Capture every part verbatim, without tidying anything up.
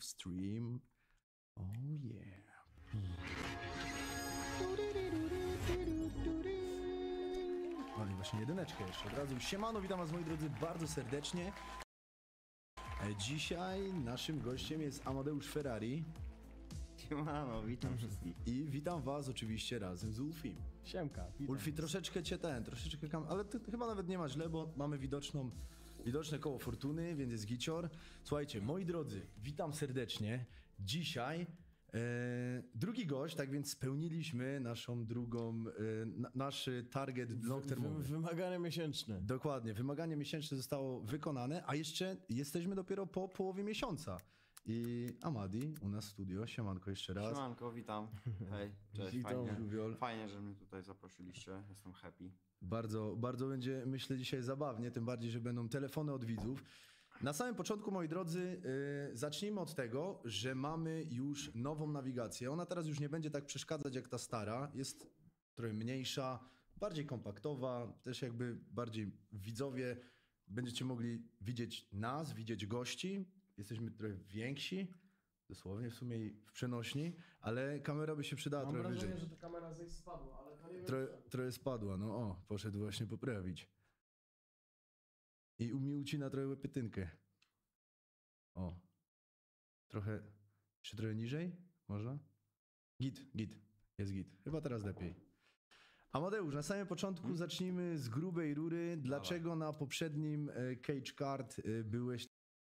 live stream. Oh yeah. No i właśnie jedyneczkę jeszcze od razu. Siemano, witam was moi drodzy bardzo serdecznie. Dzisiaj naszym gościem jest Amadeusz Ferrari. Siemano, witam wszystkich. I witam was oczywiście razem z Ulfim. Siemka, witam. Ulfi, troszeczkę cię ten, troszeczkę kam... ale ty chyba nawet nie ma źle, bo mamy widoczną, widoczne koło fortuny, więc jest gicior. Słuchajcie, moi drodzy, witam serdecznie. Dzisiaj e, drugi gość, tak więc spełniliśmy naszą drugą, e, na, nasz target blok termowy. Wymagania miesięczne. Dokładnie, wymaganie miesięczne zostało wykonane, a jeszcze jesteśmy dopiero po połowie miesiąca. I Amadi u nas w studio, siemanko jeszcze raz. Siemanko, witam. Hej, cześć, Witam, fajnie. Żółwiol. Fajnie, że mnie tutaj zaprosiliście, jestem happy. Bardzo, bardzo będzie, myślę, dzisiaj zabawnie, tym bardziej, że będą telefony od widzów. Na samym początku, moi drodzy, yy, zacznijmy od tego, że mamy już nową nawigację. Ona teraz już nie będzie tak przeszkadzać jak ta stara. Jest trochę mniejsza, bardziej kompaktowa, też jakby bardziej widzowie będziecie mogli widzieć nas, widzieć gości. Jesteśmy trochę więksi, dosłownie w sumie i w przenośni, ale kamera by się przydała Mam trochę wrażenie, wyżej. że ta kamera zejść spadła, ale to nie wiem. Trochę, trochę spadła, no o, poszedł właśnie poprawić. I u mnie ucina trochę łepytynkę. O. Trochę, jeszcze trochę niżej? Można? Git, git, jest git. Chyba teraz lepiej. Amadeusz, na samym początku hmm? zacznijmy z grubej rury. Dlaczego Dawaj. na poprzednim e, Cage Card e, byłeś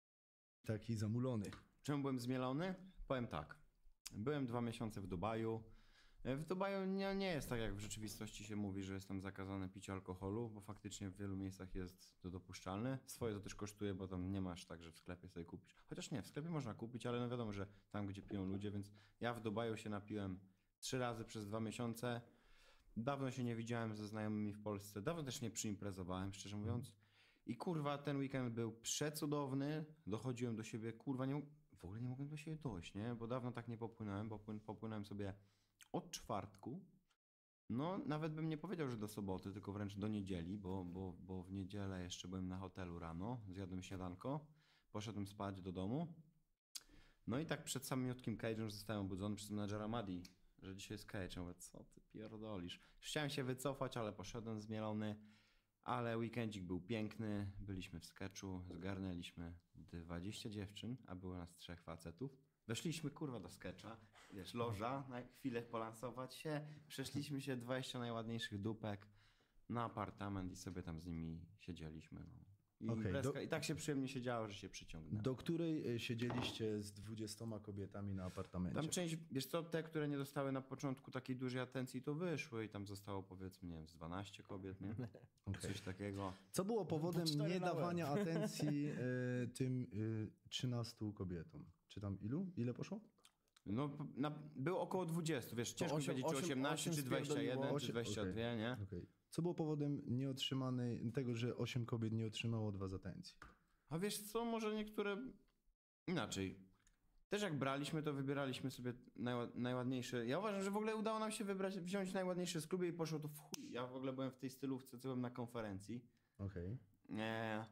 taki zamulony? Czemu byłem zmielony? Powiem tak. Byłem dwa miesiące w Dubaju. W Dubaju nie, nie jest tak, jak w rzeczywistości się mówi, że jestem zakazany pić alkoholu, bo faktycznie w wielu miejscach jest to dopuszczalne. Swoje to też kosztuje, bo tam nie masz tak, że w sklepie sobie kupisz. Chociaż nie, w sklepie można kupić, ale no wiadomo, że tam, gdzie piją ludzie, więc ja w Dubaju się napiłem trzy razy przez dwa miesiące. Dawno się nie widziałem ze znajomymi w Polsce. Dawno też nie przyimprezowałem, szczerze mówiąc. I kurwa, ten weekend był przecudowny, dochodziłem do siebie, kurwa, nie, w ogóle nie mogłem do siebie dojść, nie? Bo dawno tak nie popłynąłem, popłyn, popłynąłem sobie od czwartku, no nawet bym nie powiedział, że do soboty, tylko wręcz do niedzieli, bo, bo, bo w niedzielę jeszcze byłem na hotelu rano, zjadłem śniadanko, poszedłem spać do domu, no i tak przed samiutkim cage'em zostałem obudzony przez menadżera Madi, że dzisiaj jest cage. Ja mówię, co ty pierdolisz? Chciałem się wycofać, ale poszedłem zmielony. Ale weekendzik był piękny, byliśmy w sketchu, zgarnęliśmy dwadzieścia dziewczyn, a było nas trzech facetów. Weszliśmy kurwa do sketcha, wiesz, loża, na chwilę polansować się, przeszliśmy się dwadzieścia najładniejszych dupek na apartament i sobie tam z nimi siedzieliśmy. No. I, okay, do... I tak się przyjemnie siedziało, że się przyciągnęło. Do której siedzieliście z dwudziestoma kobietami na apartamencie? Tam część, wiesz co, te, które nie dostały na początku takiej dużej atencji, to wyszły i tam zostało powiedzmy, nie wiem, z dwanaście kobiet, nie? Okay. Coś takiego. Co było powodem niedawania atencji y, tym y, trzynastu kobietom? Czy tam ilu? Ile poszło? No, na, było około dwudziestu, wiesz, ciężko powiedzieć, czy osiemnaście, czy dwadzieścia jeden, czy dwadzieścia dwa, okay. nie? Okay. Co było powodem nieotrzymanej, tego, że osiem kobiet nie otrzymało od was atencji? A wiesz co, może niektóre inaczej. Też jak braliśmy, to wybieraliśmy sobie najła, najładniejsze. Ja uważam, że w ogóle udało nam się wybrać, wziąć najładniejsze z klubu i poszło to w chuj. Ja w ogóle byłem w tej stylówce, co byłem na konferencji. Okej. Okay. Nie.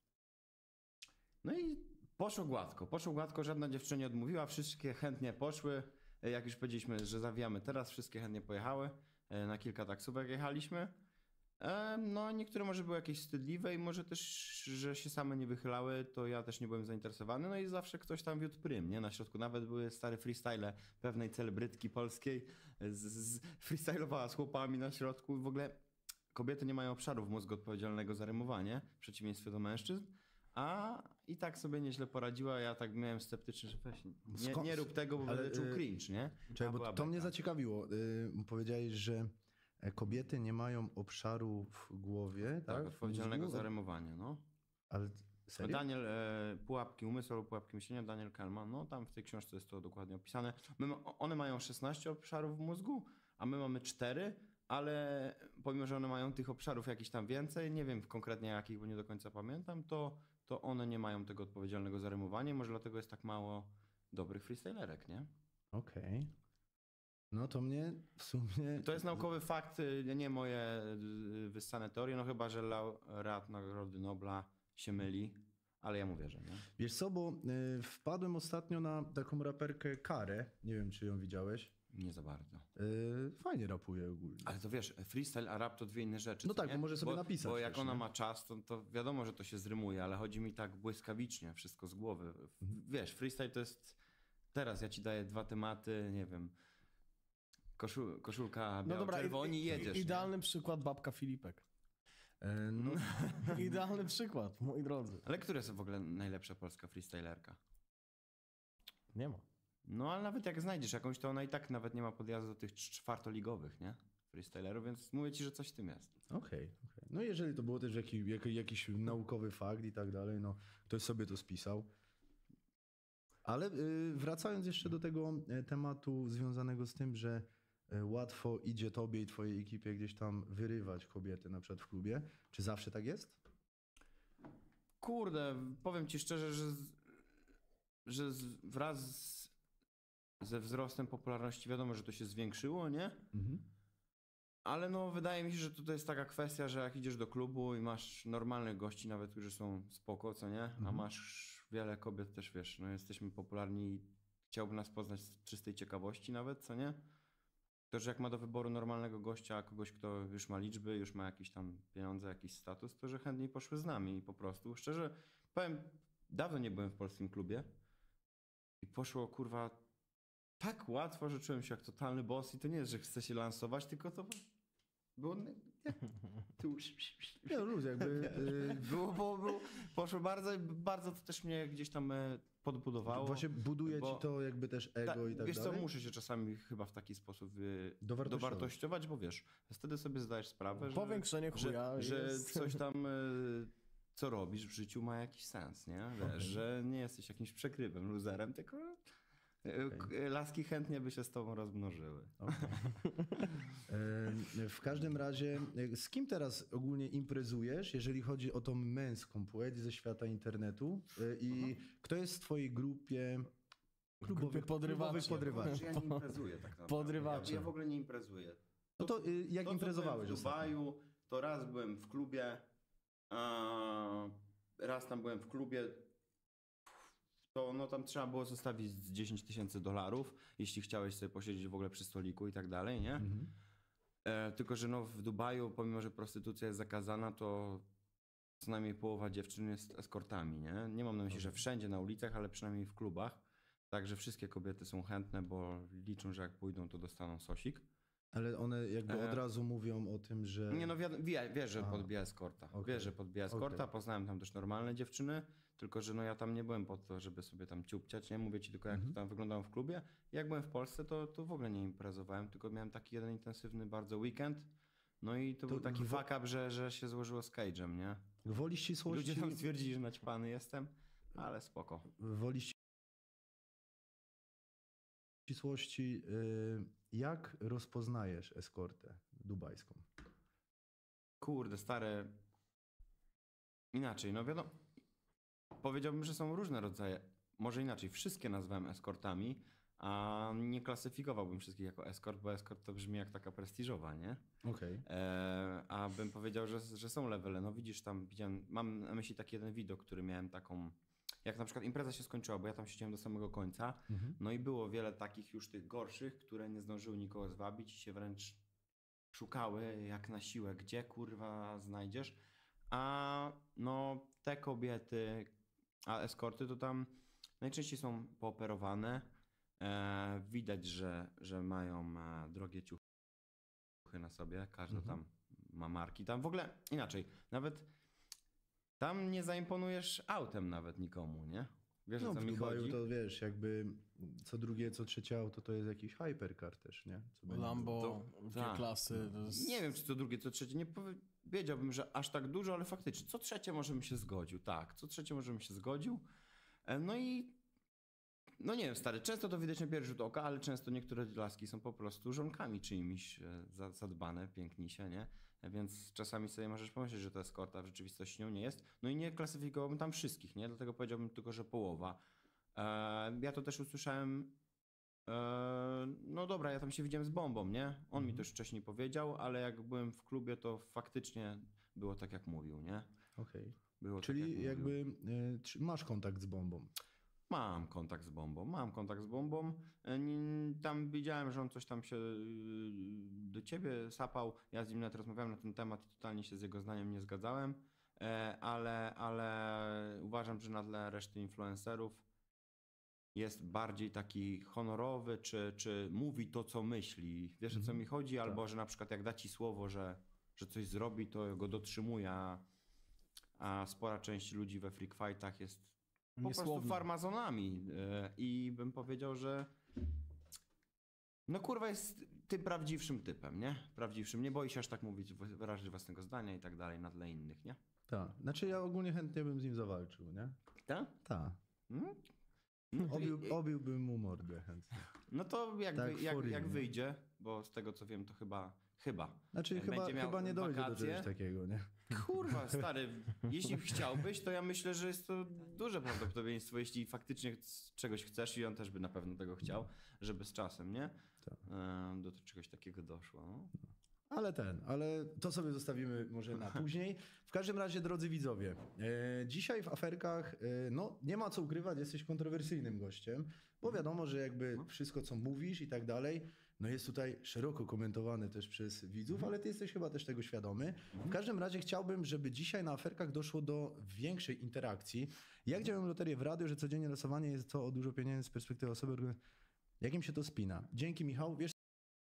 No i poszło gładko. Poszło gładko, żadna dziewczyna nie odmówiła, wszystkie chętnie poszły. Jak już powiedzieliśmy, że zawijamy teraz, wszystkie chętnie pojechały. Na kilka taksówek jechaliśmy. No niektóre może były jakieś wstydliwe i może też, że się same nie wychylały, to ja też nie byłem zainteresowany. No i zawsze ktoś tam wiódł prym, nie? Na środku nawet były stare freestyle pewnej celebrytki polskiej. Z, z, freestylowała z chłopami na środku. W ogóle kobiety nie mają obszaru w mózgu odpowiedzialnego za rymowanie, w przeciwieństwie do mężczyzn. A i tak sobie nieźle poradziła, ja tak miałem sceptyczny, że weź, nie, nie rób tego, bo ale, będę czuł cringe, nie? Czekaj, bo to beka. Mnie zaciekawiło. Yy, powiedziałeś, że kobiety nie mają obszaru w głowie, tak? Tak, odpowiedzialnego za rymowanie, no. Ale serio? Daniel, e, Pułapki umysłu, pułapki myślenia, Daniel Kahneman, no tam w tej książce jest to dokładnie opisane. My, one mają szesnaście obszarów w mózgu, a my mamy cztery, ale pomimo, że one mają tych obszarów jakieś tam więcej, nie wiem konkretnie jakich, bo nie do końca pamiętam, to, to one nie mają tego odpowiedzialnego za rymowanie, może dlatego jest tak mało dobrych freestylerek, nie? Okej. Okay. No to mnie w sumie... To jest naukowy fakt, nie moje wyssane teorie, no chyba, że laureat Nagrody Nobla się myli, ale ja mu wierzę, nie? Wiesz co, bo y, wpadłem ostatnio na taką raperkę Karę, nie wiem czy ją widziałeś. Nie za bardzo. Y, fajnie rapuje ogólnie. Ale to wiesz, freestyle a rap to dwie inne rzeczy. No co tak, nie? bo może sobie bo, napisać Bo jak też, ona nie? ma czas, to, to wiadomo, że to się zrymuje, ale chodzi mi tak błyskawicznie, wszystko z głowy. Mhm. Wiesz, freestyle to jest... Teraz ja ci daję dwa tematy, nie wiem... Koszul, koszulka No dobra, biało-czerwoni i jedziesz. idealny przykład babka Filipek. Y, no, Idealny przykład, moi drodzy. Ale która jest w ogóle najlepsza polska freestylerka? Nie ma. No ale nawet jak znajdziesz jakąś, to ona i tak nawet nie ma podjazdu do tych czwartoligowych, nie? Freestylerów, więc mówię ci, że coś w tym jest. Okej, okej. No jeżeli to było też jaki, jak, jakiś naukowy fakt i tak dalej, no ktoś sobie to spisał. Ale y, wracając jeszcze do tego y, tematu związanego z tym, że y, łatwo idzie tobie i twojej ekipie gdzieś tam wyrywać kobiety na przykład w klubie. Czy zawsze tak jest? Kurde, powiem ci szczerze, że, z, że z, wraz z, ze wzrostem popularności wiadomo, że to się zwiększyło, nie? Mhm. Ale no wydaje mi się, że to jest taka kwestia, że jak idziesz do klubu i masz normalnych gości nawet, którzy są spoko, co nie? A Mhm. masz wiele kobiet też, wiesz, no jesteśmy popularni i chciałby nas poznać z czystej ciekawości nawet, co nie? To, że jak ma do wyboru normalnego gościa, kogoś, kto już ma liczby, już ma jakieś tam pieniądze, jakiś status, to że chętniej poszły z nami i po prostu. Szczerze powiem, dawno nie byłem w polskim klubie i poszło, kurwa, tak łatwo, że czułem się jak totalny boss i to nie jest, że chcę się lansować, tylko to było... Tu... Nie, no luz, jakby... Y, Było, było, było, poszło bardzo, bardzo to też mnie gdzieś tam e, podbudowało. właśnie buduje bo- ci to jakby też ego Ta- i tak wiesz dalej? co, muszę się czasami chyba w taki sposób y, Dowartościować. dowartościować, bo wiesz, wtedy sobie zdajesz sprawę, że, Powiększenie chuja że, że jest... coś tam, y, co robisz w życiu ma jakiś sens, nie? Wiesz, Okej. że nie jesteś jakimś przekrywem, luzerem, tylko y, k- laski chętnie by się z tobą rozmnożyły. E, W każdym razie, e, z kim teraz ogólnie imprezujesz, jeżeli chodzi o tą męską płeć ze świata internetu? E, I kto jest w twojej grupie klubowych podrywaczy. klubowych podrywaczy? Ja nie imprezuję tak naprawdę. Podrywacze. Ja, ja w ogóle nie imprezuję. No to y, jak To, co imprezowałeś byłem w ostatnio? Dubaju, to raz byłem w klubie, a raz tam byłem w klubie, to no tam trzeba było zostawić z dziesięć tysięcy dolarów, jeśli chciałeś sobie posiedzieć w ogóle przy stoliku i tak dalej, nie? Mhm. E, tylko, że no w Dubaju, pomimo że prostytucja jest zakazana, to co najmniej połowa dziewczyn jest eskortami, nie? Nie mam na myśli, że wszędzie na ulicach, ale przynajmniej w klubach. Także wszystkie kobiety są chętne, bo liczą, że jak pójdą, to dostaną sosik. Ale one jakby E, od razu mówią o tym, że... Nie no, wiad- wie, wiesz, że A. podbija eskorta. Okej. Wiesz, że podbija eskorta, Okej. poznałem tam też normalne dziewczyny, tylko że no ja tam nie byłem po to, żeby sobie tam ciupciać, nie? Mówię ci tylko jak Mhm. to tam wyglądało w klubie. Jak byłem w Polsce, to, to w ogóle nie imprezowałem, tylko miałem taki jeden intensywny bardzo weekend. No i to, To był taki wo- fuck up, że, że się złożyło z Cage'em, nie? Woli ścisłości, Ludzie tam stwierdzili, że naćpany jestem, ale spoko. woli ścisłości, y, jak rozpoznajesz eskortę dubajską? Kurde, stare. Inaczej, no wiadomo. Powiedziałbym, że są różne rodzaje. Może inaczej, wszystkie nazwałem eskortami, a nie klasyfikowałbym wszystkich jako eskort, bo eskort to brzmi jak taka prestiżowa, nie? Okej. Eee, a bym powiedział, że, że są levele. No widzisz tam, widziałem, mam na myśli taki jeden widok, który miałem taką. Jak na przykład impreza się skończyła, bo ja tam siedziałem do samego końca. Mhm. No i było wiele takich już tych gorszych, które nie zdążyły nikogo zwabić i się wręcz szukały jak na siłę, gdzie kurwa znajdziesz. A no te kobiety, a eskorty to tam najczęściej są pooperowane. E, widać, że, że mają e, drogie ciuchy na sobie. Każda Mhm. tam ma marki. Tam w ogóle inaczej. Nawet tam nie zaimponujesz autem nawet nikomu, nie? Wiesz, No o co w mi Dubaju chodzi? to wiesz, jakby co drugie, co trzecie auto to jest jakiś hypercar też, nie? Co będzie- Lambo, To- dwie tak. klasy. To jest... Nie wiem, czy to drugie, co trzecie. Nie powiedziałbym, że aż tak dużo, ale faktycznie. Co trzecie może bym się zgodził. Tak, co trzecie może bym się zgodził. E, No i no nie wiem, stary, często to widać na pierwszy rzut oka, ale często niektóre laski są po prostu żonkami czyimiś e, za- zadbane, pięknisie, nie? E, Więc czasami sobie możesz pomyśleć, że to eskorta w rzeczywistości nią nie jest. No i nie klasyfikowałbym tam wszystkich, nie? Dlatego powiedziałbym tylko, że połowa. E, ja to też usłyszałem. E, no dobra, ja tam się widziałem z Bombą, nie? On mi Mhm. to już wcześniej powiedział, ale jak byłem w klubie, to faktycznie było tak, jak mówił, nie? Okej. Było tak, Czyli jak mówił. jakby y, czy masz kontakt z bombą. Mam kontakt z bombą, mam kontakt z bombą. E, nie- Tam widziałem, że on coś tam się y, do ciebie sapał. Ja z nim nawet rozmawiałem na ten temat i totalnie się z jego zdaniem nie zgadzałem. E, Ale, ale uważam, że na tle reszty influencerów jest bardziej taki honorowy, czy, czy mówi to, co myśli. Wiesz, o co Mhm. mi chodzi? Albo, że na przykład jak da ci słowo, że, że coś zrobi, to go dotrzymuje, a, a spora część ludzi we freak fightach jest po prostu Niesłowny. farmazonami. e, I bym powiedział, że no kurwa jest tym prawdziwszym typem, nie? Prawdziwszym. Nie boi się aż tak mówić, wyrazić własnego zdania i tak dalej na tle innych, nie? Tak. Znaczy ja ogólnie chętnie bym z nim zawalczył, nie? Tak? Tak. Hmm? No, to- Obił, obiłbym mu mordę chętnie. no to jak, Tak, wy, jak, for jak real, nie? wyjdzie, bo z tego co wiem, to chyba, chyba. Znaczy Będzie chyba, miał chyba nie dojdzie wakacje? do czegoś takiego, nie? Kurwa, stary, jeśli chciałbyś, to ja myślę, że jest to duże prawdopodobieństwo, jeśli faktycznie c- czegoś chcesz i on też by na pewno tego chciał, żeby z czasem, nie? Tak. E, Do czegoś takiego doszło. No. Ale ten, ale to sobie zostawimy może na później. W każdym razie, drodzy widzowie, e, dzisiaj w aferkach, e, no nie ma co ukrywać, jesteś kontrowersyjnym gościem, bo wiadomo, że jakby wszystko, co mówisz i tak dalej, no jest tutaj szeroko komentowane też przez widzów, ale ty jesteś chyba też tego świadomy. W każdym razie chciałbym, żeby dzisiaj na aferkach doszło do większej interakcji. Jak działają loterie w radiu, że codziennie losowanie jest to o dużo pieniędzy z perspektywy osoby, jakim się to spina? Dzięki, Michał. Wiesz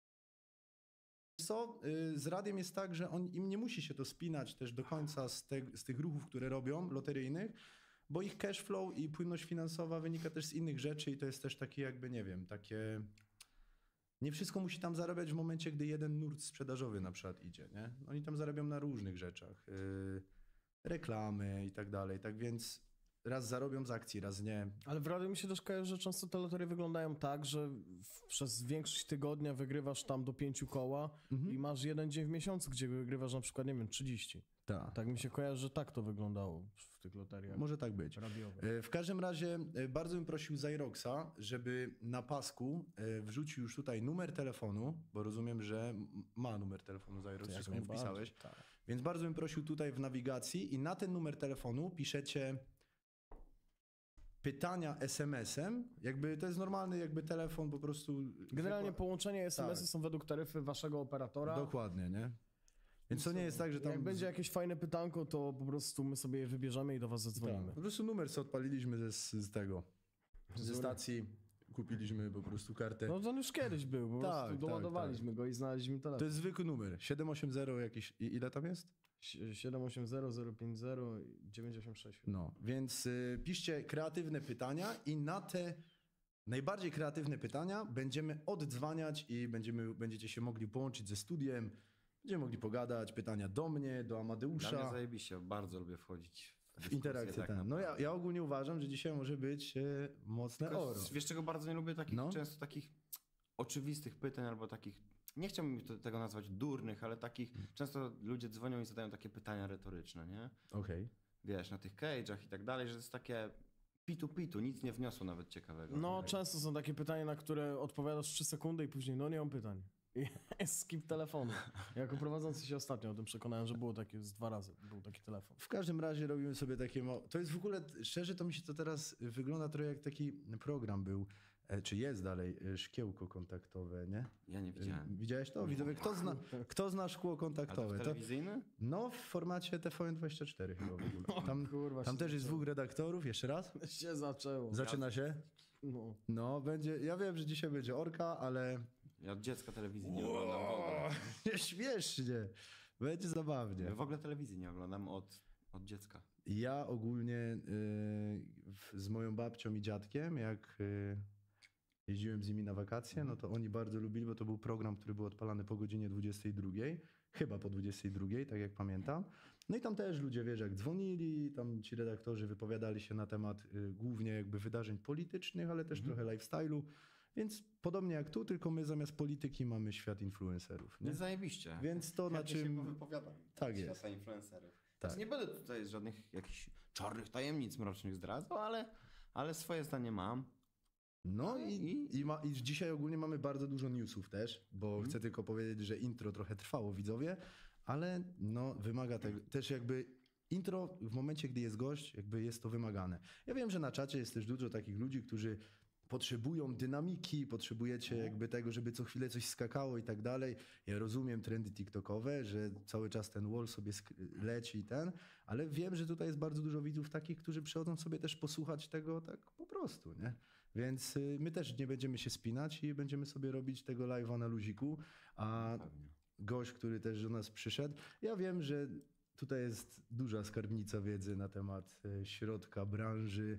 co, y, z radiem jest tak, że on, im nie musi się to spinać też do końca z, te, z tych ruchów, które robią, loteryjnych, bo ich cash flow i płynność finansowa wynika też z innych rzeczy i to jest też takie jakby, nie wiem, takie... Nie wszystko musi tam zarabiać w momencie, gdy jeden nurt sprzedażowy na przykład idzie, nie? Oni tam zarabiają na różnych rzeczach. y, reklamy i tak dalej, tak więc raz zarobią z akcji, raz nie. Ale w radiu mi się też kojarzy, że często te loterie wyglądają tak, że w, przez większość tygodnia wygrywasz tam do pięciu koła Mhm. i masz jeden dzień w miesiącu, gdzie wygrywasz na przykład, nie wiem, trzydzieści. Tak. Tak mi się kojarzy, że tak to wyglądało w tych loteriach Może tak być. radiowych. E, W każdym razie e, bardzo bym prosił Zyroxa, żeby na pasku e, wrzucił już tutaj numer telefonu, bo rozumiem, że m- ma numer telefonu Zyrox, To jak wszystko mu najbardziej, wpisałeś. tak. Więc bardzo bym prosił tutaj w nawigacji i na ten numer telefonu piszecie pytania es em esem. Jakby to jest normalny jakby telefon po prostu. Generalnie zwykła- połączenia es em esy Tak. są według taryfy waszego operatora. Dokładnie, nie? Więc to nie jest tak, że tam... Jak będzie jakieś fajne pytanko, to po prostu my sobie je wybierzemy i do was zadzwonimy. Tak, po prostu numer co odpaliliśmy ze, z tego, ze Z- stacji, kupiliśmy po prostu kartę. No to on już kiedyś był, po Tak, prostu tak, doładowaliśmy go i znaleźliśmy To telefon. jest zwykły numer, siedem osiem zero jakiś, i ile tam jest? siedem osiem zero zero pięć zero dziewięć osiem sześć. No, więc y, piszcie kreatywne pytania i na te najbardziej kreatywne pytania będziemy oddzwaniać i będziemy, będziecie się mogli połączyć ze studiem, będziemy mogli pogadać, pytania do mnie, do Dla mnie Amadeusza, zajebiście, bardzo lubię wchodzić w, w dyskusję, interakcję. tak ten. No naprawdę. ja, ja ogólnie uważam, że dzisiaj może być y, mocne Tylko oro. Wiesz czego bardzo nie lubię? Takich No. często takich oczywistych pytań albo takich, nie chciałbym to- tego nazwać durnych, ale takich, często ludzie dzwonią i zadają takie pytania retoryczne, nie? Okej. Wiesz, na tych cage'ach i tak dalej, że to jest takie pitu pitu, nic nie wniosło nawet ciekawego. No często są takie pytania, na które odpowiadasz trzy sekundy i później no nie mam pytań. I jest skip telefonu. Jako prowadzący się ostatnio o tym przekonałem, że było takie z dwa razy, był taki telefon. W każdym razie robimy sobie takie. mo- To jest w ogóle, szczerze, to mi się to teraz wygląda trochę jak taki program był, e, czy jest dalej, e, szkiełko kontaktowe, nie? Ja nie E, widziałem. Widziałeś to? Widzowie, kto zna, kto zna szkło Ale to kontaktowe? w To, telewizyjny? no, w formacie T V N dwadzieścia cztery chyba w ogóle. Tam, Kurwa, tam się też jest zaczęło. dwóch redaktorów, jeszcze raz. Się zaczęło. Zaczyna się? No. No, będzie, ja wiem, że dzisiaj będzie orka, ale Ja od dziecka telewizji nie oglądam w ogóle. śmiesznie. Będzie zabawnie. Ja w ogóle telewizji nie oglądam od, od dziecka. Ja ogólnie y, w, z moją babcią i dziadkiem, jak y, jeździłem z nimi na wakacje, no to oni bardzo lubili, bo to był program, który był odpalany po godzinie dwudziestej drugiej, chyba po dwudziestej drugiej, tak jak pamiętam. No i tam też ludzie, wiesz, jak dzwonili, tam ci redaktorzy wypowiadali się na temat y, głównie jakby wydarzeń politycznych, ale też trochę lifestyle'u, więc podobnie jak tu, tylko my zamiast polityki mamy świat influencerów, nie? Nie zajebiście. Więc to na Chętnie się czym... powypowiadam. Tak Świata jest. influencerów. Tak. Znaczy nie będę tutaj żadnych jakichś czarnych tajemnic mrocznych zdradzał, ale, ale swoje zdanie mam. No i, I- i, ma, i dzisiaj ogólnie mamy bardzo dużo newsów też, bo chcę tylko powiedzieć, że intro trochę trwało, widzowie, ale no wymaga tego też jakby intro w momencie, gdy jest gość, jakby jest to wymagane. Ja wiem, że na czacie jest też dużo takich ludzi, którzy potrzebują dynamiki, potrzebujecie jakby tego, żeby co chwilę coś skakało i tak dalej. Ja rozumiem trendy tiktokowe, że cały czas ten wall sobie sk- leci i ten, ale wiem, że tutaj jest bardzo dużo widzów takich, którzy przychodzą sobie też posłuchać tego tak po prostu, nie? Więc y, my też nie będziemy się spinać i będziemy sobie robić tego live'a na luziku, a gość, który też do nas przyszedł, ja wiem, że tutaj jest duża skarbnica wiedzy na temat y, środka branży,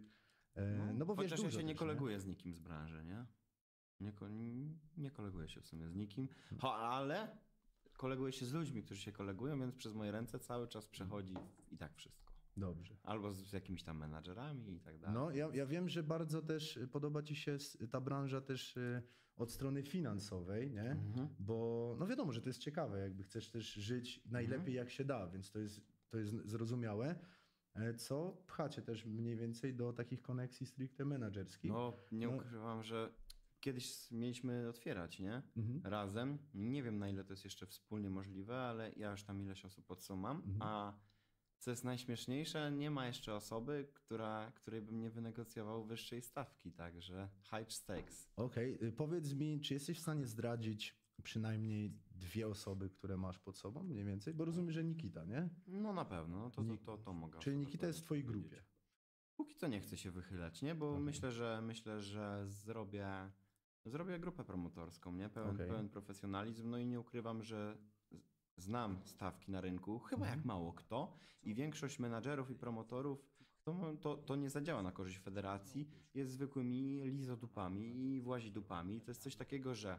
e, no bo wiesz, Chociaż ja dużo się nie też, koleguję z nikim z branży, nie? Nie, ko- nie koleguję się w sumie z nikim, ha, ale koleguję się z ludźmi, którzy się kolegują, więc przez moje ręce cały czas przechodzi i tak wszystko. Dobrze. Albo z, z jakimiś tam menadżerami i tak dalej. No, ja, ja wiem, że bardzo też podoba ci się s- ta branża też y, od strony finansowej, nie? Mhm. Bo no wiadomo, że to jest ciekawe, jakby chcesz też żyć najlepiej Mhm. jak się da, więc to jest, to jest zrozumiałe, e, co pchacie też mniej więcej do takich koneksji stricte menadżerskich. No, nie No. ukrywam, że kiedyś mieliśmy otwierać, nie? Mhm. Razem. Nie wiem, na ile to jest jeszcze wspólnie możliwe, ale ja już tam ileś osób pod sobą mam, Mhm. a co jest najśmieszniejsze, nie ma jeszcze osoby, która, której bym nie wynegocjował wyższej stawki, także high stakes. Okej, y, powiedz mi, czy jesteś w stanie zdradzić przynajmniej dwie osoby, które masz pod sobą mniej więcej? Bo rozumiem, że Nikita, nie? No na pewno, no to, to, Nik- to, to mogę. Czyli sobie Nikita jest w twojej powiedzieć. grupie. Póki co nie chcę się wychylać, nie? Bo Okej. myślę, że myślę, że zrobię, zrobię grupę promotorską, nie? Pełen, Okej. pełen profesjonalizm, no i nie ukrywam, że z- znam stawki na rynku, chyba Mhm. jak mało kto i większość menadżerów i promotorów to, to, to nie zadziała na korzyść federacji, jest zwykłymi lizodupami i włazidupami. To jest coś takiego, że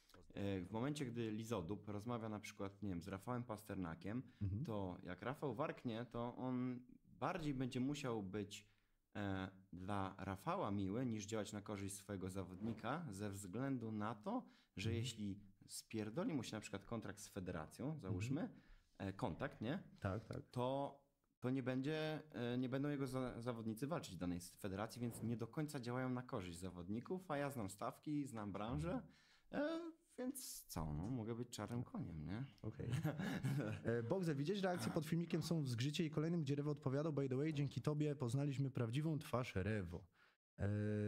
e, w momencie, gdy lizodup rozmawia na przykład, nie wiem, z Rafałem Pasternakiem, Mhm. to jak Rafał warknie, to on bardziej będzie musiał być e, dla Rafała miły, niż działać na korzyść swojego zawodnika, ze względu na to, że Mhm. jeśli spierdoli mu się na przykład kontrakt z federacją, załóżmy, e, kontakt, nie? Tak, tak. To, to nie będzie, e, nie będą jego za, zawodnicy walczyć w danej federacji, więc nie do końca działają na korzyść zawodników, a ja znam stawki, znam branżę, e, więc co, no, mogę być czarnym koniem, nie? Okej. E, Bogze, widzieć reakcje pod filmikiem są w zgrzycie i kolejnym, gdzie Rewo odpowiadał, by the way, dzięki tobie poznaliśmy prawdziwą twarz Rewo. E,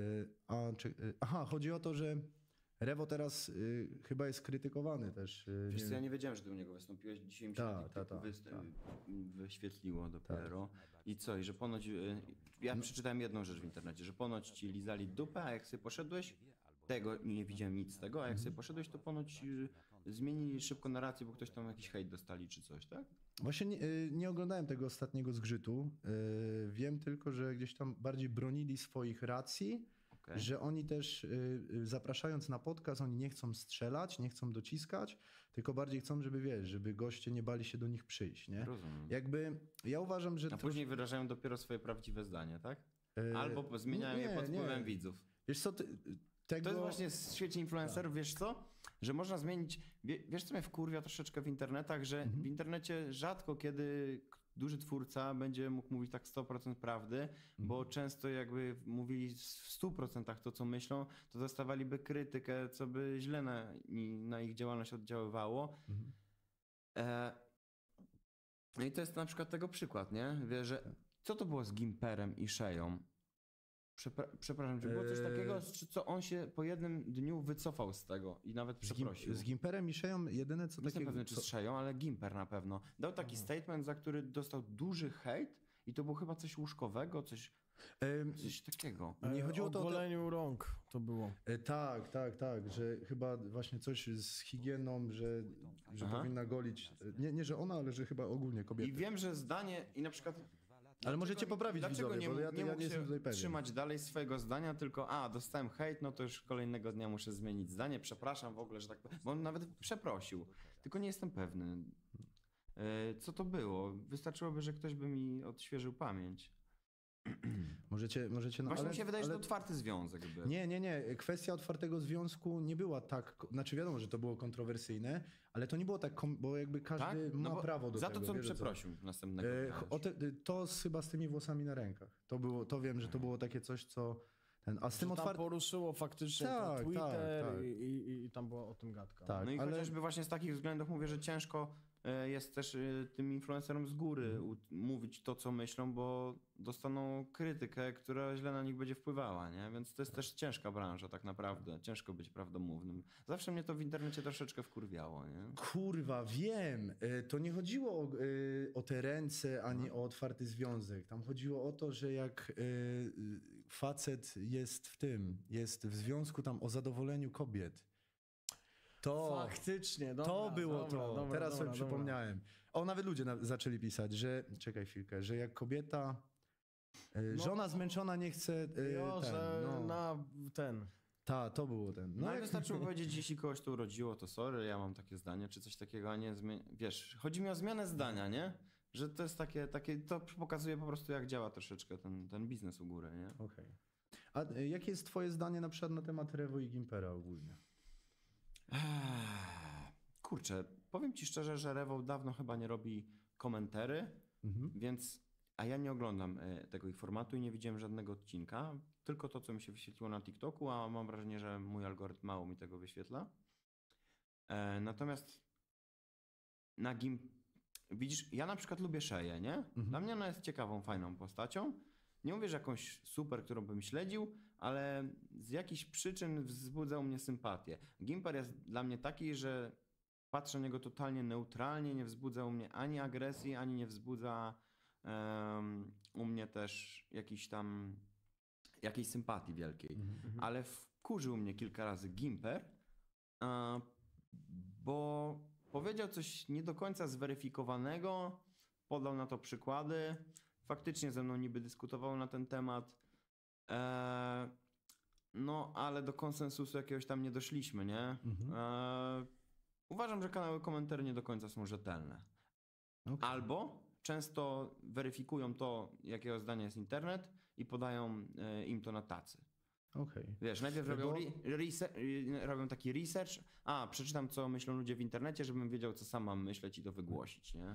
a, czy, e, aha, chodzi o to, że Rewo teraz y, chyba jest krytykowany też. y, Wiesz nie co, ja wiem. nie wiedziałem, że ty u niego wystąpiłeś. Dzisiaj mi się Ta, na ta, TikToku ta, wyst- ta. wyświetliło dopiero. I co, i że ponoć... y, Ja przeczytałem jedną rzecz w internecie, że ponoć ci lizali dupę, a jak sobie poszedłeś, tego nie widziałem nic z tego, a jak sobie poszedłeś, to ponoć y, zmienili szybko narrację, bo ktoś tam jakiś hejt dostali czy coś, tak? Właśnie nie, y, nie oglądałem tego ostatniego zgrzytu. Y, wiem tylko, że gdzieś tam bardziej bronili swoich racji, Okej. że oni też y, y, zapraszając na podcast, oni nie chcą strzelać, nie chcą dociskać, tylko bardziej chcą, żeby wiesz, żeby goście nie bali się do nich przyjść, nie? Rozumiem. Jakby ja uważam, że A później wyrażają dopiero swoje prawdziwe zdanie, tak? y, Albo po- zmieniają je nie, pod wpływem nie. widzów. Wiesz co, ty, tego... To jest właśnie w świecie influencerów, wiesz co? Że można zmienić, wie, wiesz co mnie wkurwia troszeczkę w internetach, że Mhm. w internecie rzadko kiedy k- duży twórca będzie mógł mówić tak sto procent prawdy, bo Mhm. często jakby mówili w stu procentach to, co myślą, to dostawaliby krytykę, co by źle na, i- na ich działalność oddziaływało. Mhm. E, no i to jest na przykład tego przykład, nie? Wiesz, że co to było z Gimperem i Szeją? Przepra- przepraszam, czy było coś Eee. takiego, czy co on się po jednym dniu wycofał z tego i nawet Z, Gim, przeprosił? z Gimperem i Szeją jedyne co Nie jestem takiego... pewny, czy co- z Szeją, ale Gimper na pewno. Dał taki Aha. statement, za który dostał duży hejt i to było chyba coś łóżkowego, coś, Em, coś takiego. Nie chodziło o to o to- goleniu rąk to było. E, tak, tak, tak, że chyba właśnie coś z higieną, że, że Aha. powinna golić. e, Nie, nie, że ona, ale że chyba ogólnie kobiety. I wiem, że zdanie i na przykład... Ale możecie poprawić Dlaczego widzowie, nie, bo mógł- ja, nie ja mógł nie jestem się tutaj pewien. trzymać dalej swojego zdania, tylko a, dostałem hejt, no to już kolejnego dnia muszę zmienić zdanie, przepraszam w ogóle, że tak powiem, bo on nawet przeprosił, tylko nie jestem pewny, e, co to było. Wystarczyłoby, że ktoś by mi odświeżył pamięć. Możecie, możecie... No, Właśnie ale, mi się wydaje, ale... że to otwarty związek był. Nie, nie, nie. Kwestia otwartego związku nie była tak... Znaczy wiadomo, że to było kontrowersyjne, ale to nie było tak, kom- bo jakby każdy Tak? No ma bo prawo do za tego. to, co on wiesz, o przeprosił następnego E, dnia. ch- o te, to z, chyba z tymi włosami na rękach. To, było, to wiem, że to było takie coś, co... Ten, a z tym Że tam otwartym... poruszyło faktycznie Tak, to Twitter tak, tak. I, i, i tam była o tym gadka. Tak, No i ale... chociażby właśnie z takich względów mówię, że ciężko e, jest też e, tym influencerom z góry u, mówić to, co myślą, bo dostaną krytykę, która źle na nich będzie wpływała, nie? Więc to jest też ciężka branża tak naprawdę. Ciężko być prawdomównym. Zawsze mnie to w internecie troszeczkę wkurwiało, nie? Kurwa, wiem. E, To nie chodziło o, e, o te ręce, ani o otwarty związek. Tam chodziło o to, że jak e, facet jest w tym, jest w związku tam o zadowoleniu kobiet. To, Faktycznie, dobra, to było dobra, to. Dobra, Teraz dobra, sobie dobra. przypomniałem. O, nawet ludzie na, zaczęli pisać, że, czekaj chwilkę, że jak kobieta, e, No, żona zmęczona nie chce, e, Jo, ten, że no. na ten. Ta, to było ten. No, No ale jak, wystarczy powiedzieć, jeśli kogoś to urodziło, to sorry, ja mam takie zdanie, czy coś takiego, a nie zmie... Wiesz, chodzi mi o zmianę zdania, nie? Że to jest takie, takie to pokazuje po prostu, jak działa troszeczkę ten, ten biznes u góry, nie? Okej. A e, jakie jest twoje zdanie na przykład na temat Rewo i Gimpera ogólnie? Eee, Kurczę, powiem ci szczerze, że Rewo dawno chyba nie robi komentary, Mhm. więc, a ja nie oglądam e, tego ich formatu i nie widziałem żadnego odcinka, tylko to, co mi się wyświetliło na TikToku, a mam wrażenie, że mój algorytm mało mi tego wyświetla. E, natomiast na Gim... Widzisz, ja na przykład lubię Szeję, nie? Mhm. Dla mnie ona jest ciekawą, fajną postacią. Nie mówię, że jakąś super, którą bym śledził, ale z jakichś przyczyn wzbudza u mnie sympatię. Gimper jest dla mnie taki, że patrzę na niego totalnie neutralnie, nie wzbudza u mnie ani agresji, ani nie wzbudza em, u mnie też jakiejś tam jakiejś sympatii wielkiej. Mhm. Ale wkurzył mnie kilka razy Gimper, e, bo powiedział coś nie do końca zweryfikowanego, podał na to przykłady, faktycznie ze mną niby dyskutował na ten temat, e, no ale do konsensusu jakiegoś tam nie doszliśmy, nie? Mhm. E, uważam, że kanały komentarzy nie do końca są rzetelne. Okej. Albo często weryfikują to, jakiego zdania jest internet i podają e, im to na tacy. Okej. Wiesz, najpierw No robią, bo- re, rese- y, robią taki research, a przeczytam, co myślą ludzie w internecie, żebym wiedział, co sam mam myśleć i to wygłosić, nie? E,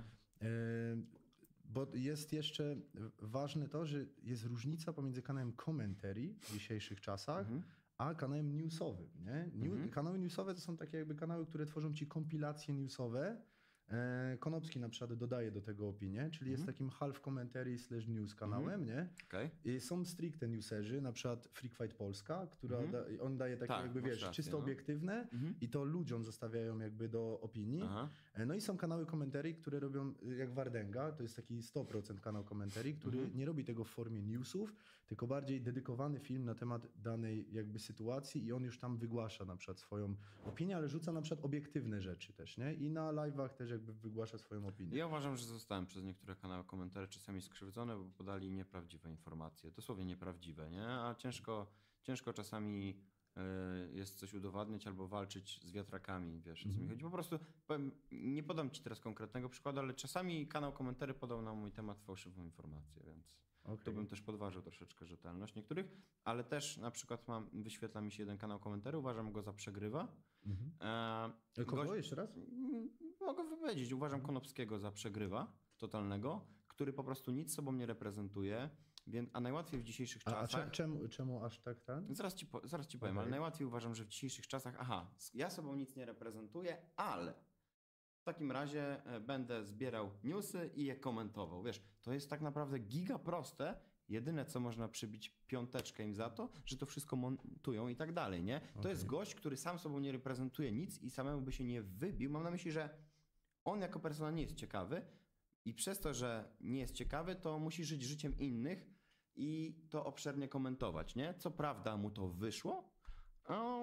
Bo jest jeszcze ważne to, że jest różnica pomiędzy kanałem commentary w dzisiejszych czasach, Mhm. a kanałem newsowym. Nie? New, Mhm. Kanały newsowe to są takie jakby kanały, które tworzą ci kompilacje newsowe. E, Konopski na przykład dodaje do tego opinię, czyli jest Mhm. takim half commentary slash news kanałem, nie? Okej. I są stricte newserzy, na przykład Freak Fight Polska, która Mhm. da, on daje takie Tak, jakby, masz wiesz, rację, czysto no. obiektywne Mhm. i to ludziom zostawiają jakby do opinii. Aha. E, No i są kanały komentarii, które robią y, jak Wardęga, to jest taki sto procent kanał komentarii, który Mhm. nie robi tego w formie newsów, tylko bardziej dedykowany film na temat danej jakby sytuacji i on już tam wygłasza na przykład swoją opinię, ale rzuca na przykład obiektywne rzeczy też, nie? I na live'ach też jakby wygłasza swoją opinię. Ja uważam, że zostałem przez niektóre kanały komentarzy czasami skrzywdzony, bo podali nieprawdziwe informacje, dosłownie nieprawdziwe, nie? A ciężko, ciężko czasami y, jest coś udowadniać albo walczyć z wiatrakami, wiesz, o co mi Mhm. chodzi. Po prostu powiem, nie podam ci teraz konkretnego przykładu, ale czasami kanał komentarzy podał na mój temat fałszywą informację, więc Okej. tu bym też podważył troszeczkę rzetelność niektórych, ale też na przykład mam, wyświetla mi się jeden kanał komentarzy, uważam go za przegrywa. Mhm. E, Kogo gość- jeszcze raz? Mm, Mogę wypowiedzieć. Uważam Konopskiego za przegrywa totalnego, który po prostu nic sobą nie reprezentuje, więc, a najłatwiej w dzisiejszych A, a czasach... cze- czemu, czemu aż tak ten? Zaraz ci, po, zaraz ci powiem, Okej. ale najłatwiej uważam, że w dzisiejszych czasach, aha, s- ja sobą nic nie reprezentuję, ale w takim razie e, będę zbierał newsy i je komentował. Wiesz, to jest tak naprawdę giga proste. Jedyne, co można przybić piąteczkę im za to, że to wszystko montują i tak dalej, nie? To Okej. jest gość, który sam sobą nie reprezentuje nic i samemu by się nie wybił. Mam na myśli, że on jako persona nie jest ciekawy i przez to, że nie jest ciekawy, to musi żyć życiem innych i to obszernie komentować, nie? Co prawda mu to wyszło, o,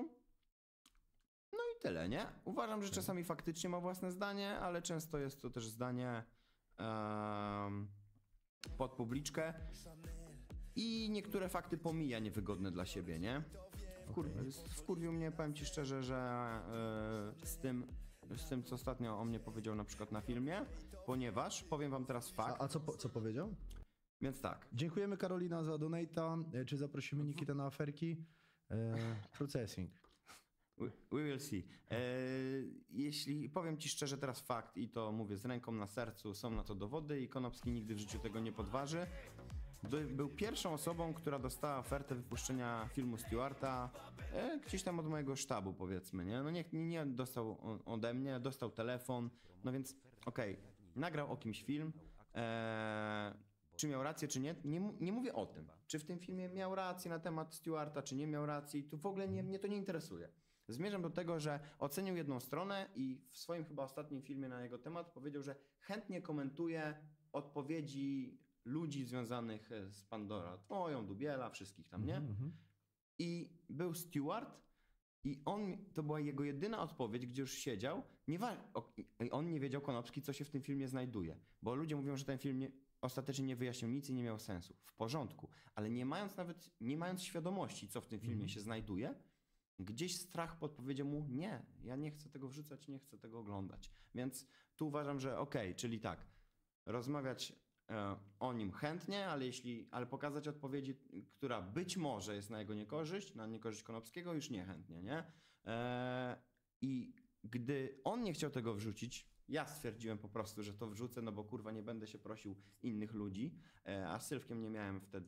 no i tyle, nie? Uważam, że czasami faktycznie ma własne zdanie, ale często jest to też zdanie em, pod publiczkę i niektóre fakty pomija niewygodne dla siebie, nie? Wkur, wkurwił mnie, powiem ci szczerze, że e, z tym, z tym, co ostatnio o mnie powiedział na przykład na filmie, ponieważ, powiem wam teraz A, fakt, a co, po- co powiedział? więc tak, Dziękujemy Karolina za donata. E, Czy zaprosimy Nikitę na aferki? E, processing. we, we will see. E, jeśli, powiem ci szczerze teraz fakt i to mówię z ręką na sercu, są na to dowody i Konopski nigdy w życiu tego nie podważy. do, był pierwszą osobą, która dostała ofertę wypuszczenia filmu Stewarta e, gdzieś tam od mojego sztabu, powiedzmy, nie? No nie, nie dostał on, ode mnie, dostał telefon, no więc okej, okay, nagrał o kimś film, e, czy miał rację, czy nie, nie, nie mówię o tym. Czy w tym filmie miał rację na temat Stewarta, czy nie miał racji, tu w ogóle nie, mnie to nie interesuje. Zmierzam do tego, że ocenił jedną stronę i w swoim chyba ostatnim filmie na jego temat powiedział, że chętnie komentuje odpowiedzi ludzi związanych z Pandora. Twoją, Dubiela, wszystkich tam, nie? Mhm, I był Stewart i on, to była jego jedyna odpowiedź, gdzie już siedział. Nie wa- o- i on nie wiedział, Konopski, co się w tym filmie znajduje. Bo ludzie mówią, że ten film nie, ostatecznie nie wyjaśnił nic i nie miał sensu. W porządku. Ale nie mając nawet, nie mając świadomości, co w tym filmie Mhm. się znajduje, gdzieś strach podpowiedział mu, nie, ja nie chcę tego wrzucać, nie chcę tego oglądać. Więc tu uważam, że okej, okay, czyli tak, rozmawiać e, o nim chętnie, ale jeśli, ale pokazać odpowiedzi, która być może jest na jego niekorzyść, na niekorzyść Konopskiego, już niechętnie, nie? E, I gdy on nie chciał tego wrzucić, ja stwierdziłem po prostu, że to wrzucę, no bo kurwa nie będę się prosił innych ludzi, e, a z Sylwkiem nie miałem wtedy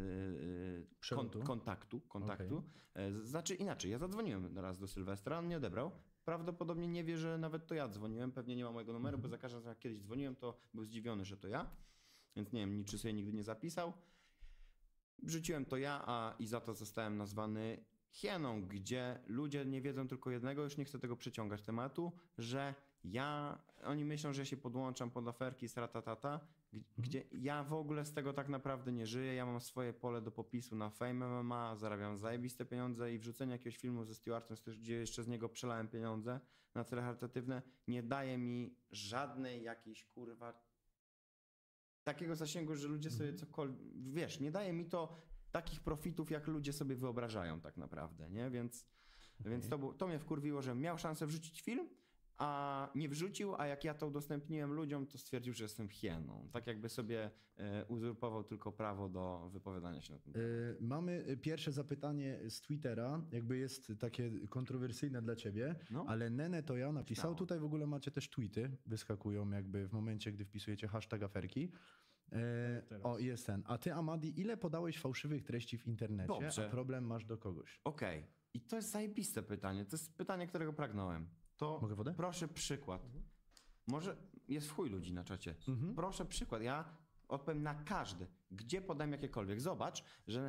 e, kon, Przelotu? kontaktu, kontaktu. E, Znaczy inaczej, ja zadzwoniłem raz do Sylwestra, on nie odebrał. Prawdopodobnie nie wie, że nawet to ja dzwoniłem, pewnie nie ma mojego numeru, bo za każdym razem jak kiedyś dzwoniłem, to był zdziwiony, że to ja, więc nie wiem, czy sobie nigdy nie zapisał. Wrzuciłem to ja, a i za to zostałem nazwany hieną, gdzie ludzie nie wiedzą tylko jednego, już nie chcę tego przeciągać tematu, że ja, oni myślą, że ja się podłączam pod aferki z ratatata, gdzie ja w ogóle z tego tak naprawdę nie żyję, ja mam swoje pole do popisu na Fame M M A, zarabiam zajebiste pieniądze i wrzucenie jakiegoś filmu ze Stewartem, gdzie jeszcze z niego przelałem pieniądze na cele charytatywne, nie daje mi żadnej jakiejś kurwa takiego zasięgu, że ludzie sobie cokolwiek, wiesz, nie daje mi to takich profitów, jak ludzie sobie wyobrażają tak naprawdę, nie? Więc, okay. więc to, było, to mnie wkurwiło, że miał szansę wrzucić film, a nie wrzucił, a jak ja to udostępniłem ludziom, to stwierdził, że jestem hieną. Tak jakby sobie e, uzurpował tylko prawo do wypowiadania się na ten temat. Yy, mamy pierwsze zapytanie z Twittera, jakby jest takie kontrowersyjne dla ciebie, No. ale Nene to ja napisał, Śmiało. tutaj w ogóle macie też tweety, wyskakują jakby w momencie, gdy wpisujecie hashtag aferki. Yy, o, jest ten. A ty, Amadi, ile podałeś fałszywych treści w internecie, Dobrze. a problem masz do kogoś? Okej. Okay. I to jest zajebiste pytanie. To jest pytanie, którego pragnąłem. To Mogę wodę? proszę przykład. Może jest w chuj ludzi na czacie. Mhm. Proszę przykład. Ja odpowiem na każdy. Gdzie podam jakiekolwiek. Zobacz, że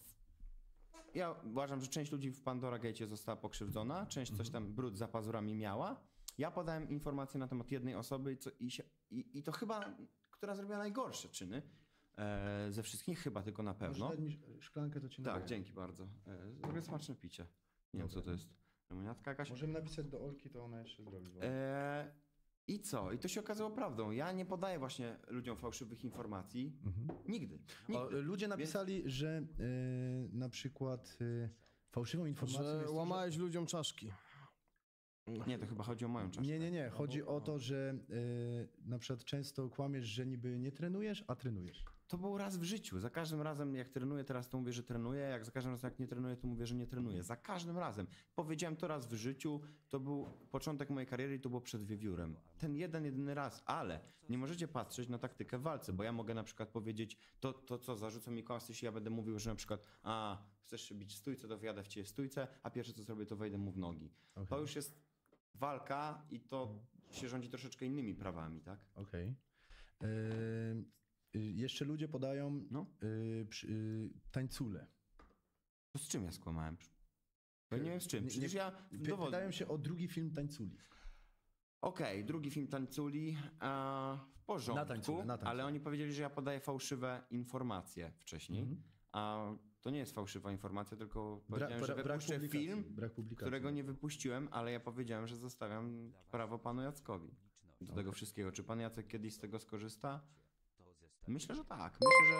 ja uważam, że część ludzi w Pandora Gate została pokrzywdzona, część coś tam brud za pazurami miała. Ja podałem informacje na temat jednej osoby i, co, i, się, i, i to chyba, która zrobiła najgorsze czyny e, ze wszystkich, chyba tylko na pewno. Możesz dać mi szklankę, to ci Tak, nadaję. dzięki bardzo. E, zrobię smaczne picie. Nie wiem, co to jest. Lemoniatka jakaś? Możemy napisać do Olki, to ona jeszcze zrobi. E, I co? I to się okazało prawdą. Ja nie podaję właśnie ludziom fałszywych informacji. Mhm. Nigdy. Nigdy. O, ludzie napisali, Więc... że y, na przykład y, fałszywą informacją Że jest to, łamałeś ludziom czaszki. Nie, to chyba chodzi o moją czaszkę. Nie, nie, nie. Chodzi o to, że y, na przykład często kłamiesz, że niby nie trenujesz, a trenujesz. To był raz w życiu. Za każdym razem jak trenuję, teraz to mówię, że trenuję. Jak za każdym razem jak nie trenuję, to mówię, że nie trenuję. Za każdym razem. Powiedziałem to raz w życiu. To był początek mojej kariery i to było przed wiewiórem. Ten jeden, jedyny raz. Ale nie możecie patrzeć na taktykę w walce, bo ja mogę na przykład powiedzieć to, to co zarzucą mi kłamstwo, jeśli ja będę mówił, że na przykład a, chcesz się bić w stójce, to wjadę w ciebie w stójce, a pierwsze co zrobię, to wejdę mu w nogi. Okay. To już jest walka i to się rządzi troszeczkę innymi prawami, tak? Okej. Okay. Jeszcze ludzie podają No. y, przy, y, tańcule. To z czym ja skłamałem? Bo ja nie wiem z czym. Przecież ja Py- Pytają się o drugi film Tańculi. Okej, okay, drugi film Tańculi, a w porządku, Na tańcule, na tańcule. ale oni powiedzieli, że ja podaję fałszywe informacje wcześniej, Mhm. a to nie jest fałszywa informacja, tylko Bra, powiedziałem, że bra, brak wypuszczę publikacji, film, brak publikacji. którego nie wypuściłem, ale ja powiedziałem, że zostawiam prawo panu Jackowi do Okay. tego wszystkiego. Czy pan Jacek kiedyś z tego skorzysta? Myślę, że tak. Myślę,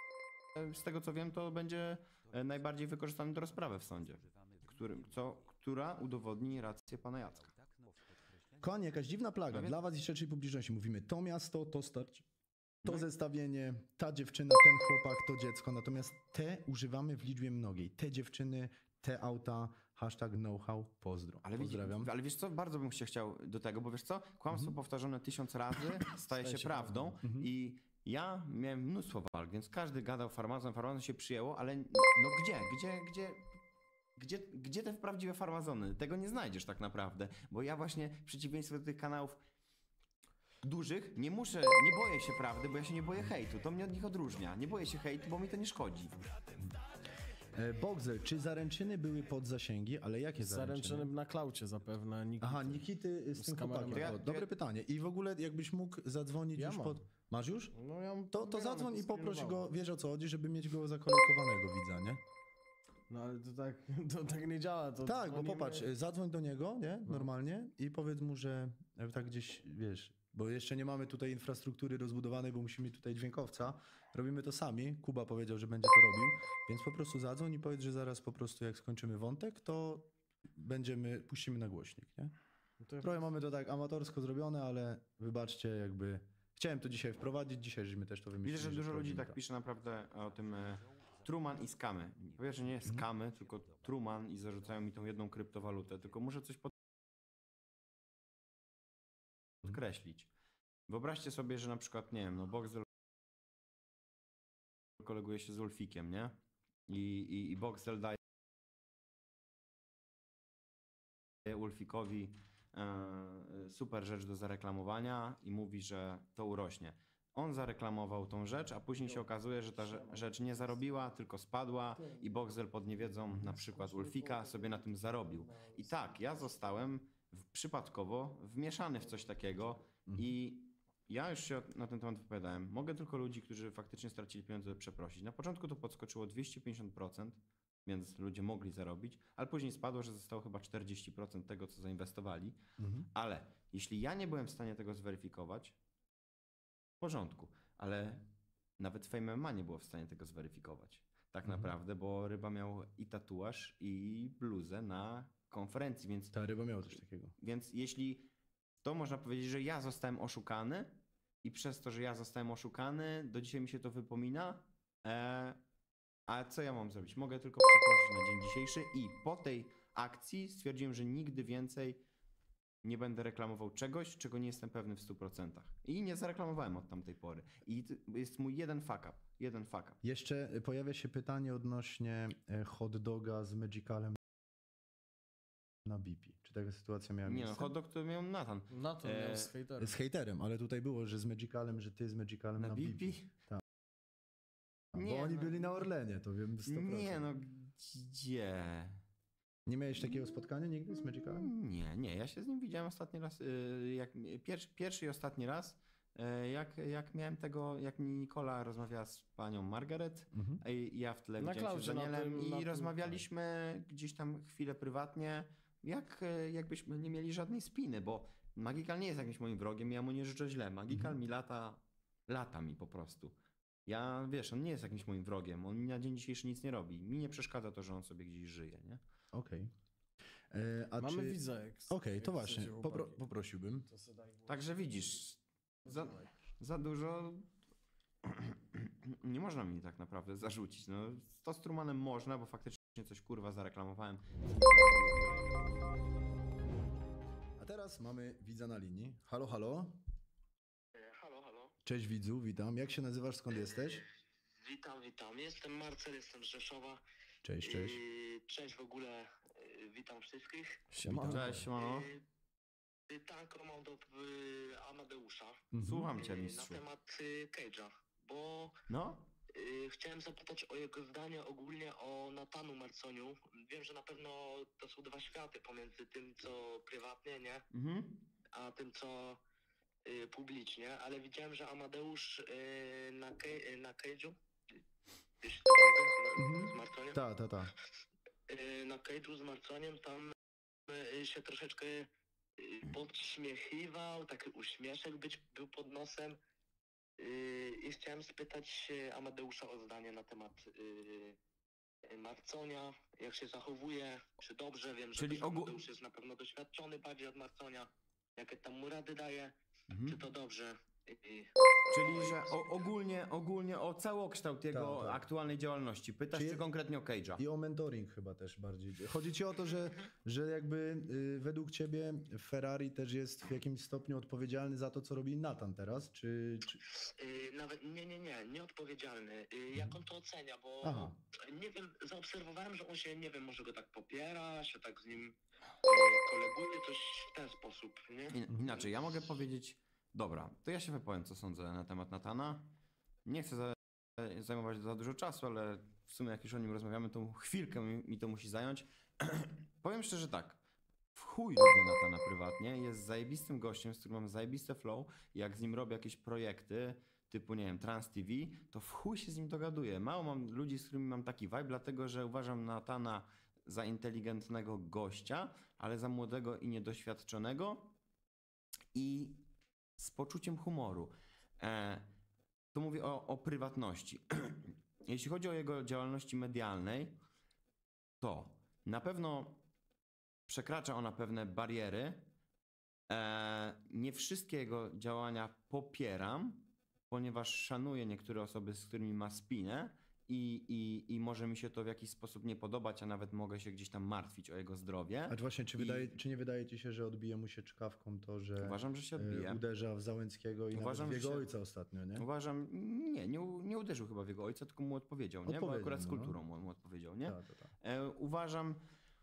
że z tego co wiem, to będzie najbardziej wykorzystany do rozprawy w sądzie, który, co, która udowodni rację pana Jacka. Kochani, jakaś dziwna plaga. No więc- Dla was i szerszej publiczności mówimy to miasto, to starcie, to No i- zestawienie, ta dziewczyna, ten chłopak, to dziecko. Natomiast te używamy w liczbie mnogiej. Te dziewczyny, te auta, hashtag know-how, pozdro. Ale, widzi, Pozdrawiam. ale wiesz co, bardzo bym się chciał do tego, bo wiesz co, kłamstwo powtarzane tysiąc razy staje się się prawdą Mhm. i ja miałem mnóstwo walk, więc każdy gadał farmazon, farmazon się przyjęło, ale no gdzie, gdzie, gdzie, gdzie, gdzie te prawdziwe farmazony? Tego nie znajdziesz tak naprawdę, bo ja właśnie w przeciwieństwie do tych kanałów dużych nie muszę, nie boję się prawdy, bo ja się nie boję hejtu, to mnie od nich odróżnia. Nie boję się hejtu, bo mi to nie szkodzi. E, Boxer, czy zaręczyny były pod zasięgi, ale jakie zaręczyny? Zaręczyny na klaucie zapewne. Nikity. Aha, Nikity z, Z tym kamerą. chłopakiem. To ja- O, to dobre ja- pytanie. I w ogóle jakbyś mógł zadzwonić Ja już mam. pod... Masz już? No ja mam To, to pobierane, zadzwoń i poproś screenowało. go, wiesz o co chodzi, żeby mieć go zakolejkowanego widza, nie? No ale to tak, to tak nie działa. To Tak, bo dzwonimy- popatrz, y, zadzwoń do niego, nie? No. Normalnie i powiedz mu, że e, tak gdzieś, wiesz, bo jeszcze nie mamy tutaj infrastruktury rozbudowanej, bo musimy tutaj dźwiękowca. Robimy to sami. Kuba powiedział, że będzie to robił, więc po prostu zadzwoń i powiedz, że zaraz po prostu jak skończymy wątek, to będziemy, puścimy na głośnik, nie? No to Trochę mamy to tak amatorsko zrobione, ale wybaczcie, jakby chciałem to dzisiaj wprowadzić, dzisiaj żeśmy też to wymyślili. Widzę, że dużo ludzi wprowadzimy tak to. pisze naprawdę o tym e, Truman i skamy. Powiesz, że nie jest skamy, tylko Truman i zarzucają mi tą jedną kryptowalutę, tylko muszę coś pod- podkreślić. Wyobraźcie sobie, że na przykład, nie wiem, no Boxel koleguje się z Ulfikiem, nie? I, i, i Boxel daje Ulfikowi e, super rzecz do zareklamowania i mówi, że to urośnie. On zareklamował tą rzecz, a później się okazuje, że ta rze- rzecz nie zarobiła, tylko spadła i Boxel pod niewiedzą na przykład Ulfika sobie na tym zarobił. I tak, ja zostałem w, przypadkowo wmieszany w coś takiego i ja już się na ten temat wypowiadałem. Mogę tylko ludzi, którzy faktycznie stracili pieniądze, przeprosić. Na początku to podskoczyło dwieście pięćdziesiąt procent, więc ludzie mogli zarobić, ale później spadło, że zostało chyba czterdzieści procent tego, co zainwestowali. Mhm. Ale jeśli ja nie byłem w stanie tego zweryfikować, w porządku, ale nawet Fame M M A nie było w stanie tego zweryfikować. Tak Mhm. naprawdę, bo Ryba miał i tatuaż, i bluzę na konferencji, więc, Ta ryba miała coś takiego. więc jeśli to można powiedzieć, że ja zostałem oszukany i przez to, że ja zostałem oszukany, do dzisiaj mi się to wypomina, e, a co ja mam zrobić? Mogę tylko przeprosić na dzień dzisiejszy i po tej akcji stwierdziłem, że nigdy więcej nie będę reklamował czegoś, czego nie jestem pewny w stu procentach. I nie zareklamowałem od tamtej pory. I to jest mój jeden fuck up. Jeden fuck up. Jeszcze y, pojawia się pytanie odnośnie e, hot doga z Magicalem na B P. Czy taka sytuacja miała Nie no, miejsce? hot dog to miał Nathan. Na to E, miał z hejterem. Z hejterem, ale tutaj było, że z Magicalem, że ty z Magicalem na, Na B B P. P? Tak. Bo Nie, oni no. byli na Orlenie, to wiem sto procent. Nie no, gdzie? Nie miałeś takiego spotkania nigdy z Magicalem? Nie, nie, ja się z nim widziałem ostatni raz, y, jak, pierwszy, pierwszy i ostatni raz, y, jak, jak miałem tego, jak Nikola rozmawiała z panią Margaret, Mhm. a i ja w tle Na widziałem się z klaucie, na Danielem tym- na i tym- rozmawialiśmy gdzieś tam chwilę prywatnie, jak y, jakbyśmy nie mieli żadnej spiny, bo Magical nie jest jakimś moim wrogiem, ja mu nie życzę źle, Magical mi lata, lata mi po prostu. Ja, wiesz, on nie jest jakimś moim wrogiem, on mi na dzień dzisiejszy nic nie robi, mi nie przeszkadza to, że on sobie gdzieś żyje, nie? Okej. E, a Mamy czy... widza. jak- Okej, jak to chcecie, właśnie, chłopaki. popro, poprosiłbym. To se daj głos. Także widzisz, za, za dużo nie można mi tak naprawdę zarzucić. No, to z Trumanem można, bo faktycznie coś kurwa zareklamowałem. A teraz mamy widza na linii. Halo, halo. E, Halo, halo. Cześć widzu, witam. Jak się nazywasz, skąd jesteś? Witam, witam. Jestem Marcel, jestem z Rzeszowa. Cześć, cześć. E, Cześć w ogóle, e, witam wszystkich. Siema. Cześć, siemano. E, Pytanko mam do e, Amadeusza Mhm. Słucham cię, e, na mistrzu. temat e, Cage'a, bo No? e, chciałem zapytać o jego zdanie ogólnie o Natanu Marconiu. Wiem, że na pewno to są dwa światy pomiędzy tym, co prywatnie, nie? Mhm. A tym, co y, publicznie, ale widziałem, że Amadeusz y, na, Ke- na Cage'u, jeśli to Mhm. mówię, z Marconiem, Ta, ta, ta. y, na Cage'u z Marconiem tam y, się troszeczkę y, podśmiechiwał, taki uśmieszek być, był pod nosem y, i chciałem spytać y, Amadeusza o zdanie na temat y, y, Marconia, jak się zachowuje, czy dobrze, wiem, że Czyli też ogół- Amadeusz jest na pewno doświadczony bardziej od Marconia, jakie tam mu rady daje, Mhm. czy to dobrze? I, Czyli, że o, ogólnie, ogólnie o całokształt jego Tak, tak. aktualnej działalności. Pytasz, Czy- czy konkretnie o Cage'a? I o mentoring chyba też bardziej. Chodzi ci o to, że, że jakby y, według ciebie Ferrari też jest w jakimś stopniu odpowiedzialny za to, co robi Nathan teraz, czy... czy... y, nawet, nie, nie, nie, nieodpowiedzialny. Y, jak on to ocenia, bo Aha. nie wiem, zaobserwowałem, że on się, nie wiem, może go tak popiera, się tak z nim y, koleguje, coś w ten sposób, nie? In, inaczej, ja mogę powiedzieć, dobra, to ja się wypowiem, co sądzę na temat Nathana. Nie chcę za, zajmować za dużo czasu, ale w sumie jak już o nim rozmawiamy, to chwilkę mi, mi to musi zająć. Powiem szczerze tak, w chuj lubię Nathana prywatnie, jest zajebistym gościem, z którym mam zajebiste flow. Jak z nim robię jakieś projekty, typu, nie wiem, Trans T V, to w chuj się z nim dogaduję. Mało mam ludzi, z którymi mam taki vibe, dlatego że uważam Nathana za inteligentnego gościa, ale za młodego i niedoświadczonego i z poczuciem humoru. E, tu mówię o, o prywatności. Jeśli chodzi o jego działalności medialnej, to na pewno przekracza ona pewne bariery. E, nie wszystkie jego działania popieram, ponieważ szanuję niektóre osoby, z którymi ma spinę i, i, i może mi się to w jakiś sposób nie podobać, a nawet mogę się gdzieś tam martwić o jego zdrowie. A właśnie, czy, I- wydaje, czy nie wydaje ci się, że odbije mu się czkawką to, że Uważam, że się y, odbije. uderza w Załęckiego i Uważam, nawet w że jego się- ojca ostatnio, nie? Uważam, nie, nie, u- nie uderzył chyba w jego ojca, tylko mu odpowiedział, nie? Bo Odpowiedział akurat z mu, no. kulturą mu, mu odpowiedział, nie? Tak, tak, tak. E, uważam,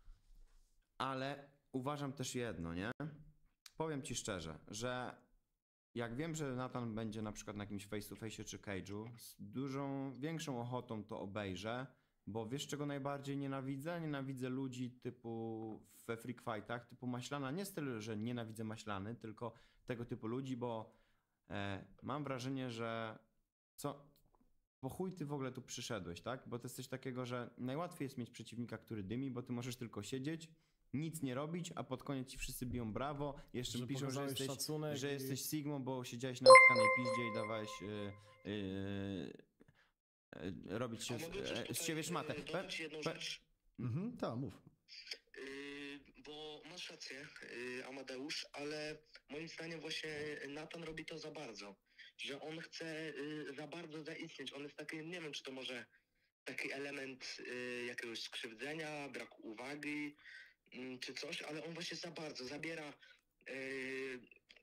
ale uważam też jedno, nie? Powiem ci szczerze, że jak wiem, że Nathan będzie na przykład na jakimś face to face czy cage'u, z dużą, większą ochotą to obejrzę, bo wiesz czego najbardziej nienawidzę? Nienawidzę ludzi typu we freak fightach, typu Maślana, nie z tylu, że nienawidzę Maślany, tylko tego typu ludzi, bo e, mam wrażenie, że co, po chuj ty w ogóle tu przyszedłeś, tak? Bo to jest coś takiego, że najłatwiej jest mieć przeciwnika, który dymi, bo ty możesz tylko siedzieć, nic nie robić, a pod koniec ci wszyscy biją brawo, jeszcze Że piszą, że pokazałeś jesteś, szacunek że i- jesteś Sigmą, bo siedziałeś na tkanej piździe i dawałeś yy, yy, yy, robić się A mogę coś z, tutaj, z ciebie szmatę. y, Pe- dodać jedną pe- rzecz? Mhm, tak, mów. Yy, bo masz rację, yy, Amadeusz, ale moim zdaniem właśnie Nathan robi to za bardzo. Że on chce yy, za bardzo zaistnieć. On jest taki, nie wiem, czy to może taki element yy, jakiegoś skrzywdzenia, braku uwagi, yy, czy coś, ale on właśnie za bardzo zabiera, yy,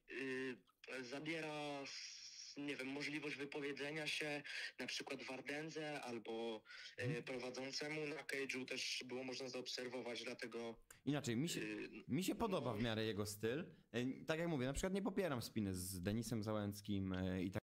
yy, zabiera, s- nie wiem, możliwość wypowiedzenia się na przykład Wardędze albo yy, prowadzącemu na cage'u też było można zaobserwować, dlatego Inaczej, mi się, yy, mi się podoba w miarę jego styl. Yy, Tak jak mówię, na przykład nie popieram spiny z Denisem Załęckim yy, i tak,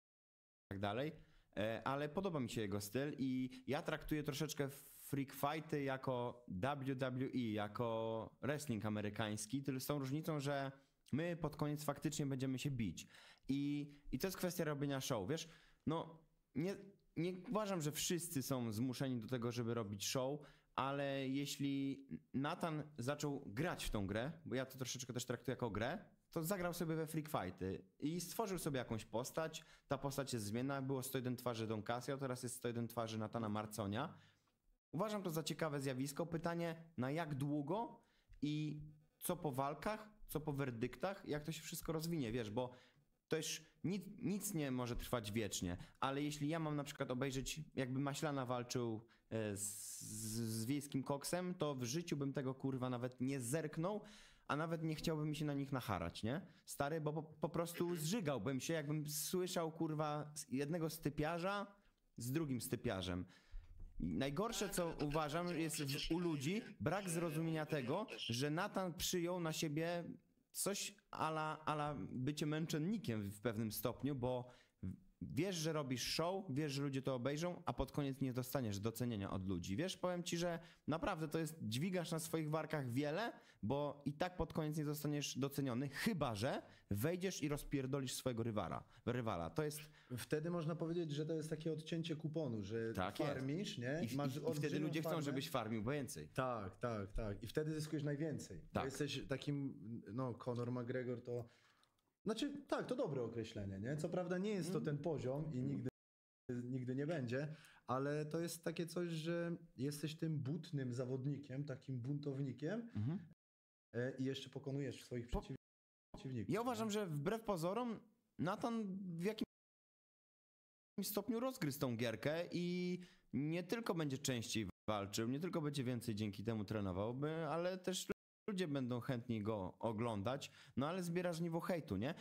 tak dalej, yy, ale podoba mi się jego styl i ja traktuję troszeczkę freak fighty jako W W E, jako wrestling amerykański, tylko z tą różnicą, że my pod koniec faktycznie będziemy się bić. I, i to jest kwestia robienia show, wiesz? No, nie, nie uważam, że wszyscy są zmuszeni do tego, żeby robić show, ale jeśli Nathan zaczął grać w tą grę, bo ja to troszeczkę też traktuję jako grę, to zagrał sobie we freak fighty i stworzył sobie jakąś postać. Ta postać jest zmienna, było sto jeden twarzy Don Casio, teraz jest sto jeden twarzy Nathana Marconia. Uważam to za ciekawe zjawisko. Pytanie, na jak długo i co po walkach, co po werdyktach, jak to się wszystko rozwinie, wiesz, bo też nic, nic nie może trwać wiecznie, ale jeśli ja mam na przykład obejrzeć, jakby Maślana walczył e, z, z Wiejskim Koksem, to w życiu bym tego kurwa nawet nie zerknął, a nawet nie chciałbym mi się na nich nacharać, nie? Stary, bo po, po prostu zżygałbym się, jakbym słyszał kurwa z jednego stypiarza z drugim stypiarzem. Najgorsze, co uważam, jest w, u ludzi brak zrozumienia tego, że Nathan przyjął na siebie coś ala, ala bycie męczennikiem w pewnym stopniu, bo wiesz, że robisz show, wiesz, że ludzie to obejrzą, a pod koniec nie dostaniesz docenienia od ludzi. Wiesz, powiem ci, że naprawdę to jest, dźwigasz na swoich barkach wiele, bo i tak pod koniec nie zostaniesz doceniony, chyba że wejdziesz i rozpierdolisz swojego rywala. rywala. To jest... Wtedy można powiedzieć, że to jest takie odcięcie kuponu, że Tak jest. farmisz, nie? I, i, Masz i wtedy olbrzymią ludzie chcą, farmę. żebyś farmił więcej. Tak, tak, tak. I wtedy zyskujesz najwięcej. Bo Tak. jesteś takim, no, Conor McGregor to... Znaczy, tak, to dobre określenie, nie? Co prawda nie jest to ten poziom i nigdy, nigdy nie będzie, ale to jest takie coś, że jesteś tym butnym zawodnikiem, takim buntownikiem Mhm. e, i jeszcze pokonujesz swoich Po- przeciw- przeciwników. Ja uważam, że wbrew pozorom Nathan w jakimś stopniu rozgryzł tą gierkę i nie tylko będzie częściej walczył, nie tylko będzie więcej dzięki temu trenował, by- ale też ludzie będą chętniej go oglądać, no ale zbiera żniwo hejtu, nie?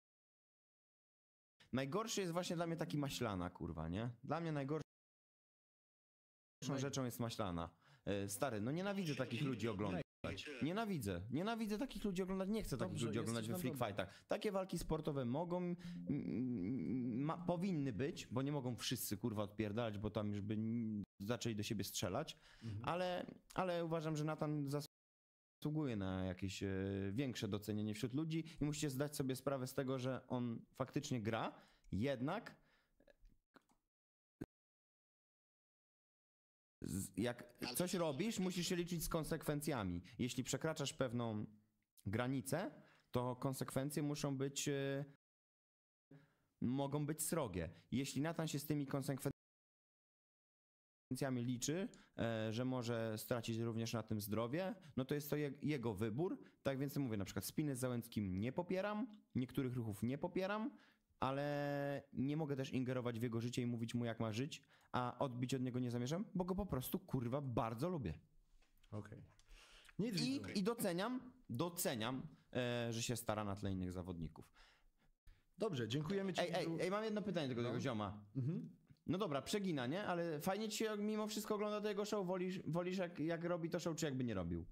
Najgorszy jest właśnie dla mnie taki maślana, kurwa, nie? Dla mnie najgorszą rzeczą jest maślana. E, Stary, no nienawidzę takich ludzi oglądać. Nienawidzę. Nienawidzę takich ludzi oglądać. Nie chcę takich Dobrze, ludzi oglądać we jesteś freak na fightach. Takie walki sportowe mogą, mm, ma, powinny być, bo nie mogą wszyscy kurwa odpierdalać, bo tam już by n- zaczęli do siebie strzelać, ale, ale uważam, że Nathan zasługuje na jakieś e, większe docenienie wśród ludzi i musicie zdać sobie sprawę z tego, że on faktycznie gra, jednak z- jak coś robisz, musisz się liczyć z konsekwencjami. Jeśli przekraczasz pewną granicę, to konsekwencje muszą być, e, mogą być srogie. Jeśli Nathan się z tymi konsekwencjami liczy, e, że może stracić również na tym zdrowie, no to jest to je, jego wybór. Tak więc mówię, na przykład spiny z Załęckim nie popieram, niektórych ruchów nie popieram, ale nie mogę też ingerować w jego życie i mówić mu jak ma żyć, a odbić od niego nie zamierzam, bo go po prostu kurwa bardzo lubię. Okej. Nic I, widzowie. i doceniam, doceniam, e, że się stara na tle innych zawodników. Dobrze, dziękujemy ci. Ej, ej, widzu. ej, mam jedno pytanie do tego zioma. Mhm. No dobra, przegina, nie? Ale fajnie ci się mimo wszystko ogląda do jego show? Wolisz, wolisz jak, jak robi to show, czy jakby nie robił?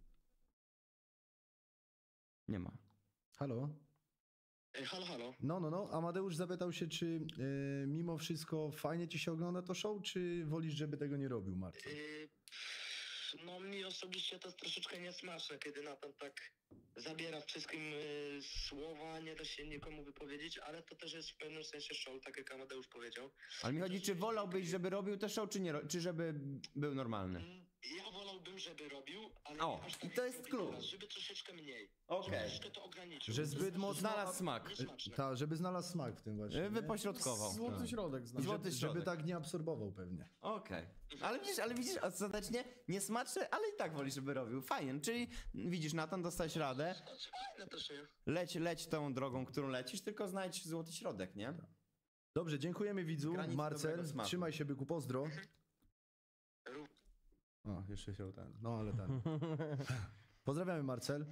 Nie ma. Halo? Ej, halo, halo. No, no, no. Amadeusz zapytał się, czy y, mimo wszystko fajnie ci się ogląda to show, czy wolisz, żeby tego nie robił, Marcin? Yy, no mi osobiście to jest troszeczkę niesmaczne, kiedy Nathan tak zabiera wszystkim yy, słowa, nie da się nikomu wypowiedzieć, ale to też jest w pewnym sensie show, tak jak Amadeusz powiedział. Ale mi chodzi, czy wolałbyś, żeby robił te show, czy nie, ro- czy żeby był normalny? Mm, Ja wolałbym, żeby robił, ale O, nie aż i tak to jak jest robi klucz. teraz, żeby troszeczkę mniej. Okej. Żeby troszeczkę to ograniczył. Że To zbyt jest mocno- Znalazł smak. niesmaczne. Tak, żeby znalazł smak w tym właśnie. nie? Wypośrodkował. Złoty środek I znam. Złoty żeby, żeby środek. tak nie absorbował pewnie. Okej. Ale widzisz, ale widzisz, ostatecznie niesmaczne, ale i tak wolisz, żeby robił. Fajnie. Czyli widzisz, Nathan, dostałeś radę. Znaczy, fajne to się. Leć, leć tą drogą, którą lecisz, tylko znajdź złoty środek, nie? Dobrze, dziękujemy widzu. Granic Marcel, dobrego smaku. trzymaj się, byku, pozdro. Rób- O, jeszcze się ten. No, ale ten. Pozdrawiamy, Marcel.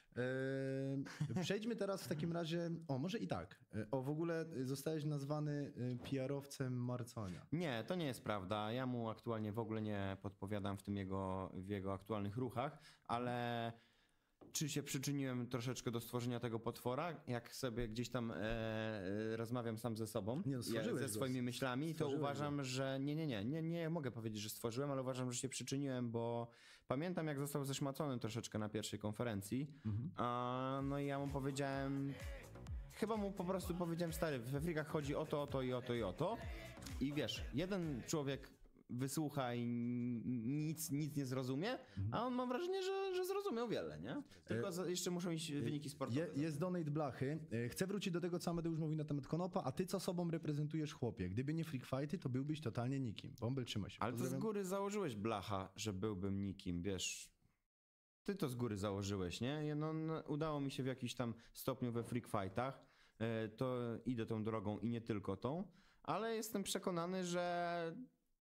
Eee, przejdźmy teraz w takim razie. O, może i tak. E, O, w ogóle zostałeś nazwany e, P R-owcem Marconia. Nie, to nie jest prawda. Ja mu aktualnie w ogóle nie podpowiadam w tym jego, w jego aktualnych ruchach, ale czy się przyczyniłem troszeczkę do stworzenia tego potwora? Jak sobie gdzieś tam e, rozmawiam sam ze sobą, Nie, no, stworzyłeś ze go. swoimi myślami, to Stworzyłeś uważam, że nie, nie, nie, nie, nie mogę powiedzieć, że stworzyłem, ale uważam, że się przyczyniłem, bo pamiętam, jak został zeszmacony troszeczkę na pierwszej konferencji. A, no i ja mu powiedziałem, chyba mu po prostu powiedziałem, stary, we frikach chodzi o to, o to i o to i o to. I wiesz, jeden człowiek wysłucha i nic, nic nie zrozumie, a on mam wrażenie, że, że zrozumiał wiele, nie? Tylko za, jeszcze muszą iść wyniki sportowe. Je, jest donate Blachy. E, Chcę wrócić do tego, co Amadeusz mówi na temat Konopa, a ty co sobą reprezentujesz, chłopie? Gdyby nie freak fighty, to byłbyś totalnie nikim. Bąbel, trzymaj się. Ale to z Pozdrawiam. góry założyłeś, blacha, że byłbym nikim, wiesz. Ty to z góry założyłeś, nie? No, no, udało mi się w jakimś tam stopniu we freak fightach, e, to idę tą drogą i nie tylko tą, ale jestem przekonany, że,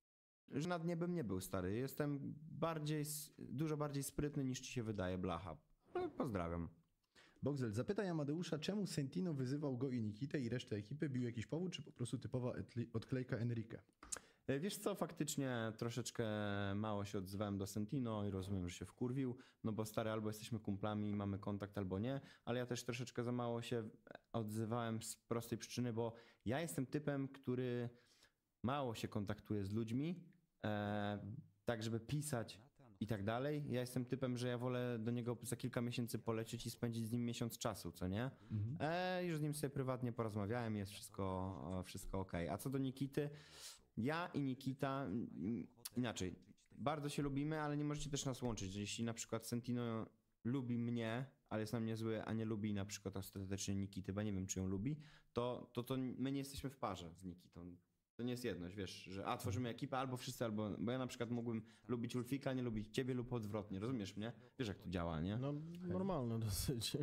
że nad niebem nie był, stary. Jestem bardziej, s- dużo bardziej sprytny niż ci się wydaje, blacha. Ale pozdrawiam. Bogzel, zapytaj Amadeusza, czemu Sentino wyzywał go i Nikitę i resztę ekipy? Bił jakiś powód, czy po prostu typowa etli- odklejka Enrique? E, Wiesz co, faktycznie troszeczkę mało się odzywałem do Sentino i rozumiem, że się wkurwił, no bo stary, albo jesteśmy kumplami i mamy kontakt, albo nie, ale ja też troszeczkę za mało się odzywałem z prostej przyczyny, bo ja jestem typem, który mało się kontaktuje z ludźmi, e, tak żeby pisać i tak dalej. Ja jestem typem, że ja wolę do niego za kilka miesięcy polecieć i spędzić z nim miesiąc czasu, co nie? E, już z nim sobie prywatnie porozmawiałem, jest wszystko, e, wszystko okej. A co do Nikity, ja i Nikita, mm, inaczej, bardzo się lubimy, ale nie możecie też nas łączyć. Jeśli na przykład Sentino lubi mnie, ale jest na mnie zły, a nie lubi na przykład ostatecznie Nikity, bo nie wiem, czy ją lubi, to, to, to my nie jesteśmy w parze z Nikitą. To nie jest jedność, wiesz, że a, tworzymy ekipę, albo wszyscy, albo... Bo ja na przykład mógłbym lubić Ulfika, nie lubić ciebie lub odwrotnie, rozumiesz mnie? Wiesz, jak to działa, nie? No normalne dosyć.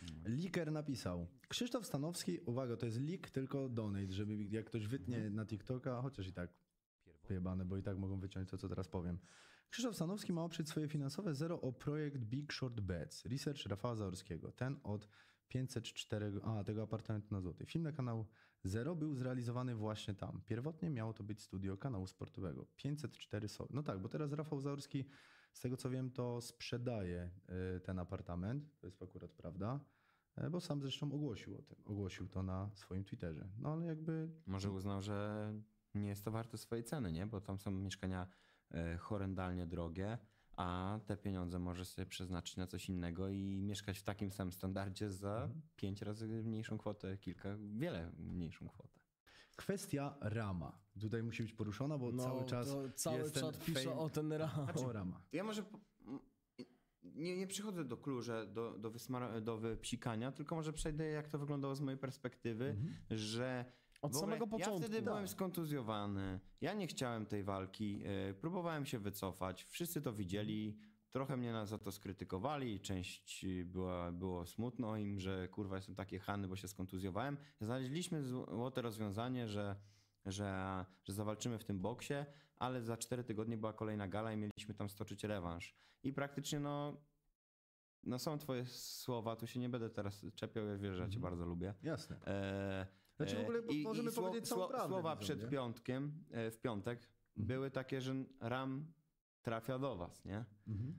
Liker napisał. Krzysztof Stanowski, uwaga, to jest leak, tylko donate, żeby jak ktoś wytnie na TikToka, chociaż i tak wyjebane, bo i tak mogą wyciąć to, co teraz powiem. Krzysztof Stanowski ma oprzeć swoje finansowe zero o projekt Big Short Bets. Research Rafała Zaorskiego. Ten od pięćset cztery, a tego apartamentu na Złotej. Film na kanał Zero był zrealizowany właśnie tam. Pierwotnie miało to być studio kanału sportowego. pięćset cztery so. No tak, bo teraz Rafał Zaorski, z tego co wiem, to sprzedaje y, ten apartament. To jest akurat prawda. Y, bo sam zresztą ogłosił o tym. Ogłosił to na swoim Twitterze. No ale jakby... Może uznał, że nie jest to warte swojej ceny, nie? Bo tam są mieszkania y, horrendalnie drogie, a te pieniądze może sobie przeznaczyć na coś innego i mieszkać w takim samym standardzie za Mhm. pięć razy mniejszą kwotę, kilka, wiele mniejszą kwotę. Kwestia Rama. Tutaj musi być poruszona, bo No, cały czas to cały jest ten czat pisze fame o ten ram. o Rama. Ja może po, m- nie, nie przychodzę do kluże, do, do, wysmara, do wypsikania, tylko może przejdę, jak to wyglądało z mojej perspektywy, Mhm. że Od w ogóle samego początku. ja wtedy Tak. byłem skontuzjowany, ja nie chciałem tej walki, yy, próbowałem się wycofać, wszyscy to widzieli, trochę mnie na- za to skrytykowali, część była, było smutno im, że kurwa jestem takie chany, bo się skontuzjowałem. Znaleźliśmy złote rozwiązanie, że, że, że zawalczymy w tym boksie, ale za cztery tygodnie była kolejna gala i mieliśmy tam stoczyć rewanż. I praktycznie no, no są twoje słowa, tu się nie będę teraz czepiał, ja wiesz, że ja cię Mhm. bardzo lubię. Jasne. E, Znaczy w ogóle e, i- możemy i sło- powiedzieć całą sło- prawdę Słowa widzom, przed nie? piątkiem, e, w piątek Mhm. były takie, że Ram trafia do was, nie? Mhm.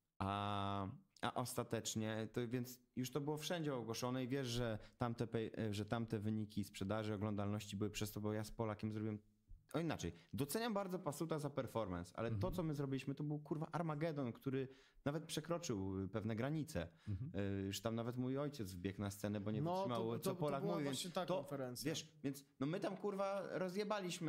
A, a ostatecznie, to więc już to było wszędzie ogłoszone i wiesz, że tamte, pej- że tamte wyniki sprzedaży, oglądalności były przez to, bo ja z Polakiem zrobiłem. O inaczej, doceniam bardzo Pasuta za performance, ale Mhm. to, co my zrobiliśmy, to był kurwa Armagedon, który nawet przekroczył pewne granice. Mhm. Y, Już tam nawet mój ojciec wbiegł na scenę, bo nie No, wytrzymał, to, co to, to Polak była mówił. właśnie ta to, konferencja. Wiesz, więc no my tam kurwa rozjebaliśmy,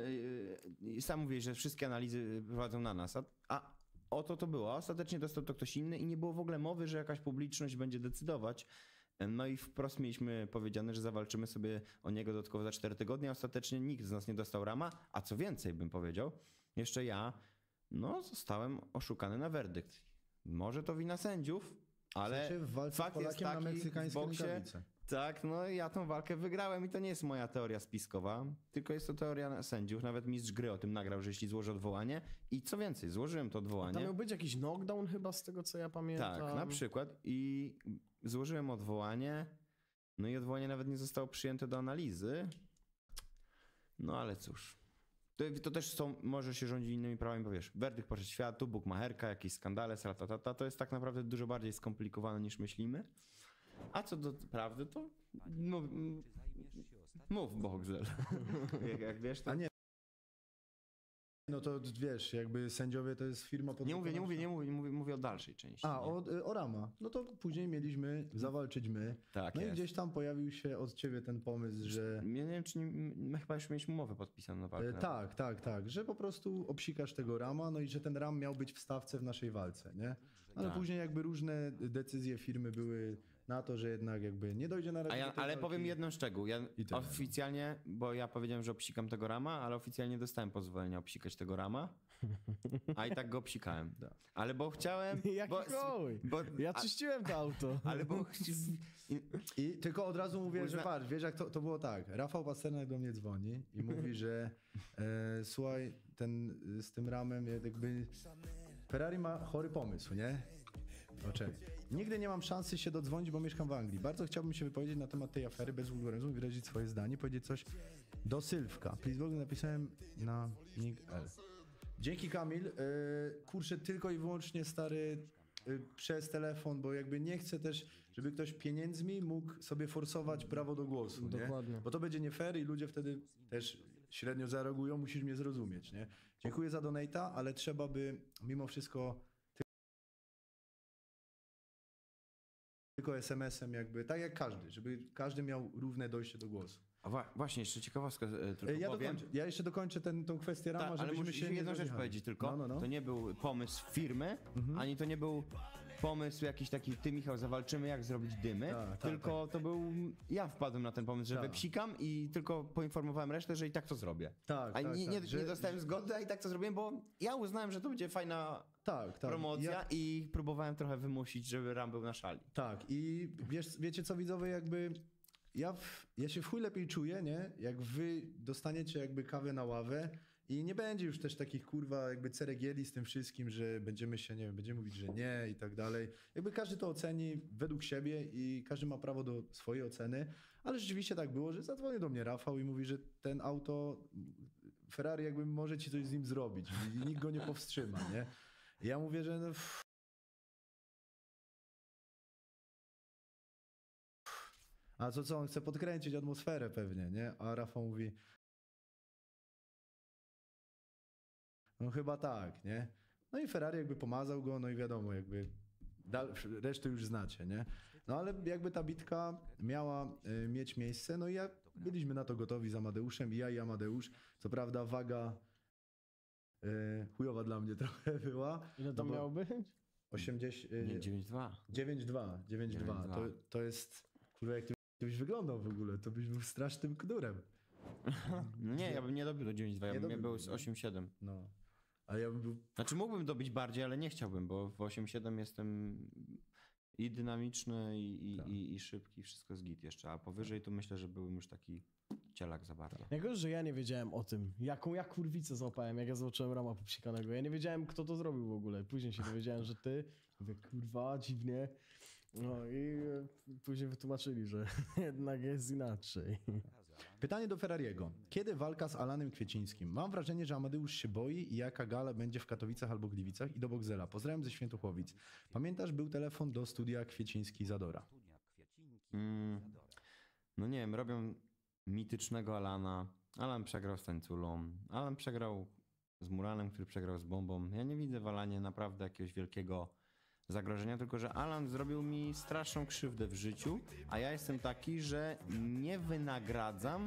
yy, yy, sam mówisz, że wszystkie analizy prowadzą na nas, a, a o to to było. Ostatecznie dostał to ktoś inny i nie było w ogóle mowy, że jakaś publiczność będzie decydować. No i wprost mieliśmy powiedziane, że zawalczymy sobie o niego dodatkowo za cztery tygodnie, a ostatecznie nikt z nas nie dostał Rama, a co więcej bym powiedział, jeszcze ja, no zostałem oszukany na werdykt. Może to wina sędziów, ale W sensie w walce z fakt jest Polakiem na taki, w meksykańskie boksie, rękawice. tak, no ja tą walkę wygrałem i to nie jest moja teoria spiskowa, tylko jest to teoria sędziów. Nawet mistrz gry o tym nagrał, że jeśli złoży odwołanie i co więcej, złożyłem to Tam odwołanie. miał być jakiś knockdown chyba z tego, co ja pamiętam. Tak, na przykład i złożyłem odwołanie, no i odwołanie nawet nie zostało przyjęte do analizy. No ale cóż. To, to też są, może się rządzi innymi prawami, bo wiesz, werdykt poszedł światu, bukmacherka, jakieś skandale, sratatata, to jest tak naprawdę dużo bardziej skomplikowane niż myślimy. A co do prawdy, to mów, mów Boxel. jak, jak wiesz, to... A nie. No to wiesz, jakby sędziowie to jest firma pod Nie mówię, nie mówię, nie mówię, nie mówię, mówię o dalszej części. A, nie? o, y, o Rama. No to później mieliśmy zawalczyć my. Tak No i jest. gdzieś tam pojawił się od ciebie ten pomysł, że... Ja nie wiem, czy nie, my chyba już mieliśmy umowę podpisaną na walkę. E, tak, tak, tak, że po prostu obsikasz tego Rama, no i że ten Ram miał być w stawce w naszej walce, nie? Ale Tak. później jakby różne decyzje firmy były na to, że jednak jakby nie dojdzie na razie A ja, do tej ale walki. powiem jeden szczegół. Ja I tyle, no. oficjalnie, bo ja powiedziałem, że obsikam tego Rama, ale oficjalnie dostałem pozwolenia obsikać tego Rama, a i tak go obsikałem. Tak. Ale bo chciałem... Jaki bo, chuj. bo, Ja a, czyściłem to auto. ale bo... I tylko od razu mówię, że Uzna- patrz, wiesz jak to, to było tak, Rafał Pasternak do mnie dzwoni i mówi, że e, słuchaj, ten z tym Ramem jakby Ferrari ma chory pomysł, nie? Oczy. Nigdy nie mam szansy się dodzwonić, bo mieszkam w Anglii. Bardzo chciałbym się wypowiedzieć na temat tej afery bez wulgaryzmu, wyrazić swoje zdanie, powiedzieć coś do Sylwka. Please Bogu napisałem na nick L. Dzięki Kamil. Yy, kurczę, tylko i wyłącznie stary yy, przez telefon, bo jakby nie chcę też, żeby ktoś pieniędzmi mógł sobie forsować prawo do głosu, nie? Dokładnie. Bo to będzie nie fair i ludzie wtedy też średnio zareagują, musisz mnie zrozumieć, nie? Dziękuję za donata, ale trzeba by mimo wszystko tylko es em esem jakby, tak jak każdy, żeby każdy miał równe dojście do głosu. A wa- właśnie, jeszcze ciekawostkę e, tylko E, Ja, powiem. dokończę, ja jeszcze dokończę ten, tą kwestię Rama, Tak, ale żebyśmy muszę się nie jedną rzecz rozjechali. powiedzieć tylko. No, no, no. To nie był pomysł firmy, Mhm. ani to nie był pomysł jakiś taki, ty Michał, zawalczymy, jak zrobić dymy, Tak, tak, tylko to był, ja wpadłem na ten pomysł, że Tak. wypsikam i tylko poinformowałem resztę, że i tak to zrobię. Tak, A tak, nie, tak, nie, że- nie dostałem zgody, a i tak to zrobiłem, bo ja uznałem, że to będzie fajna Tak, tak. promocja Ja, i próbowałem trochę wymusić, żeby Ram był na szali. tak, i wiesz, wiecie co, widzowie, jakby ja, w, ja się w chuj lepiej czuję, nie? Jak wy dostaniecie jakby kawę na ławę i nie będzie już też takich, kurwa, jakby ceregieli z tym wszystkim, że będziemy się, nie wiem, będziemy mówić, że nie i tak dalej. Jakby każdy to oceni według siebie i każdy ma prawo do swojej oceny, ale rzeczywiście tak było, że zadzwonił do mnie Rafał i mówi, że ten auto, Ferrari jakby może ci coś z nim zrobić i nikt go nie powstrzyma, nie? I ja mówię, że no, pff, a co co, on chce podkręcić atmosferę pewnie, nie? A Rafał mówi, no chyba tak, nie? No i Ferrari jakby pomazał go, no i wiadomo, jakby dal, resztę już znacie, nie? No ale jakby ta bitka miała y, mieć miejsce, no i ja byliśmy na to gotowi z Amadeuszem, i ja i Amadeusz. Co prawda waga y, chujowa dla mnie trochę była. Ile tam no bo miało być? osiemdziesiąt, Nie, y, dziewięć dwa. dziewięć dwa, dziewięć dwa. To, to jest, kurwa, jak ty byś wyglądał w ogóle, to byś był strasznym knurem. No nie, ja bym nie dobił do dziewięć dwa, ja Nie bym dobiłbyś, był z no. osiem siedem. No. A ja bym był Znaczy mógłbym dobić bardziej, ale nie chciałbym, bo w osiem siedem jestem i dynamiczny, i, i, Tak. i, i szybki, wszystko jest git jeszcze, a powyżej to myślę, że byłbym już taki cielak za bardzo. Jako, że ja nie wiedziałem o tym, jaką ja kurwicę złapałem, jak ja zobaczyłem Rama popsikanego. Ja nie wiedziałem, kto to zrobił w ogóle. Później się dowiedziałem, że ty. Mówię, kurwa, dziwnie. No i e, później wytłumaczyli, że jednak jest inaczej. Pytanie do Ferrariego. Kiedy walka z Alanem Kwiecińskim? Mam wrażenie, że Amadeusz się boi i jaka gala będzie w Katowicach albo Gliwicach i do Boxela. Pozdrawiam ze Świętochłowic. Pamiętasz, był telefon do studia Kwieciński-Zadora. Mm, no nie wiem, robią mitycznego Alana. Alan przegrał z Tańculą. Alan przegrał z Muranem, który przegrał z Bombą. Ja nie widzę w Alanie naprawdę jakiegoś wielkiego zagrożenia, tylko że Alan zrobił mi straszną krzywdę w życiu, a ja jestem taki, że nie wynagradzam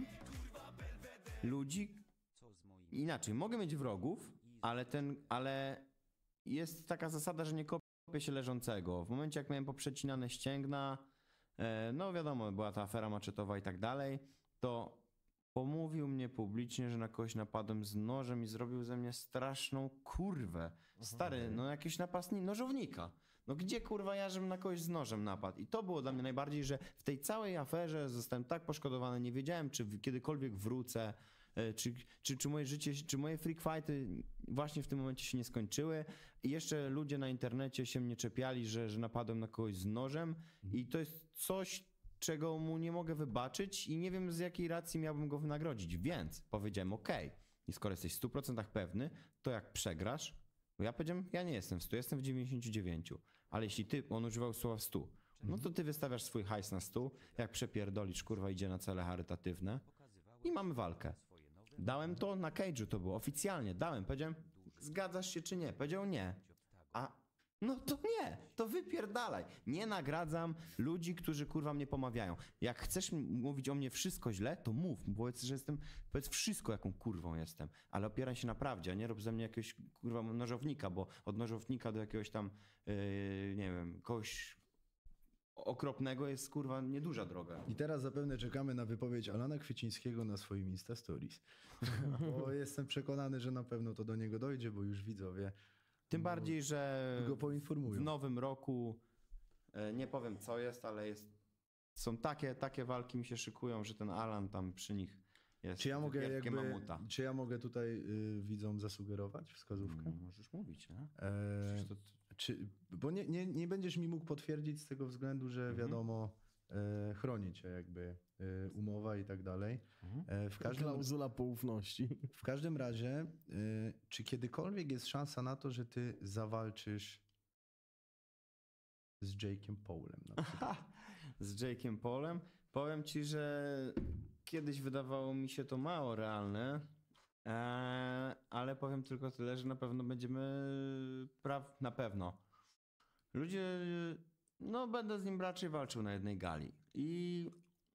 ludzi. Inaczej, mogę mieć wrogów, ale ten, ale jest taka zasada, że nie kopię się leżącego. W momencie, jak miałem poprzecinane ścięgna, e, no wiadomo, była ta afera maczetowa i tak dalej, to pomówił mnie publicznie, że na kogoś napadłem z nożem i zrobił ze mnie straszną kurwę. Stary, no jakiś napastnik, nożownika. No gdzie kurwa ja, żebym na kogoś z nożem napadł? I to było dla mnie najbardziej, że w tej całej aferze zostałem tak poszkodowany, nie wiedziałem, czy w- kiedykolwiek wrócę, e, czy, czy, czy moje życie, czy moje freak fighty właśnie w tym momencie się nie skończyły. I jeszcze ludzie na internecie się mnie czepiali, że, że napadłem na kogoś z nożem i to jest coś, czego mu nie mogę wybaczyć i nie wiem, z jakiej racji miałbym go wynagrodzić, więc powiedziałem okej, i skoro jesteś w stu procentach pewny, to jak przegrasz, bo ja powiedziałem, ja nie jestem w stu, jestem w dziewięćdziesięciu dziewięciu, ale jeśli ty, on używał słowa w stu, no to ty wystawiasz swój hajs na stół, jak przepierdolisz, kurwa, idzie na cele charytatywne i mamy walkę. Dałem to na cage'u, to było oficjalnie, dałem, powiedziałem, zgadzasz się czy nie? Powiedział nie, a no to nie, to wypierdalaj. Nie nagradzam ludzi, którzy kurwa mnie pomawiają. Jak chcesz m- mówić o mnie wszystko źle, to mów. Powiedz, że jestem, powiedz wszystko, jaką kurwą jestem. Ale opieraj się na prawdzie, a nie rób ze mnie jakiegoś kurwa nożownika, bo od nożownika do jakiegoś tam, yy, nie wiem, kogoś okropnego jest kurwa nieduża droga. I teraz zapewne czekamy na wypowiedź Alana Kwiecińskiego na swoim Insta Stories. Bo jestem przekonany, że na pewno to do niego dojdzie, bo już widzowie Tym bardziej, że go w poinformują. nowym roku, e, nie powiem co jest, ale jest, są takie, takie walki mi się szykują, że ten Alan tam przy nich jest Czy ja mogę wielkie jakby, mamuta. czy ja mogę tutaj y, widzom zasugerować wskazówkę? No, możesz mówić, nie? E, Przecież to, czy, bo nie, nie, nie będziesz mi mógł potwierdzić z tego względu, że Mhm. wiadomo, e, chroni cię jakby e, umowa i tak dalej. Mhm. E, w, każdym, Klauzula poufności. w każdym razie, e, czy kiedykolwiek jest szansa na to, że ty zawalczysz z Jake'em Paulem na przykład? z Jake'em Paulem. Powiem ci, że kiedyś wydawało mi się to mało realne, e, ale powiem tylko tyle, że na pewno będziemy praw, na pewno. Ludzie, no będę z nim raczej walczył na jednej gali. I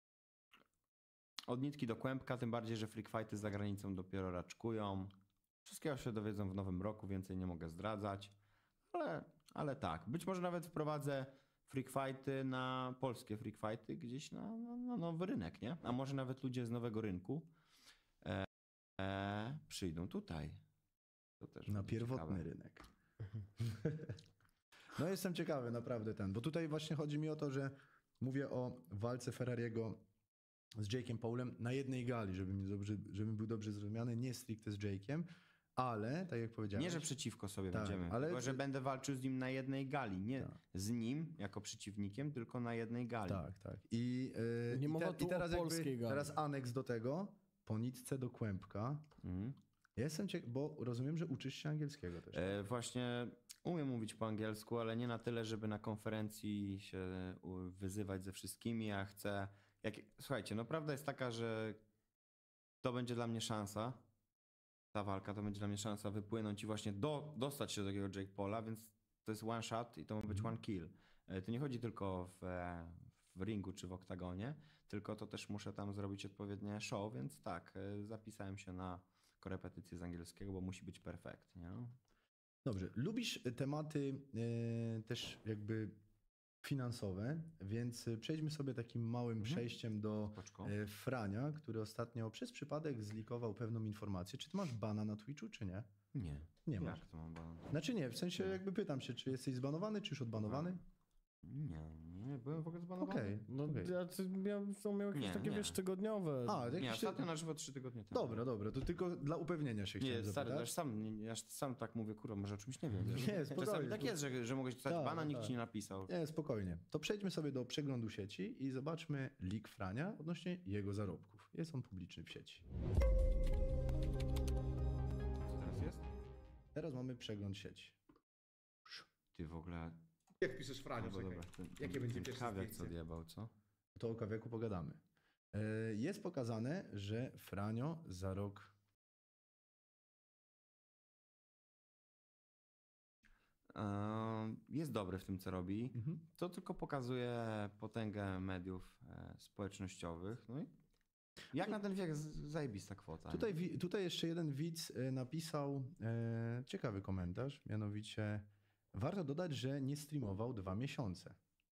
od nitki do kłębka, tym bardziej, że freak fighty za granicą dopiero raczkują. Wszystkiego się dowiedzą w nowym roku, więcej nie mogę zdradzać. Ale, ale tak, być może nawet wprowadzę freak fighty na polskie freak fighty gdzieś na, na, na nowy rynek, nie? A może nawet ludzie z nowego rynku e, e, przyjdą tutaj. To też Na będzie pierwotny ciekawe. rynek. No jestem ciekawy naprawdę ten, bo tutaj właśnie chodzi mi o to, że mówię o walce Ferrariego z Jake'em Paulem na jednej gali, żeby mi dobrze, żebym był dobrze zrozumiany, nie stricte z Jake'em, ale tak jak powiedziałem. Nie, że przeciwko sobie Tak, będziemy, ale- tylko że będę walczył z nim na jednej gali. Nie Tak. z nim jako przeciwnikiem, tylko na jednej gali. Tak, tak. I, yy, Nie i, mowa tu i teraz o jakby, polskiej gali. teraz aneks do tego, po nitce do kłębka. Mhm. Ja jestem ciekaw, bo rozumiem, że uczysz się angielskiego też. tak? E, właśnie umiem mówić po angielsku, ale nie na tyle, żeby na konferencji się u- wyzywać ze wszystkimi. Ja chcę. Jak, słuchajcie, no prawda jest taka, że to będzie dla mnie szansa. Ta walka to będzie dla mnie szansa wypłynąć i właśnie do, dostać się do takiego Jake Paula, więc to jest one shot i to ma być Mhm. one kill. E, To nie chodzi tylko w, e, w ringu czy w oktagonie, tylko to też muszę tam zrobić odpowiednie show, więc tak, e, zapisałem się na korepetycję z angielskiego, bo musi być perfekt, nie? Dobrze. Lubisz tematy e, też jakby finansowe, więc przejdźmy sobie takim małym Mhm. przejściem do Spoczko. e, Frania, który ostatnio przez przypadek zlikował pewną informację. Czy ty masz bana na Twitchu, czy nie? Nie. Nie masz. Jak to mam banan? Znaczy nie, w sensie Nie. jakby pytam się, czy jesteś zbanowany, czy już odbanowany? Nie, nie, byłem w ogóle zbanowany. Okej, No, okej. ja ty miał, to miał jakieś Nie, takie, nie. wiesz, tygodniowe. A, Nie, jakiś... ostatnio na żywo trzy tygodnie temu. Dobra, dobra, to tylko dla upewnienia się chciałem Nie, stary, zapytać. aż sam, nie, aż sam tak mówię, kurwa, może o czymś nie wiem. wiesz? Nie, spokojnie. Czasami tak jest, że, że mogę dostać Tak, bana, nikt tak. ci nie napisał. Nie, spokojnie. To przejdźmy sobie do przeglądu sieci i zobaczmy lik Frania odnośnie jego zarobków. Jest on publiczny w sieci. Co teraz jest? Teraz mamy przegląd sieci. Ty w ogóle... Jak piszesz Franio, Albo czekaj. dobra, ten, Jakie ten, będzie ten pierwsze kawiak co zdjęcie? odjebał, co? To o kawiaku pogadamy. E, Jest pokazane, że Franio za rok... Ehm, Jest dobry w tym, co robi. Mhm. To tylko pokazuje potęgę mediów e, społecznościowych. No i jak na ten wiek z- zajebista kwota. nie? Tutaj, wi- tutaj jeszcze jeden widz e, napisał e, ciekawy komentarz, mianowicie warto dodać, że nie streamował dwa miesiące.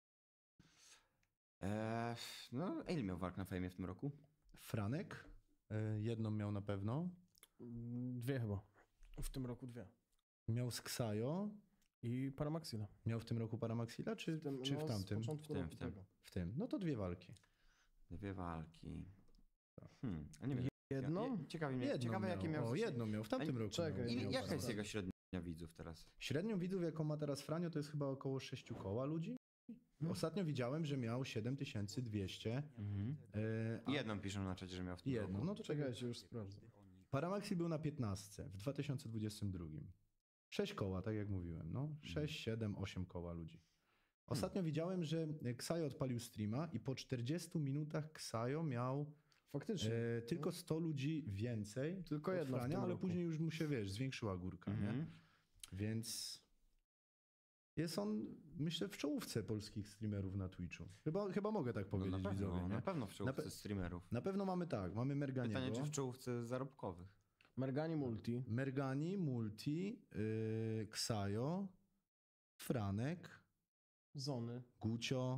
Eee, no, ile miał walk na fejmie w tym roku? Franek e, jedną miał na pewno, Dwie chyba. W tym roku dwie. miał z Ksajo, I Paramaxila. miał w tym roku Paramaxila, czy, czy w no, tamtym? Z początku W tym, roku w tym. tego. W tym. No to dwie walki. Dwie walki. Tak. Hmm, a nie wiem. Jedną? Ja- Ciekawi mnie, Jedną ciekawe miał. jakie miał... O, jedną miał w tamtym A- roku. czekaj, miał, I miał jaka jest Paramaxila. jego średnia widzów teraz? Średnią widzów, jaką ma teraz Franio, to jest chyba około sześciu koła ludzi. Hmm. Ostatnio widziałem, że miał siedem tysięcy dwieście. Mhm. E, a Jedną piszą na czacie, że miał w tym jedną. roku. No to czekaj. Czekajcie, już sprawdzę. Paramaxi był na piętnastce w dwa tysiące dwudziestym drugim. Sześć koła, tak jak mówiłem. No. Sześć, siedem, osiem koła ludzi. Ostatnio widziałem, że Ksajo odpalił streama i po czterdziestu minutach Ksajo miał Faktycznie. e, tylko sto ludzi więcej. Tylko od jedna w Frania, tym ale roku. później już mu się, wiesz, zwiększyła górka, nie? Mhm. Więc jest on, myślę, w czołówce polskich streamerów na Twitchu. Chyba, chyba mogę tak No, powiedzieć na, pewno, widzowie, nie? na pewno w czołówce pe- streamerów. Na pewno mamy tak, mamy Merganiego, Pytanie, czy w czołówce zarobkowych? Mergani Multi. Mergani, Multi, yy, Ksajo, Franek, Zony. Gucio.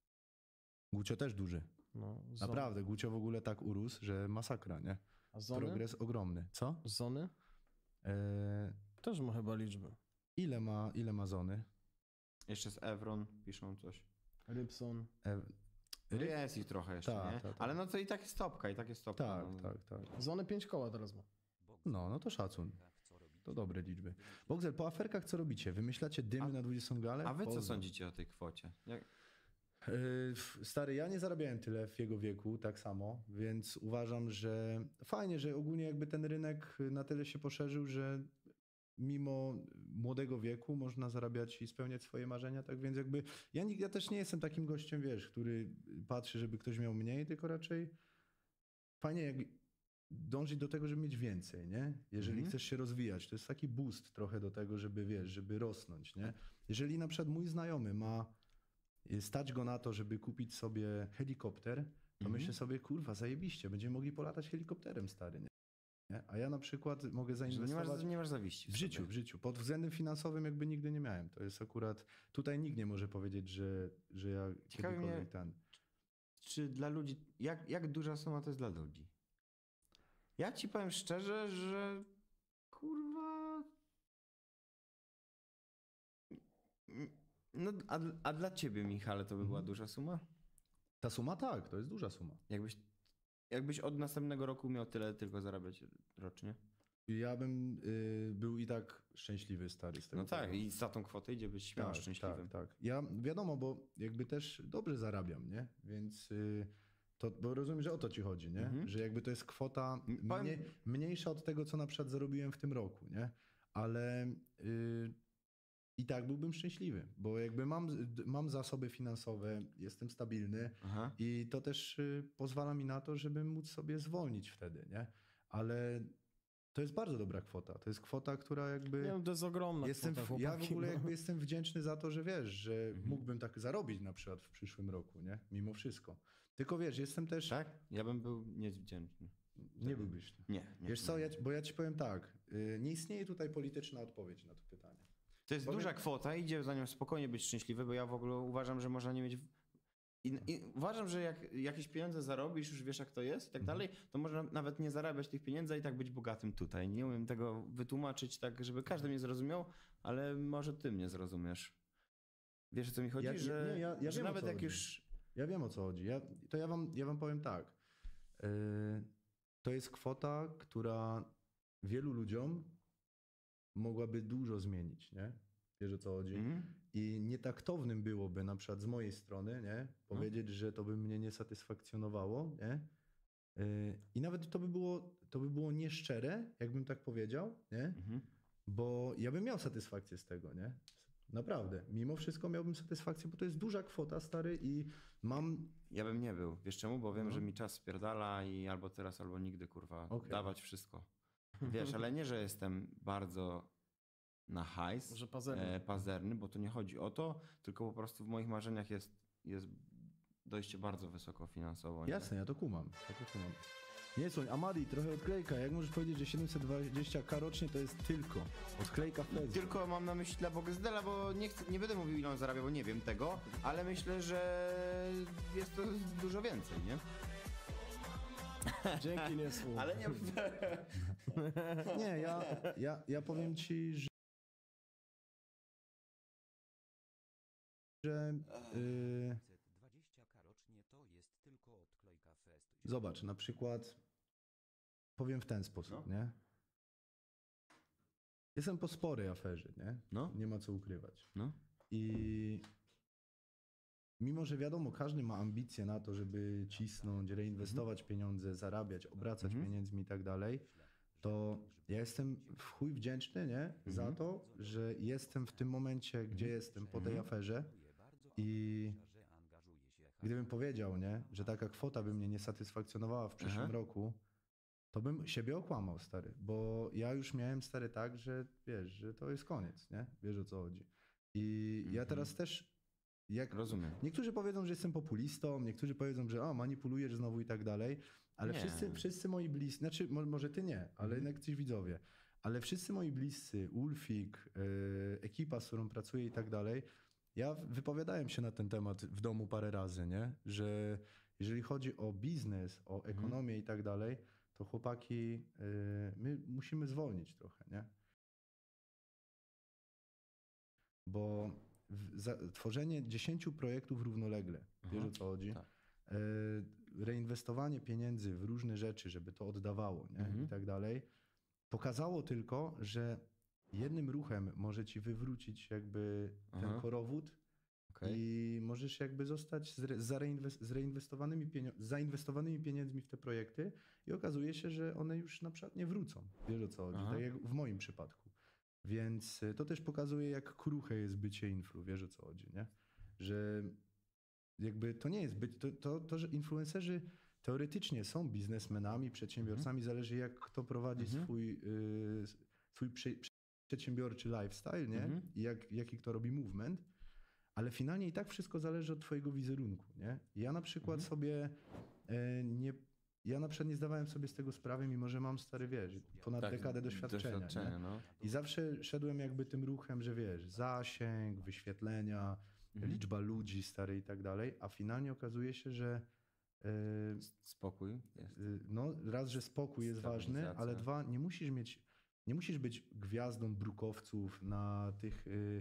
Gucio też duży. No, zony. Naprawdę, Gucio w ogóle tak urósł, że masakra, nie? A Zony? Progres ogromny. Co? Zony? Yy, Też ma chyba liczby. ile ma, ile ma zony? Jeszcze z Evron piszą coś. Rybson. E, No Ry- jest ich trochę jeszcze, Tak, nie? tak, tak. Ale no to i tak jest topka, i tak jest topka. tak, no. tak, tak. Zony pięć koła teraz ma. No, no to szacun. To dobre liczby. Boxer, po aferkach co robicie? Wymyślacie dymy A- na dwudziestą galę? A wy co Pozdro. sądzicie o tej kwocie? Jak... Yy, Stary, ja nie zarabiałem tyle w jego wieku, tak samo, więc uważam, że fajnie, że ogólnie jakby ten rynek na tyle się poszerzył, że mimo młodego wieku można zarabiać i spełniać swoje marzenia, tak więc jakby ja, nie- ja też nie jestem takim gościem, wiesz, który patrzy, żeby ktoś miał mniej, tylko raczej fajnie jak dążyć do tego, żeby mieć więcej, nie? Jeżeli Mhm. chcesz się rozwijać, to jest taki boost trochę do tego, żeby, wiesz, żeby rosnąć, nie? Jeżeli na przykład mój znajomy ma stać go na to, żeby kupić sobie helikopter, to Mhm. myślę sobie, kurwa, zajebiście, będziemy mogli polatać helikopterem, stary, nie? Nie? A ja na przykład mogę Że nie zainwestować masz, nie masz zawiści. w życiu, w życiu. Pod względem finansowym jakby nigdy nie miałem. To jest akurat, tutaj nikt nie może powiedzieć, że, że ja Ciekawi kiedykolwiek mnie- ten... Czy dla ludzi, jak, jak duża suma to jest dla ludzi? Ja ci powiem szczerze, że kurwa, No, a, a dla ciebie, Michale, to by była duża suma? Ta suma tak, to jest duża suma. Jakbyś, jakbyś od następnego roku miał tyle tylko zarabiać rocznie? Ja bym y, był i tak szczęśliwy, stary, z tego No tak, powodu. i za tą kwotę idzie być śmiało tak, szczęśliwym. Tak, tak. Ja wiadomo, bo jakby też dobrze zarabiam, nie? Więc y, to, bo rozumiem, że o to ci chodzi, nie? Mhm. Że jakby to jest kwota M- powiem- mnie, mniejsza od tego, co na przykład zarobiłem w tym roku, nie? Ale y, i tak byłbym szczęśliwy, bo jakby mam, mam zasoby finansowe, jestem stabilny Aha. i to też y, pozwala mi na to, żeby móc sobie zwolnić wtedy, nie? Ale to jest bardzo dobra kwota. To jest kwota, która jakby... Nie wiem, to jest ogromna Jestem, kwota, w, ja w chłopaki, ogóle no. jakby jestem wdzięczny za to, że wiesz, że Mhm. mógłbym tak zarobić na przykład w przyszłym roku, nie? Mimo wszystko. Tylko wiesz, jestem też... Tak? Ja bym był niewdzięczny. Nie byłbyś. Nie, nie. Wiesz co, ja, ci- bo ja ci powiem tak, y, nie istnieje tutaj polityczna odpowiedź na to pytanie. To jest Powiem- duża kwota, idzie za nią spokojnie być szczęśliwy, bo ja w ogóle uważam, że można nie mieć... I, i uważam, że jak jakieś pieniądze zarobisz, już wiesz jak to jest i tak dalej, to można nawet nie zarabiać tych pieniędzy, a i tak być bogatym tutaj. Nie umiem tego wytłumaczyć tak, żeby każdy mnie zrozumiał, ale może ty mnie zrozumiesz. Wiesz o co mi chodzi? Ja- ja- że nie, ja- ja że wiem, o nawet co jak chodzi. już... Ja wiem, o co chodzi. Ja, to ja wam, ja wam powiem tak. Y, to jest kwota, która wielu ludziom mogłaby dużo zmienić, nie? Wiesz, o co chodzi? Mhm. I nietaktownym byłoby na przykład z mojej strony, nie? Powiedzieć, że to by mnie nie satysfakcjonowało, nie? Yy, I nawet to by było, to by było nieszczere, jakbym tak powiedział, nie? Mhm. Bo ja bym miał satysfakcję z tego, nie? Naprawdę. Mimo wszystko miałbym satysfakcję, bo to jest duża kwota, stary, i mam... Ja bym nie był. Wiesz czemu? Bo wiem, No. że mi czas spierdala i albo teraz, albo nigdy, kurwa, Okej. dawać wszystko. Wiesz, ale nie, że jestem bardzo na hajs, Że pazerny. e, pazerny, bo to nie chodzi o to, tylko po prostu w moich marzeniach jest, jest dojście bardzo wysoko finansowo. nie? Jasne, ja to kumam. Ja to kumam. Nie słuchaj, Amadi, trochę odklejka. Jak możesz powiedzieć, że siedemset dwadzieścia ka rocznie to jest tylko odklejka w Facebook? Tylko mam na myśli dla Boxdela, bo nie, chcę, nie będę mówił, ile on zarabia, bo nie wiem tego, ale myślę, że jest to dużo więcej, nie? Dzięki, nie słów. Ale nie... Nie, ja, ja, ja powiem ci, że... że yy, dwadzieścia ka rocznie to jest tylko odklejka fest. zobacz, na przykład powiem w ten sposób, No. nie? Jestem po sporej aferze, nie? No. Nie ma co ukrywać. No. I mimo, że wiadomo, każdy ma ambicje na to, żeby cisnąć, reinwestować pieniądze, zarabiać, obracać Mhm. pieniędzmi i tak dalej, to ja jestem w chuj wdzięczny, nie? Za Mhm. to, że jestem w tym momencie, gdzie jestem po tej aferze i gdybym powiedział, nie, że taka kwota by mnie nie satysfakcjonowała w przyszłym Aha. roku, to bym siebie okłamał, stary, bo ja już miałem, stary, tak, że wiesz, że to jest koniec, nie? Wiesz, o co chodzi. I ja Mhm. teraz też, jak Rozumiem. niektórzy powiedzą, że jestem populistą, niektórzy powiedzą, że o, manipulujesz znowu i tak dalej, ale Nie. wszyscy, wszyscy moi bliscy, znaczy mo- może ty nie, ale Mhm. jednak ci widzowie, ale wszyscy moi bliscy, Ulfik, yy, ekipa, z którą pracuję i tak dalej, ja wypowiadałem się na ten temat w domu parę razy, nie? Że jeżeli chodzi o biznes, o Mhm. ekonomię i tak dalej, to chłopaki, yy, my musimy zwolnić trochę, nie? Bo w, za, tworzenie dziesięciu projektów równolegle, wiesz Aha, o co chodzi? tak. E, reinwestowanie pieniędzy w różne rzeczy, żeby to oddawało, nie? Mhm. I tak dalej, pokazało tylko, że jednym ruchem może ci wywrócić jakby ten Aha. korowód Okej. i możesz jakby zostać z, re, zareinwes- z reinwestowanymi pienio- zainwestowanymi pieniędzmi w te projekty i okazuje się, że one już na przykład nie wrócą. Wiesz o co chodzi? Aha. Tak jak w moim przypadku. Więc y, to też pokazuje, jak kruche jest bycie influ, wiesz o co chodzi, nie? Że jakby to nie jest być, to, to, to że influencerzy teoretycznie są biznesmenami, przedsiębiorcami, zależy jak kto prowadzi Mhm. swój, y, swój prze, przedsiębiorczy lifestyle, nie? Mhm. I jak, jaki kto robi movement, ale finalnie i tak wszystko zależy od twojego wizerunku, nie? Ja na przykład Mhm. sobie e, nie, ja na przykład nie zdawałem sobie z tego sprawy, mimo że mam stary, wiesz, ponad Tak, dekadę doświadczenia, doświadczenia nie? no. I zawsze szedłem jakby tym ruchem, że wiesz, zasięg, wyświetlenia, Mhm. liczba ludzi stary i tak dalej, a finalnie okazuje się, że e, Spokój jest. y, no raz, że spokój jest ważny, Stabilizacja. ale dwa, nie musisz mieć, nie musisz być gwiazdą brukowców na tych, y,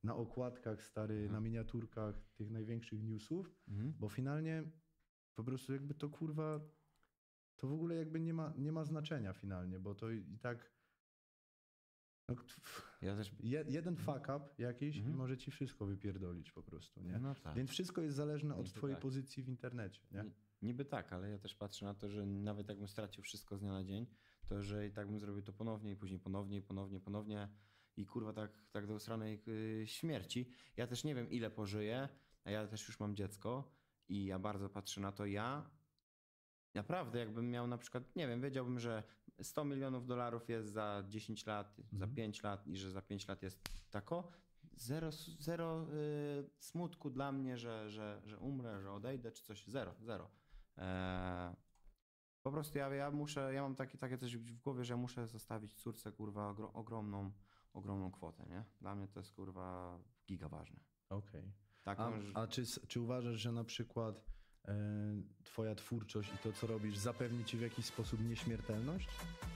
na okładkach, stary, Mhm. na miniaturkach tych największych newsów, Mhm. bo finalnie po prostu jakby to kurwa, to w ogóle jakby nie ma, nie ma znaczenia finalnie, bo to i i tak no, pff, Ja też... je, jeden fuck up jakiś Mhm. i może ci wszystko wypierdolić po prostu, nie? No tak. Więc wszystko jest zależne od Niby twojej tak. pozycji w internecie, nie? Ni- Niby tak, ale ja też patrzę na to, że nawet jakbym stracił wszystko z dnia na dzień, to że i tak bym zrobił to ponownie i później ponownie i ponownie, ponownie i kurwa tak, tak do usranej yy, śmierci. Ja też nie wiem ile pożyję, a ja też już mam dziecko i ja bardzo patrzę na to. Ja naprawdę jakbym miał na przykład, nie wiem, wiedziałbym, że sto milionów dolarów jest za dziesięć lat, za Mhm. pięć lat i że za pięć lat jest tako. Zero, zero y, smutku dla mnie, że, że, że umrę, że odejdę, czy coś. Zero, zero. Eee, po prostu ja, ja muszę, ja mam takie, takie coś w głowie, że ja muszę zostawić córce, kurwa, ogro, ogromną, ogromną kwotę, nie? Dla mnie to jest, kurwa, giga ważne. Okej. Tak, A, że- a czy, s- czy uważasz, że na przykład e, twoja twórczość i to, co robisz, zapewni ci w jakiś sposób nieśmiertelność?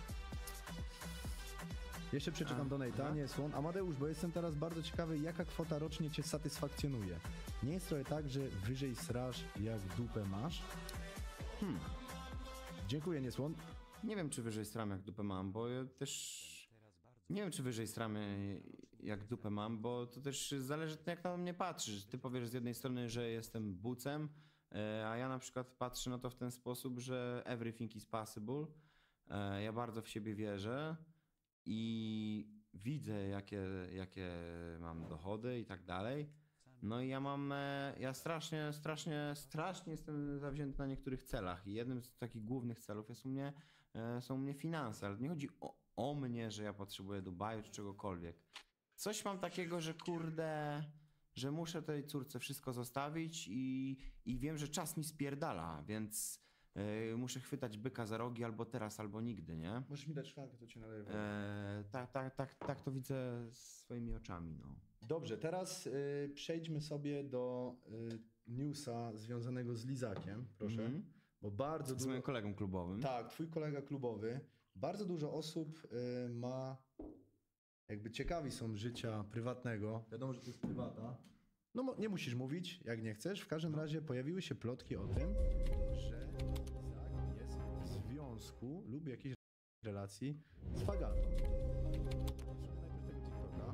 Jeszcze przeczytam A, donate'a, aha. nie słon. Amadeusz, bo jestem teraz bardzo ciekawy, jaka kwota rocznie cię satysfakcjonuje. Nie jest trochę tak, że wyżej srasz, jak dupę masz? Hmm. Dziękuję, Niesłon. Nie wiem, czy wyżej stram jak dupę mam, bo ja też... Nie wiem, czy wyżej stramy jak dupę mam, bo to też zależy jak na mnie patrzysz. Ty powiesz z jednej strony, że jestem bucem, e, a ja na przykład patrzę na to w ten sposób, że everything is possible. E, Ja bardzo w siebie wierzę i widzę, jakie, jakie mam dochody i tak dalej. No i ja mam, e, ja strasznie, strasznie, strasznie jestem zawzięty na niektórych celach i jednym z takich głównych celów jest u mnie, e, są u mnie finanse, ale nie chodzi o, o mnie, że ja potrzebuję Dubaju czy czegokolwiek. Coś mam takiego, że kurde, że muszę tej córce wszystko zostawić i, i wiem, że czas mi spierdala, więc e, muszę chwytać byka za rogi albo teraz, albo nigdy, nie? Możesz mi dać szklankę, to cię naleję. E, tak, tak, tak, tak to widzę swoimi oczami, no. Dobrze, teraz y, przejdźmy sobie do y, newsa związanego z Lizakiem, proszę. Mhm. Bo bardzo Z dużo... moim kolegą klubowym. Tak, twój kolega klubowy. Bardzo dużo osób y, ma, jakby ciekawi są życia prywatnego. Wiadomo, że to jest prywata. No mo- nie musisz mówić, jak nie chcesz. W każdym razie pojawiły się plotki o tym, że Lizak jest w związku lub jakiejś relacji z Fagatą. Najpierw tego TikToka.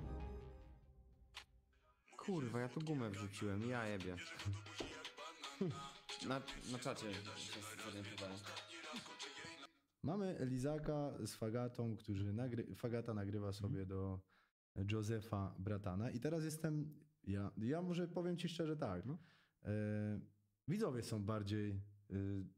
Kurwa, ja tu gumę wrzuciłem, ja jebie. Na, na czacie się zorientowałem. Mamy Lizaka z Fagatą, którzy nagry... Fagata nagrywa sobie do Józefa Bratana i teraz jestem, ja, ja może powiem ci szczerze tak, No. e, widzowie są bardziej e,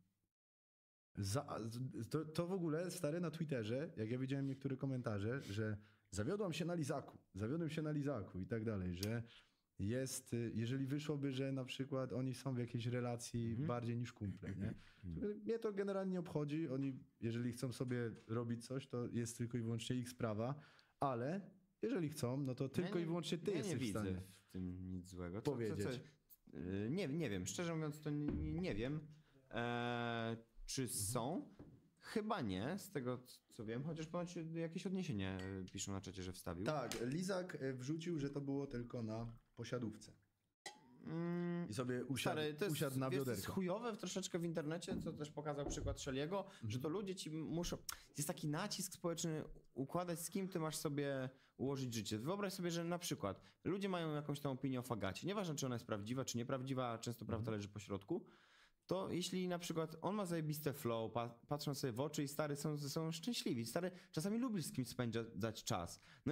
za, to, to w ogóle stary na Twitterze, jak ja widziałem niektóre komentarze, że zawiodłam się na Lizaku, zawiodłem się na Lizaku i tak dalej, że jest, y, jeżeli wyszłoby, że na przykład oni są w jakiejś relacji Mhm. bardziej niż kumple, nie? Mnie to generalnie nie obchodzi. Oni, jeżeli chcą sobie robić coś, to jest tylko i wyłącznie ich sprawa, ale jeżeli chcą, no to tylko Ja nie- i wyłącznie ty ja jesteś nie w widzę stanie. w tym nic złego. powiedzieć. Yy, nie, nie wiem, szczerze mówiąc to nie, nie wiem. Eee, czy są? Chyba nie, z tego co wiem, chociaż ponoć jakieś odniesienie yy, piszą na czacie, że wstawił. Tak, Lizak e, wrzucił, że to było tylko na posiadówce. Mm, I sobie usiadł, Stary, to jest, usiadł na wiesz, to jest bioderko. chujowe w troszeczkę w internecie, co też pokazał przykład Szeliego, Mhm. że to ludzie ci muszą... Jest taki nacisk społeczny układać, z kim ty masz sobie ułożyć życie. Wyobraź sobie, że na przykład ludzie mają jakąś tam opinię o Fagacie. Nieważne, czy ona jest prawdziwa, czy nieprawdziwa, a często prawda leży po środku. To jeśli na przykład on ma zajebiste flow, pa, patrzą sobie w oczy i stary są, są szczęśliwi. Stary, czasami lubisz z kimś spędzać czas. No i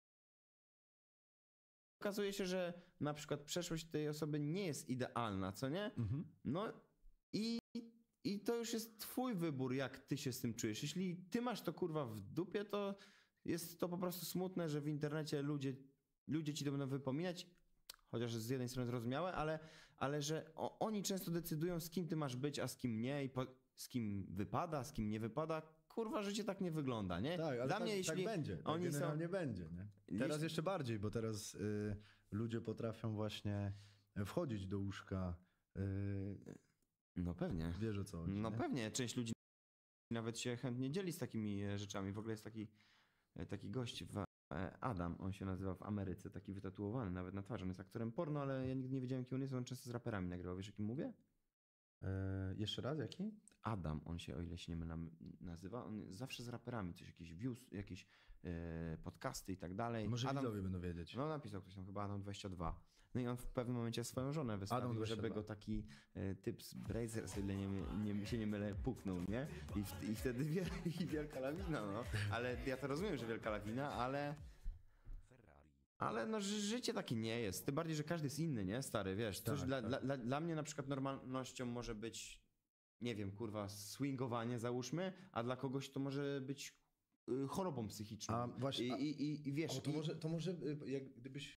okazuje się, że na przykład przeszłość tej osoby nie jest idealna, co nie? Mhm. No i, i to już jest twój wybór, jak ty się z tym czujesz. Jeśli ty masz to kurwa w dupie, to jest to po prostu smutne, że w internecie ludzie, ludzie ci to będą wypominać, chociaż z jednej strony zrozumiałe, ale, ale że o, oni często decydują, z kim ty masz być, a z kim nie i po, z kim wypada, z kim nie wypada. Kurwa, życie tak nie wygląda, nie? Tak, ale Dla tak, mnie, jeśli tak będzie. Tak oni są... generalnie będzie, nie? Teraz Jeśli- jeszcze bardziej, bo teraz y, ludzie potrafią właśnie wchodzić do łóżka. Y, No pewnie. wiesz o co chodzi, No nie? pewnie, część ludzi nawet się chętnie dzieli z takimi e, rzeczami. W ogóle jest taki, e, taki gość w e, Adam, on się nazywa w Ameryce, taki wytatuowany nawet na twarzy. On jest aktorem porno, ale ja nigdy nie wiedziałem, kim on jest. On często z raperami nagrywał. Wiesz, o kim mówię? E, jeszcze raz, jaki? Adam, on się, o ile się nie mylę, nazywa. On zawsze z raperami, coś, jakieś views, jakieś e, podcasty i tak dalej. Może Adam, widzowie będą wiedzieć. no napisał ktoś tam chyba Adam dwadzieścia dwa. No i on w pewnym momencie swoją żonę wystawił, Adam dwadzieścia żeby dwa. go taki e, typ z Brazers, o ile nie, nie, się nie mylę, puknął, nie? I, w, i wtedy wie, i wielka lawina, no. Ale ja to rozumiem, że wielka lawina, ale... Ale no ży- życie takie nie jest. Tym bardziej, że każdy jest inny, nie? Stary, wiesz. Coś Tak, dla, tak. Dla, dla, dla mnie na przykład normalnością może być, nie wiem, kurwa, swingowanie załóżmy, a dla kogoś to może być y, chorobą psychiczną. A właśnie, a- I, i, i, i wiesz... O, to i, może, to może y, jak gdybyś...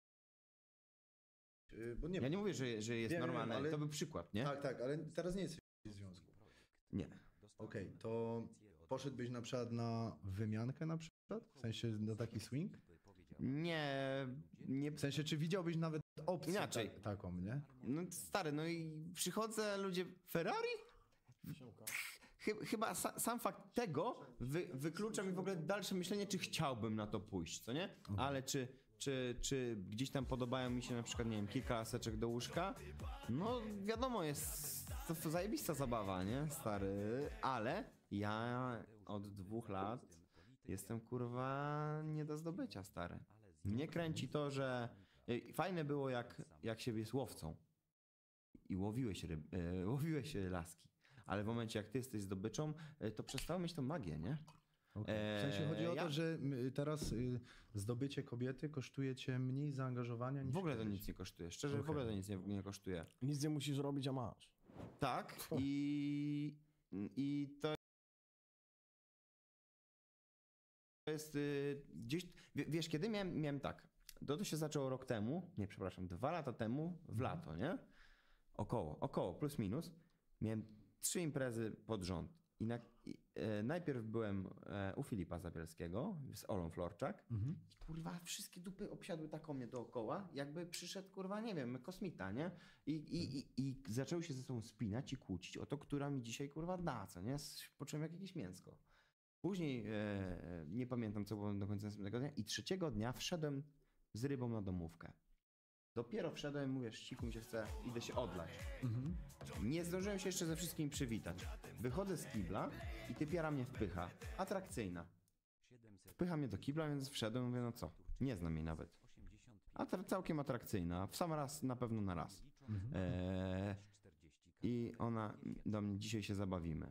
y, Bo nie ja nie mówię, że, że jest Wiem, wiem, normalne, ale- to był przykład, nie? Tak, tak, ale teraz nie jesteś w związku. Nie. Okej, to poszedłbyś na przykład na wymiankę na przykład? W sensie na taki swing? Nie, nie... W sensie, czy widziałbyś nawet opcję Inaczej. Ta, taką, nie? No stary, no i przychodzę, ludzie... Ferrari? Chy- Chyba sa, sam fakt tego wy, wyklucza mi w ogóle dalsze myślenie, czy chciałbym na to pójść, co nie? Ale czy, czy, czy gdzieś tam podobają mi się na przykład, nie wiem, kilka laseczek do łóżka? No wiadomo, jest to, to zajebista zabawa, nie, stary? Ale ja od dwóch lat jestem, kurwa, nie do zdobycia, stary. Mnie kręci to, że ej, fajne było, jak, jak się jest łowcą i łowiłeś, ryb, e, łowiłeś e, laski. Ale w momencie, jak ty jesteś zdobyczą, e, to przestało mieć tą magię, nie? Okay. W sensie chodzi o Eee, ja- to, że y, teraz y, zdobycie kobiety kosztuje cię mniej zaangażowania niż W ogóle to kiedyś. nic nie kosztuje. Szczerze, w Okej. ogóle to nic nie, nie kosztuje. Nic nie musisz robić, a masz. Tak i, i to jest y, gdzieś... w- Wiesz, kiedy miałem, miałem tak, to, to się zaczęło rok temu, nie, przepraszam, dwa lata temu, w lato, nie? Około, około, plus minus. Miałem trzy imprezy pod rząd. I, na, i e, najpierw byłem e, u Filipa Zabielskiego z Olą Florczak. Mhm. I kurwa, wszystkie dupy obsiadły tak o mnie dookoła, jakby przyszedł, kurwa, nie wiem, kosmita, nie? I, i, i, i zaczęły się ze sobą spinać i kłócić o to, która mi dzisiaj, kurwa, da, co nie? Poczułem jak jakieś mięsko. Później, e, nie pamiętam, co było do końca następnego dnia, i trzeciego dnia wszedłem z rybą na domówkę. Dopiero wszedłem, mówię, ściku mi się chce, idę się odlać. Mhm. Nie zdążyłem się jeszcze ze wszystkimi przywitać. Wychodzę z kibla i typiara mnie wpycha. Atrakcyjna. Wpycha mnie do kibla, więc wszedłem, mówię, no co? Nie znam jej nawet. A tra- całkiem atrakcyjna. W sam raz, na pewno na raz. Eee, I ona do mnie, dzisiaj się zabawimy.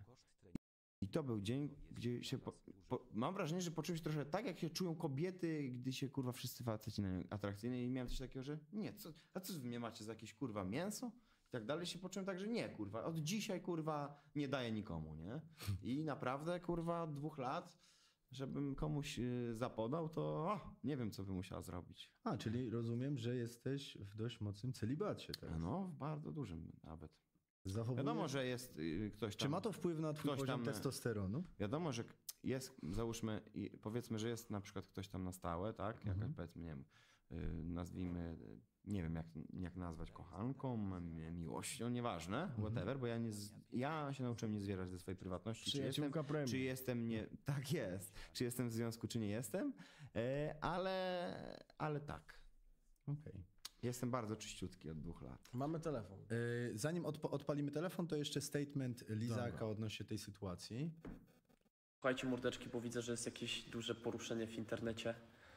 I to był dzień, gdzie się... Po, po, mam wrażenie, że poczułem się trochę tak, jak się czują kobiety, gdy się, kurwa, wszyscy faceci na nią atrakcyjni. I miałem coś takiego, że nie, co, a co wy mnie macie za jakieś, kurwa, mięso? I tak dalej. Się poczułem tak, że nie, kurwa, od dzisiaj, kurwa, nie daję nikomu, nie? I naprawdę, kurwa, od dwóch lat, żebym komuś y, zapodał, to o, nie wiem, co by musiała zrobić. A, czyli rozumiem, że jesteś w dość mocnym celibacie teraz. No, w bardzo dużym nawet. Zachowujesz... Wiadomo, że jest y, ktoś tam... Czy ma to wpływ na twój ktoś poziom tam- testosteronu? Wiadomo, że k- jest, załóżmy, i powiedzmy, że jest na przykład ktoś tam na stałe, tak? Jakaś, Mhm. powiedzmy, nie wiem, y, nazwijmy, y, nie wiem jak, jak nazwać, kochanką, m- miłością, nieważne, Mhm. whatever, bo ja nie, z- ja się nauczyłem nie zwierać ze swojej prywatności. Czy jestem, Przyjaciółka premium. czy jestem nie, tak jest, czy jestem w związku, czy nie jestem, e, ale, ale tak. Okej. Jestem bardzo czyściutki od dwóch lat. Mamy telefon. Yy, Zanim odp- odpalimy telefon, to jeszcze statement Lizaka Dobra. odnośnie tej sytuacji. Słuchajcie mordeczki, bo widzę, że jest jakieś duże poruszenie w internecie.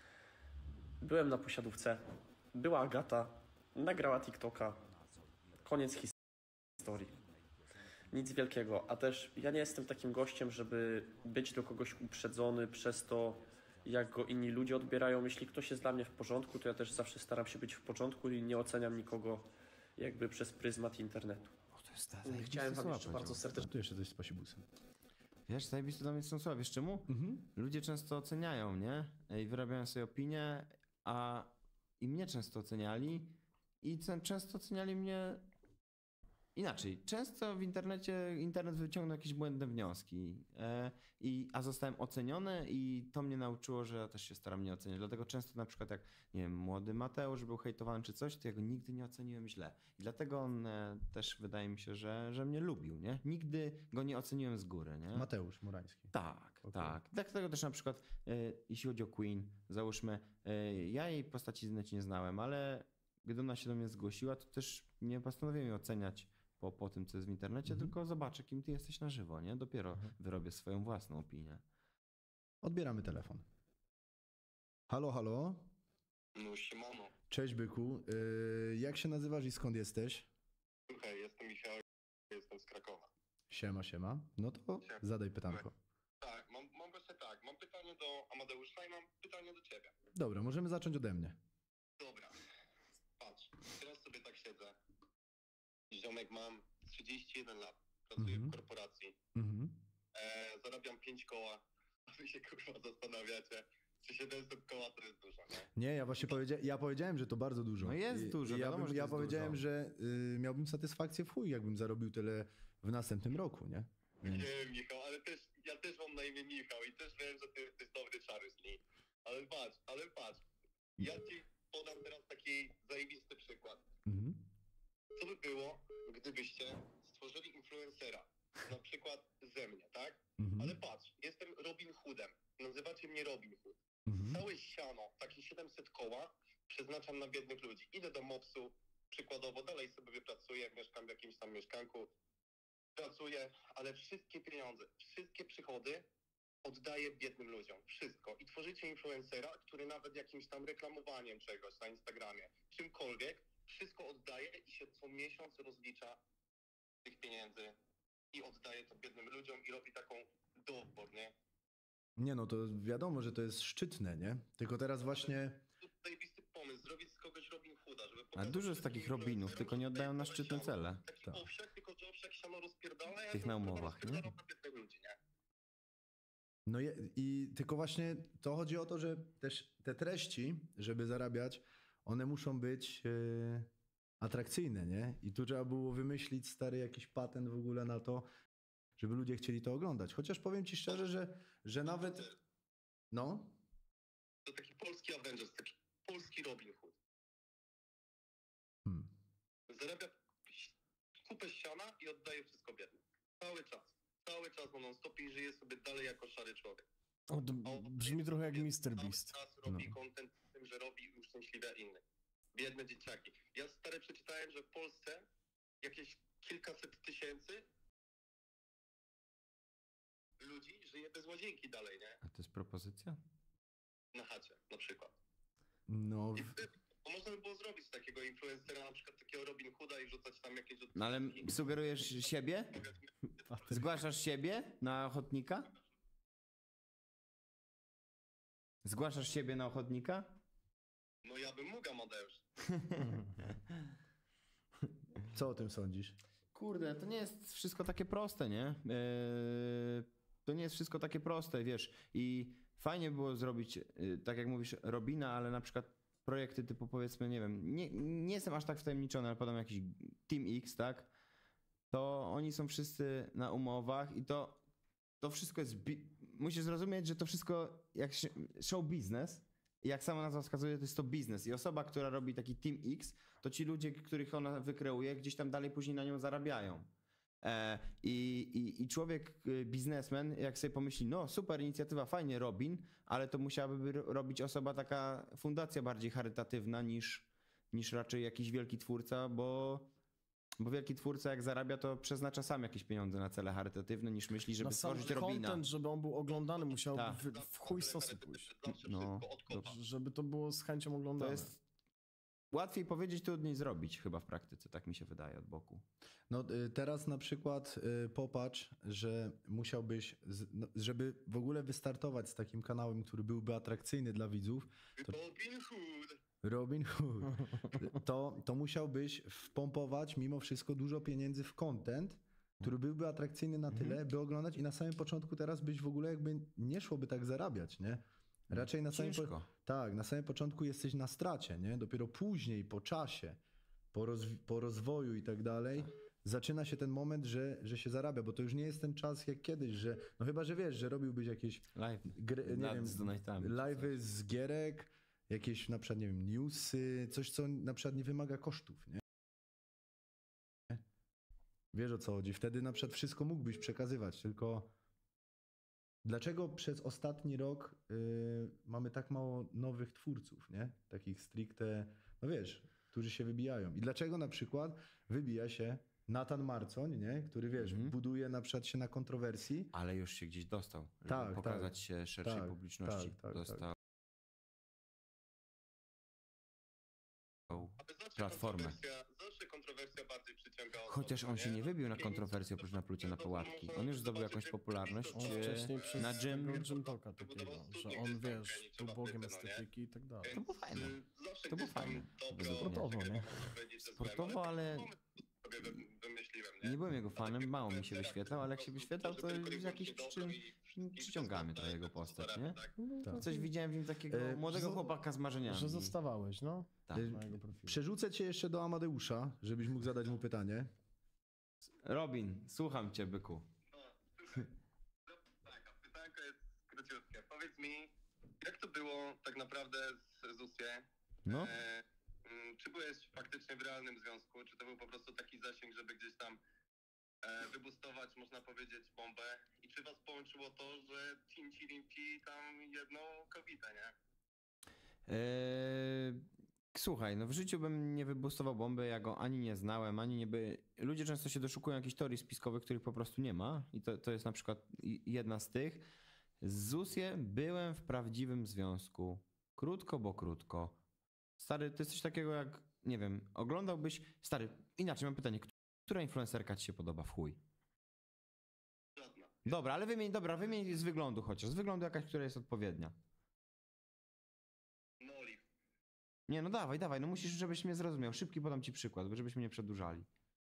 Byłem na posiadówce. Była Agata. Nagrała TikToka. Koniec his- historii. Nic wielkiego. A też ja nie jestem takim gościem, żeby być do kogoś uprzedzony przez to, jak go inni ludzie odbierają. Jeśli ktoś jest dla mnie w porządku, to ja też zawsze staram się być w porządku i nie oceniam nikogo jakby przez pryzmat internetu. O, to jest Chciałem wam jeszcze bardzo serdecznie A tu jeszcze coś z pasibusem. Wiesz, zajebiste dla mnie są słowa. Wiesz czemu? Mhm. Ludzie często oceniają, nie? I wyrabiają sobie opinie, a i mnie często oceniali i ce- często oceniali mnie inaczej, często w internecie internet wyciągnął jakieś błędne wnioski, e, i, a zostałem oceniony i to mnie nauczyło, że ja też się staram nie oceniać. Dlatego często na przykład jak, nie wiem, młody Mateusz był hejtowany czy coś, to ja go nigdy nie oceniłem źle. I dlatego on e, też wydaje mi się, że, że mnie lubił, nie? Nigdy go nie oceniłem z góry, nie? Mateusz Murański. Tak, Okej. tak. Dlatego też na przykład, e, jeśli chodzi o Queen, załóżmy, e, ja jej postaci z necie nie znałem, ale gdy ona się do mnie zgłosiła, to też nie postanowiłem jej oceniać po, po tym, co jest w internecie, Mhm. tylko zobaczę, kim ty jesteś na żywo, nie? Dopiero Mhm. wyrobię swoją własną opinię. Odbieramy telefon. Halo, halo. No siemano. Cześć byku. Yy, jak się nazywasz i skąd jesteś? Słuchaj, jestem Michał, jestem z Krakowa. Siema, siema. No to Siema. zadaj pytanko. Tak, mam, mam właśnie tak, mam pytanie do Amadeusza i mam pytanie do ciebie. Dobra, możemy zacząć ode mnie. Dobra, patrz, teraz sobie tak siedzę. Ziomek, mam trzydzieści jeden lat, pracuję Mhm. w korporacji, Mhm. e, zarabiam pięć koła, a wy się kurwa zastanawiacie, czy siedemset koła to jest dużo, nie? Nie, ja właśnie powiedzia- ja powiedziałem, że to bardzo dużo. No jest I, dużo, i ja, wiadomo, bym, że to ja jest powiedziałem, dużo. że y, miałbym satysfakcję w chuj, jakbym zarobił tyle w następnym roku, nie? Więc... Nie wiem, Michał, ale też, ja też mam na imię Michał i też wiem, że ty jesteś dobry czaruśni. Ale patrz, ale patrz, ja ci podam teraz taki zajebisty przykład. Mhm. Co by było, gdybyście stworzyli influencera, na przykład ze mnie, tak? Mhm. Ale patrz, jestem Robin Hoodem, nazywacie mnie Robin Hood. Mhm. Całe siano, takie siedemset koła, przeznaczam na biednych ludzi. Idę do mopsu, przykładowo, dalej sobie pracuję, mieszkam w jakimś tam mieszkanku, pracuję, ale wszystkie pieniądze, wszystkie przychody oddaję biednym ludziom. Wszystko. I tworzycie influencera, który nawet jakimś tam reklamowaniem czegoś na Instagramie, czymkolwiek, wszystko oddaje i się co miesiąc rozlicza tych pieniędzy i oddaje to biednym ludziom i robi taką dowbor, nie? Nie no, to wiadomo, że to jest szczytne, nie? Tylko teraz właśnie... To jest zajebisty pomysł, zrobić z kogoś Robin Hooda, żeby A pokazać dużo jest wszystkim takich Robinów, influencerom, tylko nie że oddają na tutaj szczytne siano. cele. Taki Tak. owsiak, tylko że owsiak siano rozpierdala, a ja tych to na kurwa umowach, nie? rozpierdalam na biednych ludzi, nie? No je, i tylko właśnie to chodzi o to, że też te treści, żeby zarabiać, one muszą być e, atrakcyjne, nie? I tu trzeba było wymyślić stary jakiś patent w ogóle na to, żeby ludzie chcieli to oglądać. Chociaż powiem ci szczerze, że, że nawet... No, To taki polski Avengers, taki polski Robin Hood. hmm. Zarabia kupę siana i oddaje wszystko biednym. Cały czas. Cały czas on non-stop i żyje sobie dalej jako szary człowiek. O, to A on brzmi trochę jak mister cały Beast. czas robi No. content z tym, że robi i uszczęśliwia innych. Biedne dzieciaki. Ja stary przeczytałem, że w Polsce jakieś kilkaset tysięcy ludzi żyje bez łazienki dalej, nie? A to jest propozycja? Na chacie na przykład. No, I w- wtedy, bo można by było zrobić takiego influencera, na przykład takiego Robin Hooda i rzucać tam jakieś... No ale sugerujesz siebie? Zgłaszasz siebie na ochotnika? Zgłaszasz siebie na ochotnika? No ja bym mógł, Amadeusz. co o tym sądzisz? Kurde, to nie jest wszystko takie proste, nie? Eee, to nie jest wszystko takie proste, wiesz. I fajnie było zrobić, yy, tak jak mówisz, Robina, ale na przykład projekty typu powiedzmy, nie wiem, nie, nie jestem aż tak wtajemniczony, ale podam jakiś Team X, tak? To oni są wszyscy na umowach i to, to wszystko jest... Bi- musisz zrozumieć, że to wszystko jak się, show business, jak sama nazwa wskazuje, to jest to biznes. I osoba, która robi taki Team X, to ci ludzie, których ona wykreuje, gdzieś tam dalej później na nią zarabiają. E, i, i, I człowiek, y, biznesmen, jak sobie pomyśli, no super inicjatywa, fajnie Robin, ale to musiałaby ro- robić osoba taka, fundacja bardziej charytatywna niż, niż raczej jakiś wielki twórca, bo, bo wielki twórca jak zarabia, to przeznacza sam jakieś pieniądze na cele charytatywne, niż myśli, żeby Na sam stworzyć Robina. content, żeby on był oglądany, musiał Tak. w, w chuj stosy pójść. Zawsze No, wszystko od kopa. Żeby to było z chęcią To oglądane. jest łatwiej powiedzieć, trudniej zrobić chyba w praktyce, tak mi się wydaje od boku. No y, teraz na przykład y, popatrz, że musiałbyś, z, no, żeby w ogóle wystartować z takim kanałem, który byłby atrakcyjny dla widzów, to- Robin Hood. Robin Hood, to, to musiałbyś wpompować mimo wszystko dużo pieniędzy w content, który byłby atrakcyjny na tyle, by oglądać i na samym początku teraz byś w ogóle jakby nie szłoby tak zarabiać, nie? Raczej na samym, po, Ciężko. tak, na samym początku jesteś na stracie, nie? Dopiero później, po czasie, po, rozwi- po rozwoju i tak dalej, zaczyna się ten moment, że, że się zarabia, bo to już nie jest ten czas jak kiedyś, że no chyba, że wiesz, że robiłbyś jakieś Live. gry, nie Nad- wiem, z donatami, czy live'y z gierek, jakieś na przykład, nie wiem, newsy, coś, co na przykład nie wymaga kosztów, nie? Wiesz, o co chodzi. Wtedy na przykład wszystko mógłbyś przekazywać, tylko dlaczego przez ostatni rok y, mamy tak mało nowych twórców, nie? Takich stricte, no wiesz, którzy się wybijają. I dlaczego na przykład wybija się Nathan Marcoń, nie? Który, wiesz, Mhm. buduje na przykład się na kontrowersji. Ale już się gdzieś dostał, żeby Tak, pokazać tak. się szerszej Tak, publiczności. tak, tak, dostał tak. Aby zawsze platformę. kontrowersja- Zawsze kontrowersja bardziej przyciąga osób, Chociaż on się nie wybił na Takie kontrowersję nic- oprócz naplucia na to pułapki. można On już zdobył zobaczyć, jakąś że popularność. On Czy- wcześniej przez na gym- tego gym talka Wybudował takiego, że studnie, on, gdzieś tam wiesz, graniczy był bogiem Afryce, no nie? estetyki i tak dalej. To było fajne. Więc, y, zawsze To było gdzieś tam fajne. dobro- Sportowo, nie? można powiedzieć, że złe, Sportowo, ale pomysł sobie wy- wymyśliłem, nie? nie byłem jego fanem, Takie mało mi się influencera, wyświetlał, ale jak się który po wyświetlał, prostu to tworzy tylko z i jakichś wyłącznie przyczyn dobro i- i przyciągamy to trochę jego jest postać, zarabia, nie? tak? Tak. Coś widziałem w nim takiego E, młodego że- chłopaka z marzeniami. Że zostawałeś, no? Tak. Y, Na jego profilu. Przerzucę cię jeszcze do Amadeusza, żebyś mógł zadać mu pytanie. Robin, słucham cię, byku. No, słuchaj. No, tak, a pytanko jest króciutkie. Powiedz mi, jak to było tak naprawdę z Zusję? No. E, mm, czy byłeś faktycznie w realnym związku? Czy to był po prostu taki zasięg, żeby gdzieś tam e, wybustować, można powiedzieć, bombę? I czy was połączyło to, że Cinci Limci tam jedną kobietę, nie? Eee, słuchaj, no w życiu bym nie wybustował bomby, ja go ani nie znałem, ani nie by... Ludzie często się doszukują jakichś teorii spiskowych, których po prostu nie ma i to, to jest na przykład i- jedna z tych. Z Zusję byłem w prawdziwym związku. Krótko, bo krótko. Stary, to jest coś takiego jak, nie wiem, oglądałbyś... Stary, inaczej mam pytanie, która influencerka ci się podoba w chuj? Żadna. Dobra, ale wymień, dobra, wymień z wyglądu chociaż, z wyglądu jakaś, która jest odpowiednia. No Olive. Nie, no dawaj, dawaj, no musisz, żebyś mnie zrozumiał. Szybki podam ci przykład, żebyśmy nie przedłużali.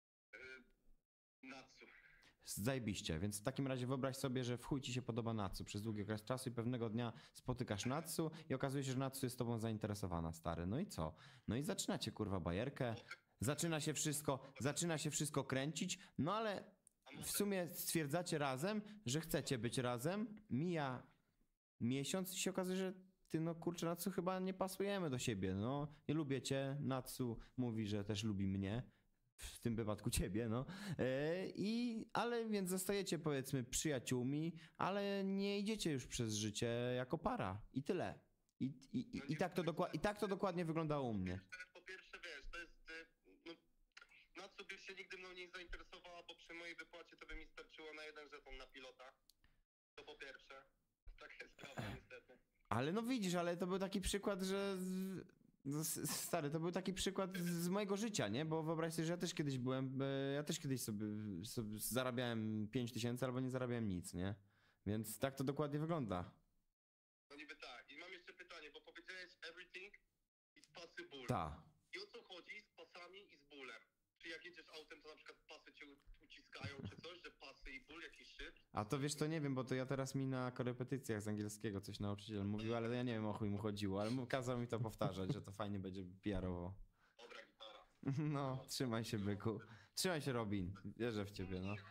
Y, Natsu. Zajebiście, więc w takim razie wyobraź sobie, że w chuj ci się podoba Natsu przez długi okres czasu i pewnego dnia spotykasz Natsu i okazuje się, że Natsu jest tobą zainteresowana, stary. No i co? No i zaczynacie kurwa bajerkę, zaczyna się wszystko, zaczyna się wszystko kręcić, no ale w sumie stwierdzacie razem, że chcecie być razem, mija miesiąc i się okazuje, że ty no kurczę, Natsu chyba nie pasujemy do siebie, no nie lubię cię, Natsu mówi, że też lubi mnie, w tym wypadku ciebie, no. E, I, ale więc zostajecie powiedzmy przyjaciółmi, ale nie idziecie już przez życie jako para i tyle. I, i, i, i, tak, to dokła- I tak to dokładnie wyglądało u mnie. Po pierwsze, wiesz, to jest... y, No, Natsu byś się nigdy mną nie zainteresowała, bo przy mojej wypłacie to by mi starczyło na jeden żeton na pilota. To po pierwsze. Taka jest prawda niestety. Ale no widzisz, ale to był taki przykład, że... z- no, s- stary, to był taki przykład z mojego życia, nie? Bo wyobraź sobie, że ja też kiedyś byłem, e, ja też kiedyś sobie, sobie zarabiałem pięć tysięcy albo nie zarabiałem nic, nie? Więc tak to dokładnie wygląda. No niby tak. I mam jeszcze pytanie, bo powiedziałeś everything is possible. Ta. I o co chodzi z pasami i z bólem? Czy jak jedziesz autem, to na przykład pasy cię uciskają, czy coś, że pasy i ból, jakiś szyb? A to wiesz, to nie wiem, bo to ja teraz mi na korepetycjach z angielskiego coś nauczyciel mówił, ale ja nie wiem o chuj mu chodziło, ale mu kazał mi to powtarzać, że to fajnie będzie P R-owo. Dobra gitara. No, trzymaj się, byku. Trzymaj się, Robin. Wierzę w ciebie, no.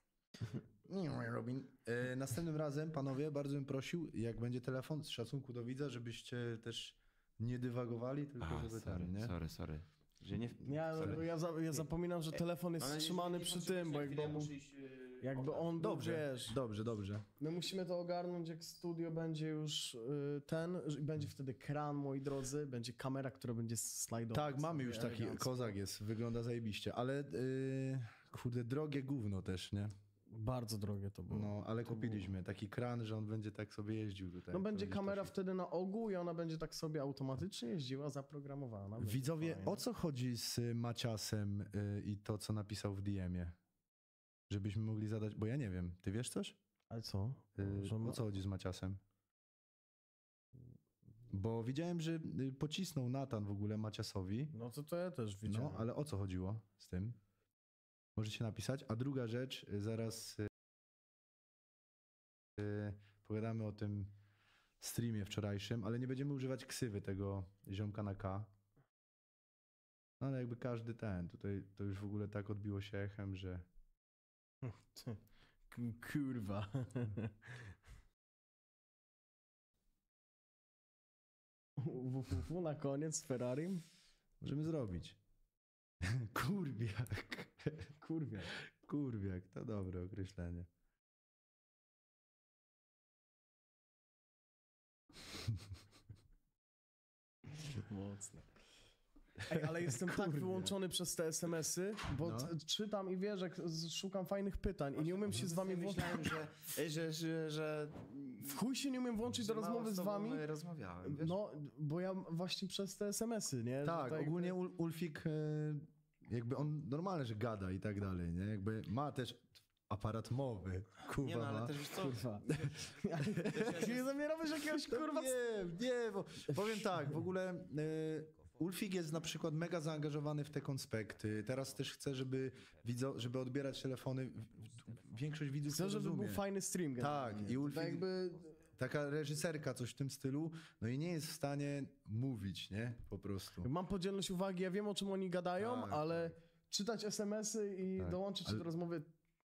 Nie, Robin. E, następnym razem, panowie, bardzo bym prosił, jak będzie telefon, z szacunku do widza, żebyście też nie dywagowali, tylko A, żeby sorry, ten, nie? sorry, sorry. Że nie... Ja, sorry. ja, za, ja zapominam, że telefon jest trzymany przy tym, bo jakby on, był- jakby on był, Dobrze, wiesz, dobrze, dobrze. my musimy to ogarnąć, jak studio będzie już y, ten, że będzie wtedy kran, moi drodzy, będzie kamera, która będzie slajdować. Tak, mamy już sobie taki, elegancko. kozak jest, wygląda zajebiście, ale yy, kurde, drogie gówno też, nie? Bardzo drogie to było. No, ale kupiliśmy taki kran, że on będzie tak sobie jeździł tutaj. No będzie To kamera też- wtedy na ogół i ona będzie tak sobie automatycznie jeździła, zaprogramowana. Będzie Widzowie, fajnie. o co chodzi z y, Maciasem y, i to, co napisał w D M-ie? Żebyśmy mogli zadać, bo ja nie wiem, ty wiesz coś? Ale co? Y, Że o ma- co chodzi z Maciasem? Bo widziałem, że y, pocisnął Natan w ogóle Maciasowi. No to to ja też widziałem. No, ale o co chodziło z tym? Możecie napisać. A druga rzecz, y, zaraz y, y, pogadamy o tym streamie wczorajszym, ale nie będziemy używać ksywy tego ziomka na K. No ale jakby każdy ten, tutaj to już w ogóle tak odbiło się echem, że K- Kurwa. W W W na koniec z Ferrarim? możemy zrobić. Kurwiak. Kurwa. Kurwiak, to dobre określenie. Mocne. Ej, ale jestem tak Kurwa. wyłączony przez te es em esy, bo No. t- czytam i wiesz, jak z- szukam fajnych pytań i nie umiem się z wami włączyć. Myślałem, że, że, że, że W chuj się nie umiem włączyć do że mało rozmowy z tobą wami. rozmawiałem, wiesz? No, bo ja właśnie przez te es em esy, nie? Że Tak, to jakby- ogólnie Ul- Ulfik e, jakby on normalnie, że gada i tak dalej, nie? Jakby ma też aparat mowy, kurwa Nie no, ale ma. też wiesz co, Kurwa. Nie zamieramy jakiegoś kurwa... Nie, nie, bo powiem tak, w ogóle e, Ulfik jest na przykład mega zaangażowany w te konspekty. Teraz też chce, żeby widzo, żeby odbierać telefony. W- w- Większość widzów Chcę, to żeby rozumie. był fajny stream. Tak, generalnie. i To Ulfik- jakby... Taka reżyserka, coś w tym stylu, no i nie jest w stanie mówić, nie? Po prostu. Mam podzielność uwagi, ja wiem o czym oni gadają, Tak, ale czytać es em esy i Tak, dołączyć się ale- do rozmowy...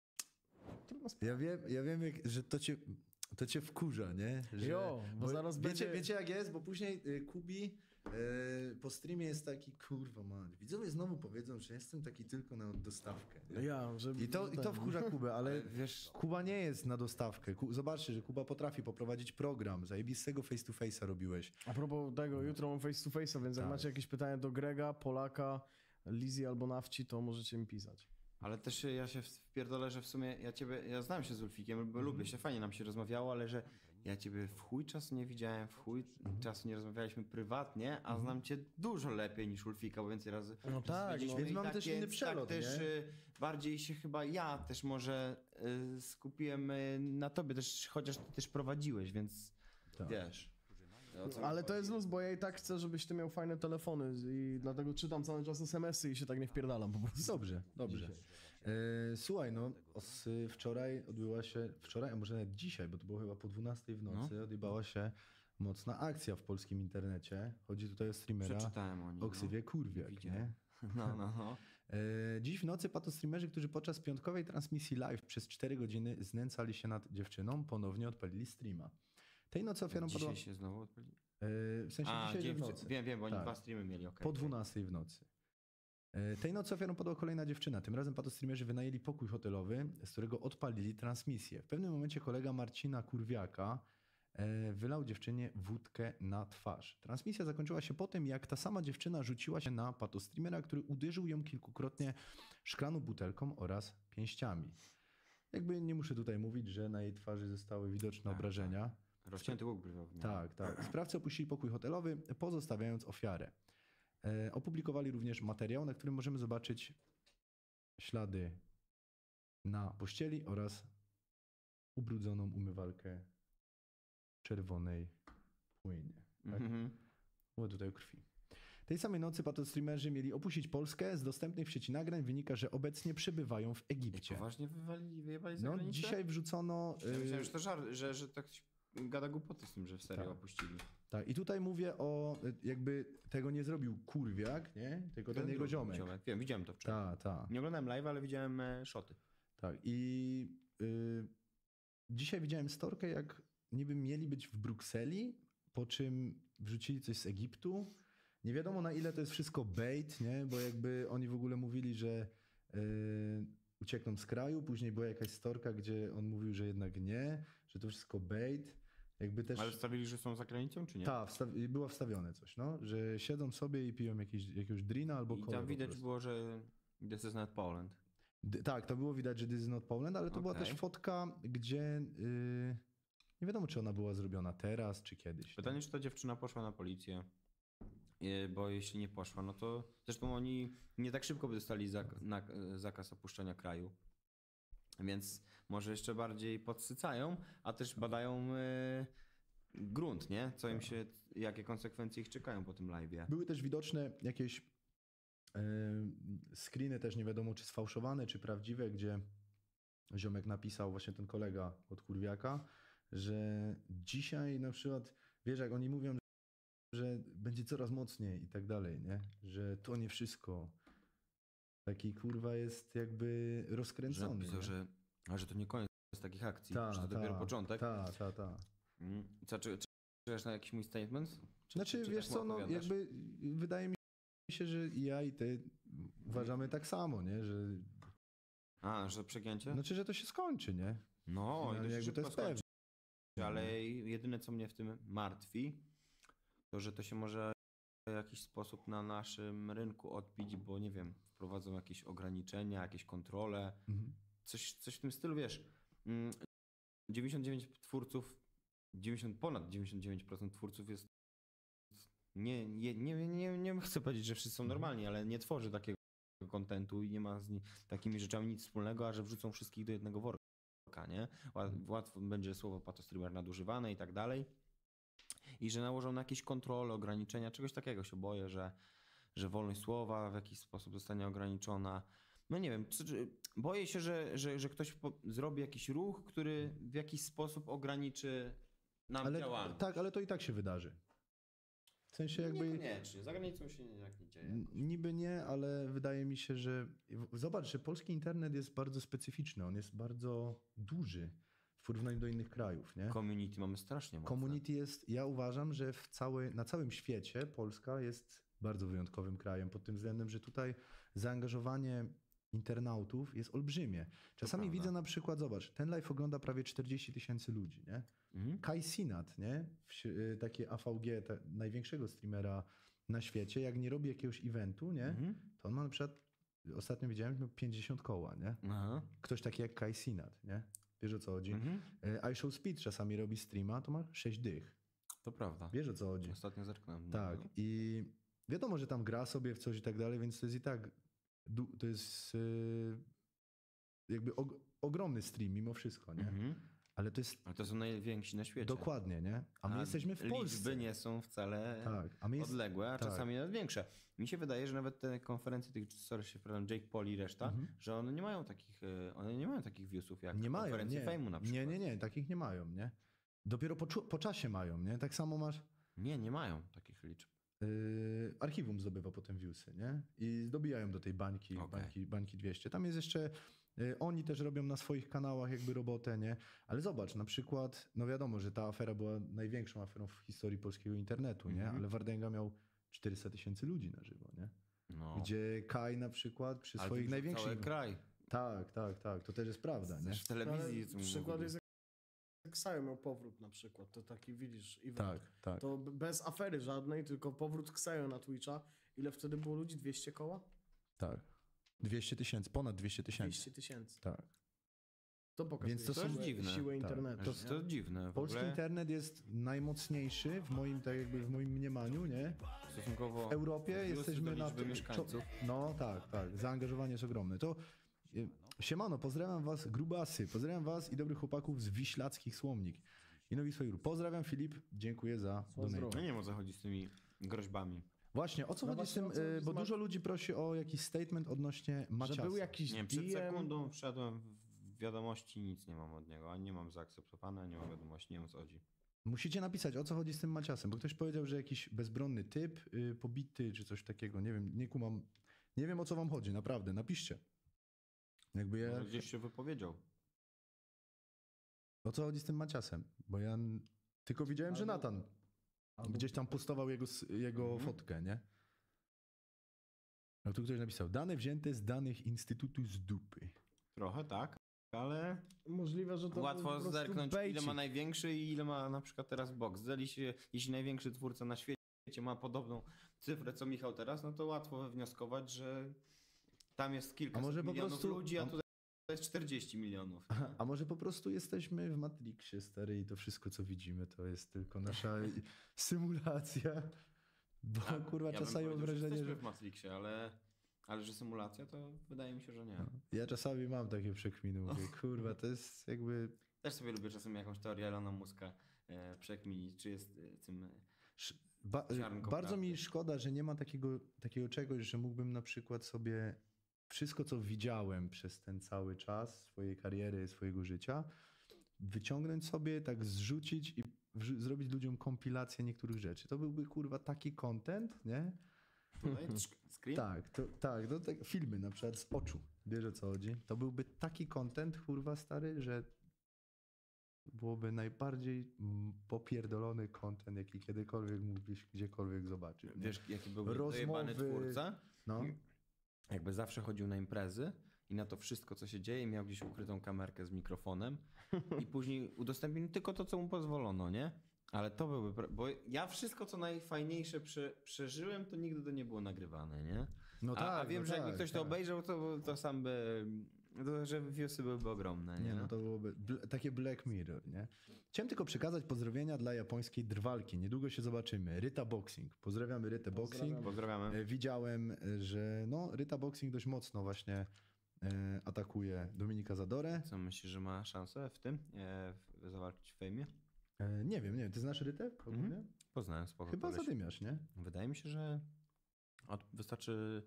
Trudno sprawa. Ja wiem, ja wiem jak, że to cię, to cię wkurza, nie? Że, Jo, bo zaraz wiecie, będzie- wiecie jak jest, bo później y, Kubi y, po streamie jest taki, kurwa man, widzowie znowu powiedzą, że jestem taki tylko na dostawkę. nie? Ja, żeby... I to, I to ten- wkurza Kubę, ale ale wiesz, Kuba nie jest na dostawkę. Ku, zobaczcie, że Kuba potrafi poprowadzić program, zajebistego face to face'a robiłeś. A propos tego, jutro mam face to face'a, więc jak Tak. macie jakieś pytania do Grega, Polaka, Lizzy albo Nawci, to możecie mi pisać. ale też ja się wpierdolę, że w sumie ja ciebie, ja znam się z Ulfikiem, bo Mhm. lubię się, fajnie nam się rozmawiało, ale że ja ciebie w chuj czasu nie widziałem, w chuj Mhm. czasu nie rozmawialiśmy prywatnie, a znam cię dużo lepiej niż Ulfika, bo więcej razy No tak, widzieliśmy no. Więc i mamy tak, też inny więc przelot, tak też nie? y, bardziej się chyba ja też może y, skupiłem y, na tobie też, chociaż ty też prowadziłeś, więc Tak. wiesz. o co mi Ale to chodzi. jest luz, bo ja i tak chcę, żebyś ty miał fajne telefony i dlatego czytam cały czas es em esy i się tak nie wpierdalam po prostu. Dobrze, dobrze. E, słuchaj, no os, wczoraj odbyła się, wczoraj, a może nawet dzisiaj, bo to było chyba po dwunastej w nocy, odjebała się mocna akcja w polskim internecie. Chodzi tutaj o streamera Przeczytałem o nim. o ksywie no. Kurwiak, nie? Widziałem. No, no, no. E, dziś w nocy patostreamerzy, którzy podczas piątkowej transmisji live przez cztery godziny znęcali się nad dziewczyną, ponownie odpalili streama. Tej nocy ofiarą padła... Dzisiaj się znowu odpali? E, w sensie A, dzisiaj dzień w w nocy. Wiem, wiem, bo oni Tak. dwa streamy mieli, okej. Po okej. dwunastej w nocy. E, Tej nocy ofiarą padła kolejna dziewczyna. Tym razem patostreamerzy wynajęli pokój hotelowy, z którego odpalili transmisję. W pewnym momencie kolega Marcina Kurwiaka e, wylał dziewczynie wódkę na twarz. Transmisja zakończyła się po tym, jak ta sama dziewczyna rzuciła się na patostreamera, który uderzył ją kilkukrotnie szklaną butelką oraz pięściami. Jakby nie muszę tutaj mówić, że na jej twarzy zostały widoczne Tak, obrażenia. Rozcięty łuk brwiowy. Tak, tak. Sprawcy opuścili pokój hotelowy, pozostawiając ofiarę. E, opublikowali również materiał, na którym możemy zobaczyć ślady na pościeli oraz ubrudzoną umywalkę czerwonej płynie. Tak? Mhm. Było tutaj o krwi. Tej samej nocy patostreamerzy mieli opuścić Polskę. Z dostępnych w sieci nagrań wynika, że obecnie przebywają w Ej, Egipcie. poważnie wywali, wyjebali za No, granicę? dzisiaj wrzucono... Ja y, myślałem, że to żart, że, że tak gada głupoty z tym, że w serio Tak. opuścili. Tak, i tutaj mówię o, y, jakby tego nie zrobił Kurwiak, nie? Tylko ten jego drugi ziomek. Wiem, widziałem to wczoraj. Tak, tak. Nie oglądałem live, ale widziałem e, shoty. Tak, i y, dzisiaj widziałem storkę, jak niby mieli być w Brukseli, po czym wrzucili coś z Egiptu. Nie wiadomo na ile to jest wszystko bait, nie? Bo jakby oni w ogóle mówili, że y, uciekną z kraju, później była jakaś storka, gdzie on mówił, że jednak nie, że to wszystko bait. Jakby też... Ale wstawili, że są za granicą, czy nie? Tak, wsta- było wstawione coś, no, że siedzą sobie i piją jakiś, jakiegoś drina albo I kolę tam po widać prostu. było, że this is not Poland. D- tak, to było widać, że this is not Poland, ale to była Okej. też fotka, gdzie y, nie wiadomo, czy ona była zrobiona teraz, czy kiedyś. nie? Pytanie, czy ta dziewczyna poszła na policję? E, Bo jeśli nie poszła, no to zresztą oni nie tak szybko by dostali zak- na, e, zakaz opuszczenia kraju. Więc może jeszcze bardziej podsycają, a też badają e, grunt, nie? Co im się, jakie konsekwencje ich czekają po tym live'ie. Były też widoczne jakieś y, screeny, też nie wiadomo, czy sfałszowane, czy prawdziwe, gdzie ziomek napisał, właśnie ten kolega od Kurwiaka, że dzisiaj na przykład, wiesz, jak oni mówią, że będzie coraz mocniej i tak dalej, nie? Że to nie wszystko. Taki kurwa jest jakby Że rozkręcony. napisał, nie? że, a, że to nie koniec takich akcji, Ta, że to dopiero ta, początek. Tak, tak, tak. Mm. Co, czy, czy, czujesz na jakiś mój statement? Czy, Znaczy, czy wiesz tak co, no opowiadasz? jakby wydaje mi się, że i ja i ty uważamy tak samo, nie? Że, A, że przegięcie? znaczy, że to się skończy, nie? No, i Finalnie to się jakby to szybko jest skończy. pewne. Ale jedyne, co mnie w tym martwi, to, że to się może w jakiś sposób na naszym rynku odbić, bo nie wiem, wprowadzą jakieś ograniczenia, jakieś kontrole, Mhm. coś, coś w tym stylu, wiesz. mm, dziewięćdziesiąt dziewięć twórców, dziewięćdziesiąt, ponad dziewięćdziesiąt dziewięć procent twórców jest nie, nie, nie, nie, nie chcę powiedzieć, że wszyscy są normalni, ale nie tworzy takiego kontentu i nie ma z ni- takimi rzeczami nic wspólnego, a że wrzucą wszystkich do jednego worka, nie? Ła- Łatwo będzie słowo patostreamer nadużywane i tak dalej. I że nałożą na jakieś kontrole, ograniczenia, czegoś takiego się boję, że, że wolność słowa w jakiś sposób zostanie ograniczona. No nie wiem, czy, czy, boję się, że, że, że ktoś po, zrobi jakiś ruch, który w jakiś sposób ograniczy nam Ale, działalność. tak, ale to i tak się wydarzy. W sensie jakby... Niekoniecznie, za granicą się jak nie dzieje. N- Niby nie, ale wydaje mi się, że... Zobacz, że polski internet jest bardzo specyficzny. On jest bardzo duży w porównaniu do innych krajów, nie? Community mamy strasznie mocne. Community jest... Ja uważam, że w całej, na całym świecie Polska jest bardzo wyjątkowym krajem pod tym względem, że tutaj zaangażowanie internautów jest olbrzymie. Czasami prawda. widzę na przykład, zobacz, ten live ogląda prawie czterdzieści tysięcy ludzi, nie? Mhm. Kai Cenat, nie? W, y, takie A V G, te, największego streamera na świecie, jak nie robi jakiegoś eventu, nie? Mhm. To on ma na przykład, ostatnio widziałem, miał pięćdziesiąt koła, nie? Aha. Ktoś taki jak Kai Cenat, nie? Wiesz o co chodzi? Mhm. Y, iShow Speed czasami robi streama, to ma sześć dych. To prawda. Wiesz o co chodzi? Ostatnio zerknąłem. Tak. I wiadomo, że tam gra sobie w coś i tak dalej, więc to jest i tak, du- to jest y, jakby og- ogromny stream mimo wszystko, nie? Mhm. Ale to jest Ale to są najwięksi na świecie. dokładnie, nie? A my jesteśmy w Polsce. Liczby nie są wcale Tak, a my jest... odległe, a tak. czasami nawet większe. Mi się wydaje, że nawet te konferencje tych, sorry się wprowadzam, Jake Paul i reszta, Mhm. że one nie mają takich, e, one nie mają takich viewsów jak Nie mają, konferencje nie. Fejmu na przykład. Nie, nie, nie, takich nie mają, nie? Dopiero po, czu- po czasie mają, nie? Tak samo masz... Nie, nie mają takich liczb. Yy, archiwum zdobywa potem viewsy, nie? I dobijają do tej bańki, Okej. bańki, bańki dwieście. Tam jest jeszcze... Yy, oni też robią na swoich kanałach jakby robotę, nie? Ale zobacz, na przykład, no wiadomo, że ta afera była największą aferą w historii polskiego internetu, nie? Mhm. Ale Wardęga miał czterysta tysięcy ludzi na żywo, nie? No. Gdzie Kai na przykład przy Ale swoich to największych... cały kraj. Tak, tak, tak, to też jest prawda, nie? Też w telewizji. Ale co przykład mówili. jest jak Ksajo miał powrót na przykład, to taki widzisz event. Tak, tak. To b- bez afery żadnej, tylko powrót Ksajo na Twitcha. Ile wtedy było ludzi? dwieście koła? Tak. dwieście tysięcy, ponad dwieście tysięcy. dwieście tysięcy. Tak. To pokazuje Więc to siłę, są- To jest dziwne. siłę Tak. internetu. To, nie? to jest dziwne. W Polski ogóle internet jest najmocniejszy w moim, tak jakby w moim mniemaniu, nie? stosunkowo W Europie do jesteśmy na liczby tym- mieszkańców. No tak, tak. Zaangażowanie jest ogromne. To y, siemano, pozdrawiam was grubasy, pozdrawiam was i dobrych chłopaków z Wiślackich Słomnik. I Nowi Swojur. Pozdrawiam Filip, dziękuję za Pozdro. donate. No nie wiem o co chodzi z tymi groźbami. Właśnie, o co No chodzi z tym, właśnie, o co y, chodzi z bo Ma- dużo ludzi prosi o jakiś statement odnośnie Że Maciasa. był jakiś Nie wiem, przed D M, sekundą wszedłem w wiadomości, nic nie mam od niego, ani nie mam zaakceptowane, ani nie mam wiadomości, nie wiem o co chodzi. Musicie napisać, o co chodzi z tym Maciasem, bo ktoś powiedział, że jakiś bezbronny typ, y, pobity czy coś takiego, nie wiem, nie kumam, nie wiem o co wam chodzi, naprawdę, napiszcie. Jakby ja, Może gdzieś się wypowiedział. o co chodzi z tym Maciasem, bo ja n- tylko widziałem, że Albo- Natan albo- gdzieś tam postował jego, s- jego Mhm. fotkę, nie? No tu ktoś napisał, dane wzięte z danych Instytutu z dupy. Trochę tak, ale możliwe, że to był po łatwo prostu zerknąć, ile bejcik. ma największy i ile ma na przykład teraz Box. Jeśli, jeśli największy twórca na świecie ma podobną cyfrę co Michał teraz, no to łatwo wywnioskować, że tam jest kilka A może po milionów prostu- ludzi, a a- tutaj jest czterdzieści milionów. A może po prostu jesteśmy w Matrixie, stary, i to wszystko, co widzimy, to jest tylko nasza symulacja. Bo kurwa, Ja bym czasami mam powiedział, że wrażenie, jesteśmy że... w Matrixie, ale, ale że symulacja, to wydaje mi się, że nie. Ja czasami mam takie przekminy, mówię, kurwa, to jest jakby... Też sobie lubię czasem jakąś teorię Elona Muska e, przekminić, czy jest e, tym... e, Sz- Ba Ziarnko bardzo prawdy. mi szkoda, że nie ma takiego, takiego czegoś, że mógłbym na przykład sobie wszystko, co widziałem przez ten cały czas swojej kariery, swojego życia, wyciągnąć sobie, tak zrzucić i wrzu- zrobić ludziom kompilację niektórych rzeczy. To byłby kurwa taki content, nie? Tutaj tsz- screen? Tak, to, tak, no tak, filmy na przykład z oczu, wiesz o co chodzi. To byłby taki content, kurwa stary, że byłoby najbardziej mm, popierdolony content, jaki kiedykolwiek mógłbyś gdziekolwiek zobaczyć. nie? Wiesz, jaki był Rozmowy- dojebany twórca? No, Jakby zawsze chodził na imprezy i na to wszystko, co się dzieje, miał gdzieś ukrytą kamerkę z mikrofonem i później udostępnił tylko to, co mu pozwolono, nie? Ale to byłby... pra- Bo ja wszystko, co najfajniejsze prze, przeżyłem, to nigdy to nie było nagrywane, nie? no A, tak. a wiem, no że tak, jakby ktoś to tak. obejrzał, to, to sam by... To, że viewsy byłyby ogromne, nie? Nie, no to byłoby bl- takie Black Mirror, nie? Chciałem tylko przekazać pozdrowienia dla japońskiej drwalki. Niedługo się zobaczymy. Ryta Boxing. Pozdrawiamy Rytę Boxing. Pozdrawiamy. E, Widziałem, e, że no, Ryta Boxing dość mocno właśnie e, atakuje Dominika Zadorę. Co myślisz, że ma szansę w tym? E, w, zawalczyć w fejmie? E, nie wiem, nie wiem. Ty znasz Rytę ogólnie? Mhm. Poznałem spoko Chyba koleś. zadymiasz, nie? Wydaje mi się, że od, wystarczy...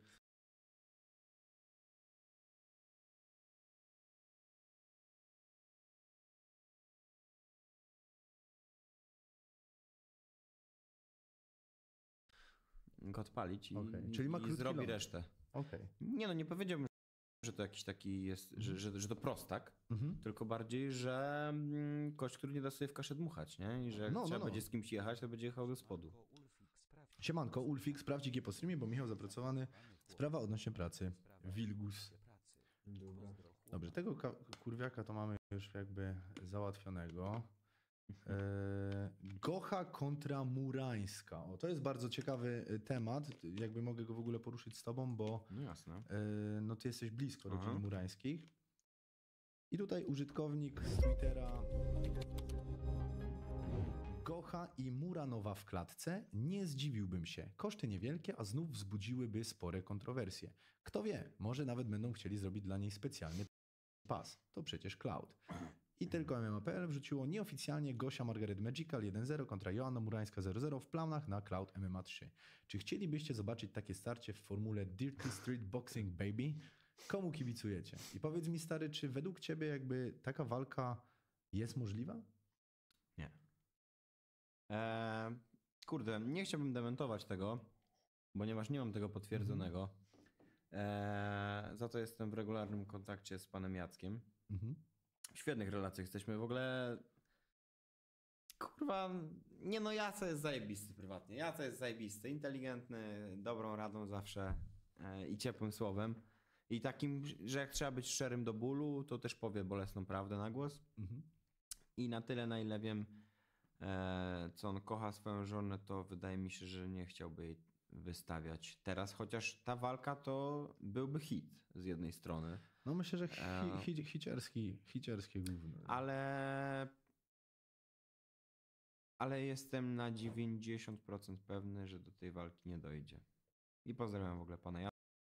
go odpalić i, Okej, czyli ma i krótki zrobi lot. resztę. Okej. Nie no, nie powiedziałbym, że to jakiś taki jest, że, że, że to prostak, Mhm. tylko bardziej, że mm, gość, który nie da sobie w kaszę dmuchać, nie? I że jak No, no, trzeba no. będzie z kimś jechać, to będzie jechał do spodu. Siemanko, Ulfik, sprawdź G po streamie, bo Michał zapracowany. Sprawa odnośnie pracy. Wilgus. Dobrze, tego ka- kurwiaka to mamy już jakby załatwionego. E, Gocha kontra Murańska. O, to jest bardzo ciekawy e, temat. Jakby mogę go w ogóle poruszyć z tobą, bo No jasne. e, no ty jesteś blisko rodziny Aha. Murańskich. I tutaj użytkownik z Twittera Gocha i Muranowa w klatce. Nie zdziwiłbym się. Koszty niewielkie, a znów wzbudziłyby spore kontrowersje. Kto wie, może nawet będą chcieli zrobić dla niej specjalny pas. To przecież Cloud. I tylko M M A kropka P L wrzuciło nieoficjalnie Gosia Margaret Magical jeden zero kontra Joanna Murańska zero zero w planach na Cloud M M A trzy. Czy chcielibyście zobaczyć takie starcie w formule Dirty Street Boxing Baby? Komu kibicujecie? I powiedz mi stary, czy według ciebie jakby taka walka jest możliwa? Nie. Eee, kurde, nie chciałbym dementować tego, ponieważ nie mam tego potwierdzonego. Eee, za to jestem w regularnym kontakcie z panem Jackiem. Mhm. W świetnych relacjach jesteśmy. W ogóle... Kurwa, nie no, Jaca jest zajebisty prywatnie. Jaca jest zajebisty, inteligentny, dobrą radą zawsze e, i ciepłym słowem. I takim, że jak trzeba być szczerym do bólu, to też powie bolesną prawdę na głos. Mhm. I na tyle, na ile wiem, e, co on kocha swoją żonę, to wydaje mi się, że nie chciałby jej wystawiać teraz, chociaż ta walka to byłby hit z jednej strony. No myślę, że hi, Eee. hi, hiciarski, hiciarskie gówno. Ale... Ale jestem na dziewięćdziesiąt procent pewny, że do tej walki nie dojdzie. I pozdrawiam w ogóle pana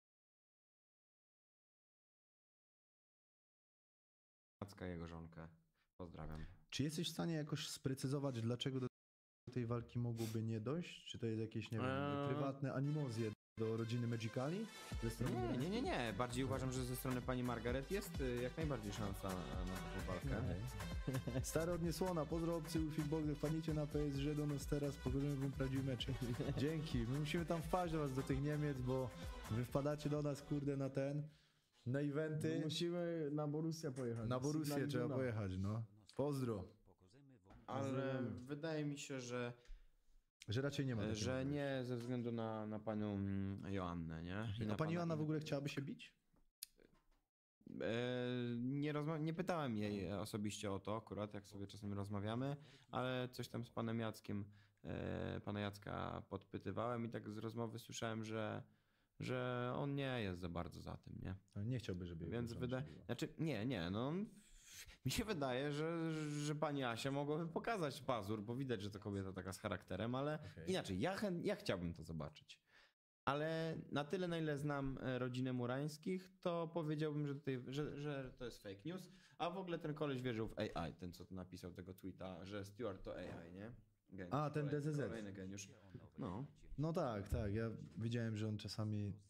Jacka, jego żonkę. Pozdrawiam. Czy jesteś w stanie jakoś sprecyzować, dlaczego do tej walki mogłoby nie dojść? Czy to jest jakieś, nie wiem, Eee. prywatne animozje do rodziny Magicali? Ze strony Nie, nie, Murańskich? nie, nie. Bardziej uważam, że ze strony pani Margaret jest y, jak najbardziej szansa na, na taką walkę. Stary od niesłona, pozdro obcy Ulfik Bogdan, wpadnijcie na P S G do nas teraz, pokażemy wam prawdziwy mecz. Dzięki, my musimy tam wpaść do was, do tych Niemiec, bo wy wpadacie do nas, kurde, na ten, na eventy, Musimy na Borussia pojechać. na Borussię Sygnał trzeba Iduna. pojechać, no. Pozdro. Ale Pozdrawiamy. wydaje mi się, że, Że raczej nie ma takiego. że nie ze względu na, na panią mm, Joannę, nie? I A na pani pana- Joanna w ogóle chciałaby się bić? E, nie, rozma- nie pytałem jej osobiście o to, akurat jak sobie czasem rozmawiamy, ale coś tam z panem Jackiem, e, pana Jacka podpytywałem i tak z rozmowy słyszałem, że, że on nie jest za bardzo za tym, nie? No, nie chciałby, żeby jej Więc sama wydaje, się biła. znaczy nie, nie, no mi się wydaje, że, że pani Asia mogłaby pokazać pazur, bo widać, że to kobieta taka z charakterem, ale Okej. inaczej, ja, chę- ja chciałbym to zobaczyć. Ale na tyle, na ile znam e, rodzinę Murańskich, to powiedziałbym, że, tutaj, że, że to jest fake news. A w ogóle ten koleś wierzył w A I, ten co napisał tego tweeta, że Stuart to A I, nie? Geniusz. A, ten Kolej- D Z Z. Kolejny geniusz. No. No tak, tak, ja widziałem, że on czasami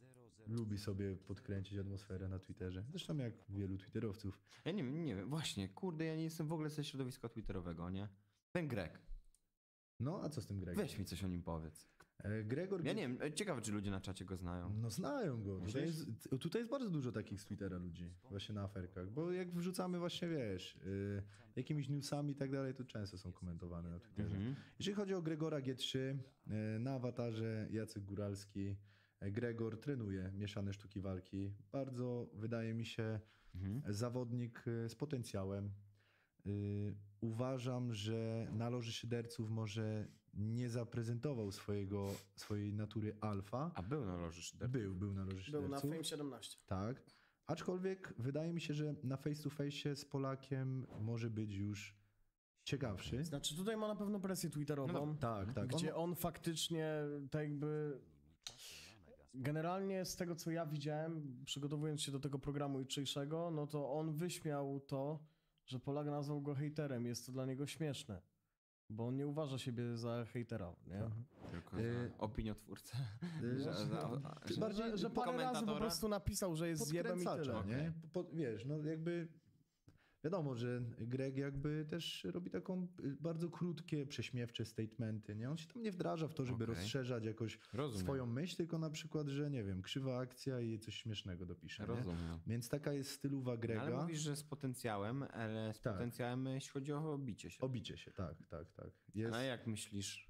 lubi sobie podkręcić atmosferę na Twitterze. Zresztą jak wielu twitterowców. Ja nie wiem, nie wiem, właśnie, kurde, ja nie jestem w ogóle ze środowiska twitterowego, nie? Ten Greg, No, a co z tym Gregiem? weź mi coś o nim powiedz. E, Gregor... Ja nie wiem, e, ciekawe, czy ludzie na czacie go znają. No znają go. Tutaj Myślisz? jest, tutaj jest bardzo dużo takich z Twittera ludzi, właśnie na aferkach, bo jak wrzucamy właśnie, wiesz, y, jakimiś newsami i tak dalej, to często są komentowane na Twitterze. Mhm. Jeżeli chodzi o Gregora G trzy, y, na awatarze Jacek Góralski, y, Gregor trenuje mieszane sztuki walki. Bardzo, wydaje mi się, Mhm. zawodnik y, z potencjałem. Y, Uważam, że na loży szyderców może nie zaprezentował swojego, swojej natury alfa. A był na loży szyderców. Był, był na loży Był na szyderców. Fame siedemnaście. Tak. Aczkolwiek wydaje mi się, że na face to face z Polakiem może być już ciekawszy. Znaczy tutaj ma na pewno presję twitterową. No, Tak, tak. Gdzie On, on faktycznie tak jakby... Generalnie z tego, co ja widziałem, przygotowując się do tego programu jutrzejszego, no to on wyśmiał to, że Polak nazwał go hejterem. Jest to dla niego śmieszne. Bo on nie uważa siebie za hejtera, nie? Tylko Y, za opiniotwórcę. y, Że- za- a- Ty że- bardziej Że, że parę razy po komentatora? prostu napisał, że jest zjebem i podkręcacza, tyle. nie? Po, wiesz, no jakby wiadomo, że Greg jakby też robi taką y, bardzo krótkie, prześmiewcze statementy, nie? On się tam nie wdraża w to, żeby Okej. rozszerzać jakoś Rozumiem. swoją myśl, tylko na przykład, że nie wiem, krzywa akcja i coś śmiesznego dopisze, nie? Rozumiem. Więc taka jest stylowa No, Grega. ale mówisz, że z potencjałem, ale z Tak. potencjałem, jeśli chodzi o bicie się. Obicie się, tak, tak, tak. Jest... A jak myślisz?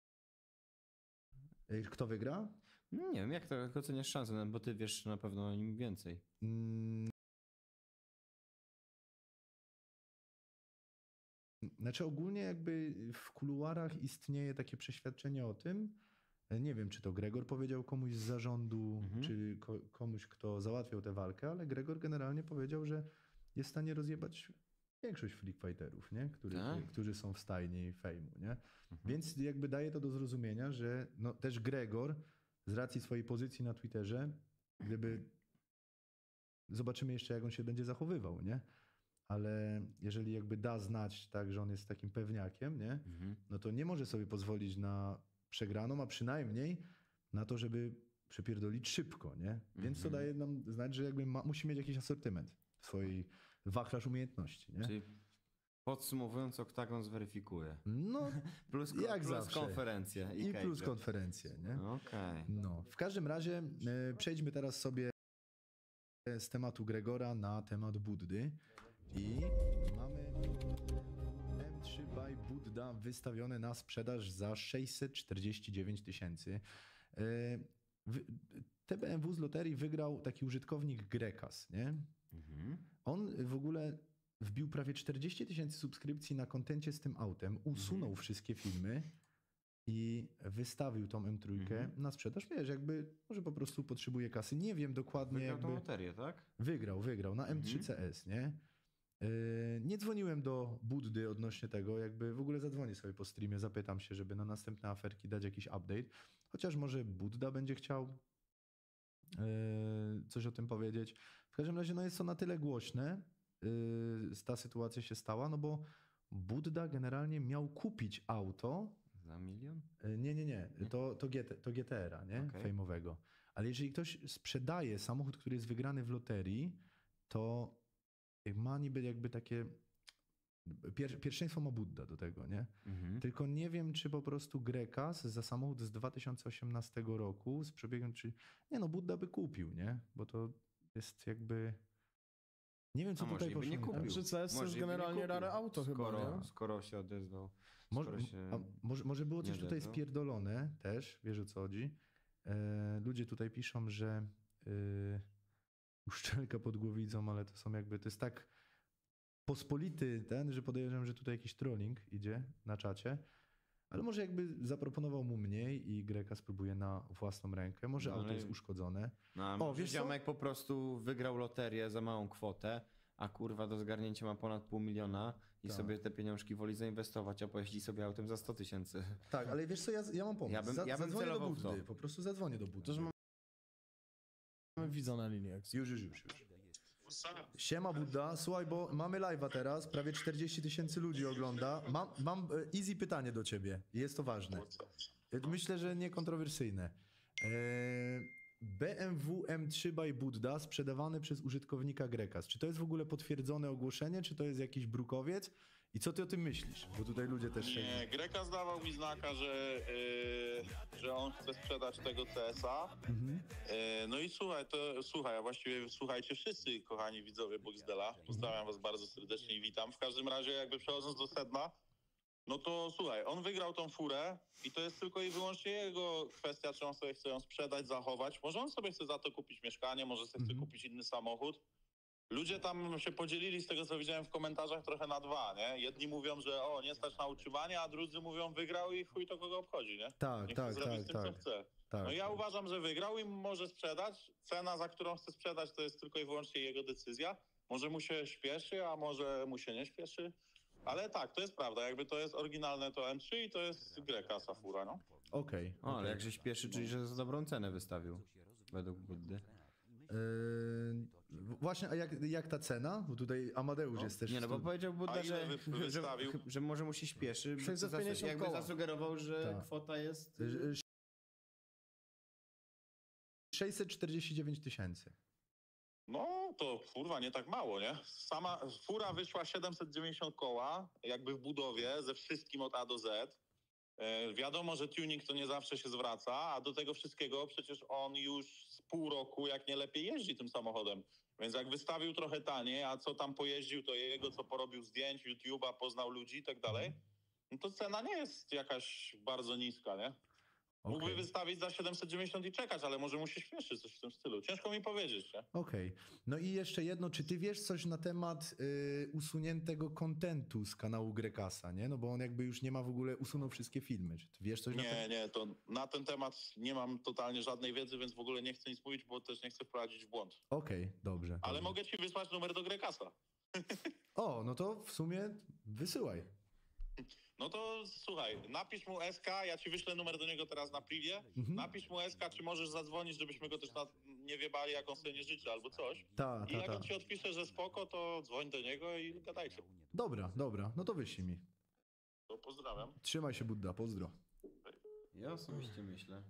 Y, Kto wygra? No nie wiem, jak to jak oceniasz szansę, no, bo ty wiesz na pewno o nim więcej. Mm. Znaczy ogólnie jakby w kuluarach istnieje takie przeświadczenie o tym, nie wiem czy to Gregor powiedział komuś z zarządu, Mhm. czy ko- komuś kto załatwiał tę walkę, ale Gregor generalnie powiedział, że jest w stanie rozjebać większość freak fighterów, nie? Którzy, Tak? którzy są w stajni fejmu, nie? Mhm. Więc jakby daje to do zrozumienia, że no, też Gregor z racji swojej pozycji na Twitterze, gdyby zobaczymy jeszcze jak on się będzie zachowywał, nie? Ale jeżeli jakby da znać tak, że on jest takim pewniakiem, nie? Mhm. No to nie może sobie pozwolić na przegraną, a przynajmniej na to, żeby przepierdolić szybko, nie? Więc to Mhm. daje nam znać, że jakby ma, musi mieć jakiś asortyment w swojej wachlarz umiejętności, nie? Czyli podsumowując, Oktagon zweryfikuje. No Plus, Jak plus zawsze. konferencje. i cage. plus konferencje, nie? Okej. No, w każdym razie e, przejdźmy teraz sobie z tematu Gregora na temat Buddy i mamy M trzy by Budda wystawione na sprzedaż za sześćset czterdzieści dziewięć tysięcy. E, wy- T B M W z loterii wygrał taki użytkownik Grekas, nie? Mhm. On w ogóle wbił prawie czterdzieści tysięcy subskrypcji na kontencie z tym autem, usunął wszystkie filmy i wystawił tą M trzy Mhm. na sprzedaż. Wiesz, jakby może po prostu potrzebuje kasy. Nie wiem dokładnie Wygrał jakby... tą loterię, tak? Wygrał, wygrał na M trzy C S, nie? Yy, nie dzwoniłem do Buddy odnośnie tego, jakby w ogóle zadzwonię sobie po streamie, zapytam się, żeby na następne aferki dać jakiś update. Chociaż może Budda będzie chciał yy, coś o tym powiedzieć. W każdym razie no jest to na tyle głośne, yy, ta sytuacja się stała, no bo Budda generalnie miał kupić auto. Za milion? Yy, nie, nie, nie, Nie? to, to, G T, to G T R-a, nie? Okej. Fejmowego. Ale jeżeli ktoś sprzedaje samochód, który jest wygrany w loterii, to ma niby jakby takie... Pier, pierwszeństwo ma Budda do tego, nie? Mhm. Tylko nie wiem, czy po prostu Grekas za samochód z dwa tysiące osiemnastego roku z przebiegiem, czy... Nie no, Budda by kupił, nie? Bo to jest jakby... Nie wiem, co A może tutaj i by poszło nie nie kupił. tak. M trzy C S to Może jest i by nie generalnie kupił. rare auto chyba, skoro, nie? skoro się odezwał. Może, skoro się... a może, może było coś nie tutaj odezwał. spierdolone też, wiesz o co chodzi. E, ludzie tutaj piszą, że e, uszczelka pod głowicą, ale to są jakby, to jest tak pospolity ten, że podejrzewam, że tutaj jakiś trolling idzie na czacie. Ale może jakby zaproponował mu mniej i Greka spróbuje na własną rękę. Może No, auto ale- jest uszkodzone. No, a O, może wiesz co? ziomek po prostu wygrał loterię za małą kwotę, a kurwa do zgarnięcia ma ponad pół miliona i Tak. sobie te pieniążki woli zainwestować, a pojeździ sobie autem za sto tysięcy. Tak, ale wiesz co, ja, ja mam pomysł. Ja bym- Za- ja bym zadzwonię do celował w to. Buddy, po prostu zadzwonię do Buddy. To, że mamy widza na linii. Jak Już, już, już. już. Siema Budda, słuchaj, bo mamy live'a teraz, prawie czterdzieści tysięcy ludzi ogląda. Mam, mam e, easy pytanie do ciebie, jest to ważne. E, Myślę, że niekontrowersyjne. E, B M W M trzy by Budda sprzedawany przez użytkownika Grekas. Czy to jest w ogóle potwierdzone ogłoszenie, czy to jest jakiś brukowiec? I co ty o tym myślisz? Bo tutaj ludzie też... Nie, Greka zdawał mi znaka, że, yy, że on chce sprzedać tego C S a. Mhm. Yy, no i słuchaj, to słuchaj, a właściwie słuchajcie wszyscy, kochani widzowie Boxdela. Pozdrawiam was bardzo serdecznie i witam. W każdym razie, jakby przechodząc do sedna, no to słuchaj, on wygrał tą furę i to jest tylko i wyłącznie jego kwestia, czy on sobie chce ją sprzedać, zachować. Może on sobie chce za to kupić mieszkanie, może sobie chce Mhm. kupić inny samochód. Ludzie tam się podzielili z tego, co widziałem w komentarzach, trochę na dwa, nie? Jedni mówią, że o, nie stać na utrzymanie, a drudzy mówią, wygrał i chuj to kogo obchodzi, nie? Tak, Niech tak, zrobi tak, z tym, tak, co chce. tak. No ja uważam, że wygrał i może sprzedać. Cena, za którą chce sprzedać, to jest tylko i wyłącznie jego decyzja. Może mu się śpieszy, a może mu się nie śpieszy. Ale tak, to jest prawda. Jakby to jest oryginalne to M trzy i to jest Greka Safura, no. Okej. O, ale okej. jak się śpieszy, czyli że za dobrą cenę wystawił. Według Buddy. Yy, właśnie, a jak, jak ta cena? Bo tutaj Amadeusz No. jest też... Nie no, w bo stu- powiedział Budda, A ile że, wy- że, wystawił? że może mu się śpieszy. bo sześćset pięćdziesiąt jakby koła. zasugerował, że Tak. kwota jest... Yy, sześćset czterdzieści dziewięć tysięcy. No to kurwa, nie tak mało, nie? Sama fura wyszła siedemset dziewięćdziesiąt koła, jakby w budowie, ze wszystkim od A do Z. E, wiadomo, że tuning to nie zawsze się zwraca, a do tego wszystkiego przecież on już z pół roku, jak nie lepiej, jeździ tym samochodem. Więc jak wystawił trochę taniej, a co tam pojeździł, to jego, co porobił zdjęć, YouTube'a, poznał ludzi i tak dalej, no to cena nie jest jakaś bardzo niska, nie? Mógłby Okej. wystawić za siedemset dziewięćdziesiąt i czekać, ale może mu się śpieszy, coś w tym stylu. Ciężko mi powiedzieć, nie? Okej. No i jeszcze jedno, czy ty wiesz coś na temat y, usuniętego kontentu z kanału Grekasa, nie? No bo on jakby już nie ma w ogóle, usunął wszystkie filmy. Czy ty wiesz coś na Nie, temat? nie, to na ten temat nie mam totalnie żadnej wiedzy, więc w ogóle nie chcę nic mówić, bo też nie chcę wprowadzić w błąd. Okej, dobrze. Ale dobrze. mogę ci wysłać numer do Grekasa. O, no to w sumie wysyłaj. No to słuchaj, napisz mu S K, ja ci wyślę numer do niego teraz na privie. Mhm. Napisz mu S K, czy możesz zadzwonić, żebyśmy go też na, nie wiebali, jak on sobie nie życzy albo coś. Ta, I ta, jak ta. on ci odpisze, że spoko, to dzwoń do niego i gadajcie. Dobra, dobra, no to wyślij mi. To pozdrawiam. Trzymaj się, Budda, pozdro. Ja osobiście myślę,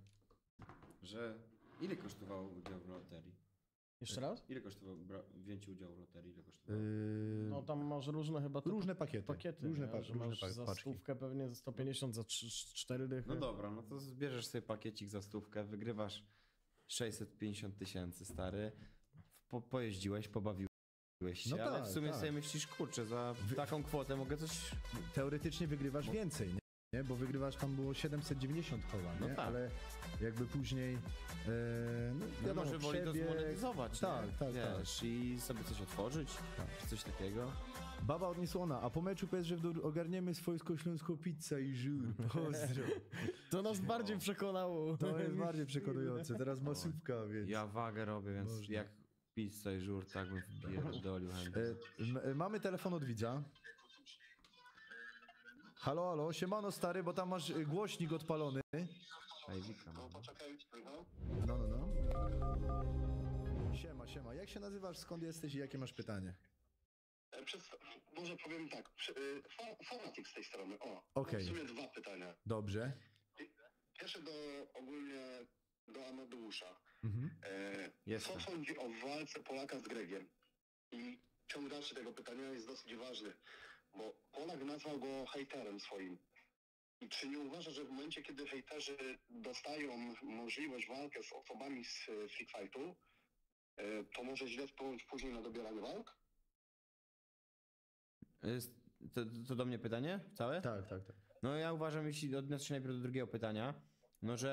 że ile kosztował udział w loterii? Jeszcze raz? Ile kosztował bra- wzięcie udziału w loterii? Ile kosztowało? Yy, No tam masz różne chyba te różne pakiety. pakiety, różne, nie? pa- że różne masz pa- za paczki. stówkę pewnie za sto pięćdziesiąt, za trzy, cztery dychy. No dobra, no to zbierzesz sobie pakiecik za stówkę, wygrywasz sześćset pięćdziesiąt tysięcy, stary. Po, pojeździłeś, pobawiłeś się, No ale tak, w sumie tak. sobie myślisz, kurczę, za taką kwotę mogę coś... Teoretycznie wygrywasz więcej, nie? nie? Bo wygrywasz, tam było siedemset dziewięćdziesiąt koła, nie? No tak. Ale jakby później, e, no No wiadomo, może woli to przebieg- zmonetyzować, Tak, nie? tak, tak. Wiesz, i sobie coś otworzyć, czy coś takiego. Baba odniesłona, a po meczu powiedz, że w dół ogarniemy swojską śląską pizzę i żur. Pozdro. To nas bardziej przekonało. To jest bardziej przekonujące. Teraz masówka, więc... Ja wagę robię, więc Można. jak pizza i żur, tak bym wpierdolił chętnie. E, m- mamy telefon od widza. Halo, halo, siemano stary, bo tam masz y, głośnik odpalony. Ej, Wika, no. Poczekaj, no. No, no, no. Siema, siema. Jak się nazywasz, skąd jesteś i jakie masz pytanie? E, Przez, może powiem tak, przy- y, fa- fanatyk z tej strony, o. Okej. W sumie dwa pytania. Dobrze. Pierwsze do ogólnie do Amadeusza. Mhm. E, Jestem. co sądzi o walce Polaka z Gregiem? I ciąg dalszy tego pytania jest dosyć ważny, bo Polak nazwał go hejterem swoim. I czy nie uważa, że w momencie, kiedy hejterzy dostają możliwość walki z osobami z e, Freak Fightu, e, to może źle wpłynąć później na dobieranie walk? Jest, to, to do mnie pytanie całe? Tak, tak, tak. No ja uważam, jeśli odniosę się najpierw do drugiego pytania, no że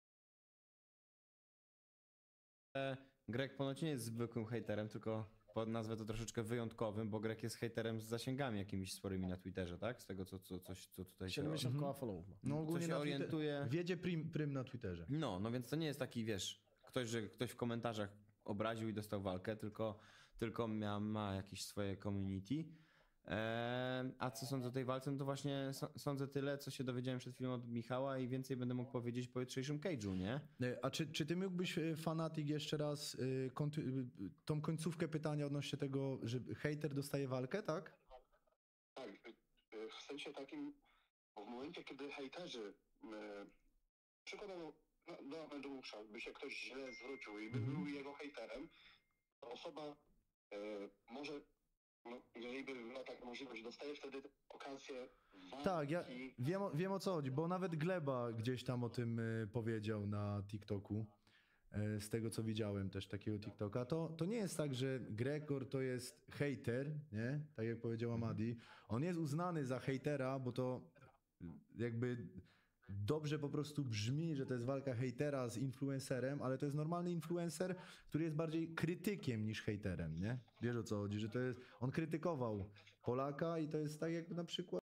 Greg ponoć nie jest zwykłym hejterem, tylko pod nazwę to troszeczkę wyjątkowym, bo Greg jest hejterem z zasięgami jakimiś sporymi na Twitterze, tak? Z tego co, co, coś, co tutaj się, siedemdziesiąt koła followów ma. No co ogólnie się na Twitter- orientuje. Wiedzie prim, prym na Twitterze. No, no więc to nie jest taki, wiesz, ktoś, że ktoś w komentarzach obraził i dostał walkę, tylko, tylko ma, ma jakieś swoje community. Eee, a co sądzę o tej walce? No to właśnie so, sądzę tyle, co się dowiedziałem przed chwilą od Michała i więcej będę mógł powiedzieć po jutrzejszym cage'u, nie? E, A czy, czy ty mógłbyś, e, fanatyk, jeszcze raz e, konty- e, tą końcówkę pytania odnośnie tego, że hejter dostaje walkę, tak? Tak, y, y, w sensie takim, bo w momencie, kiedy hejterzy, y, przykładowo no, do Amedeusza by się ktoś źle zwrócił i by Mhm. był jego hejterem, to osoba e, może, no, jeżeli by była taka możliwość, dostaje wtedy okazję walki. Tak, ja wiem, o- wiem o co chodzi, bo nawet Gleba gdzieś tam o tym y, powiedział na TikToku. y, Z tego co widziałem też takiego TikToka, to, to nie jest tak, że Gregor to jest hejter, nie? Tak jak powiedział Amadi. On jest uznany za hejtera, bo to y, jakby dobrze po prostu brzmi, że to jest walka hejtera z influencerem, ale to jest normalny influencer, który jest bardziej krytykiem niż hejterem, nie? Wiesz o co chodzi, że to jest, on krytykował Polaka i to jest tak jak na przykład,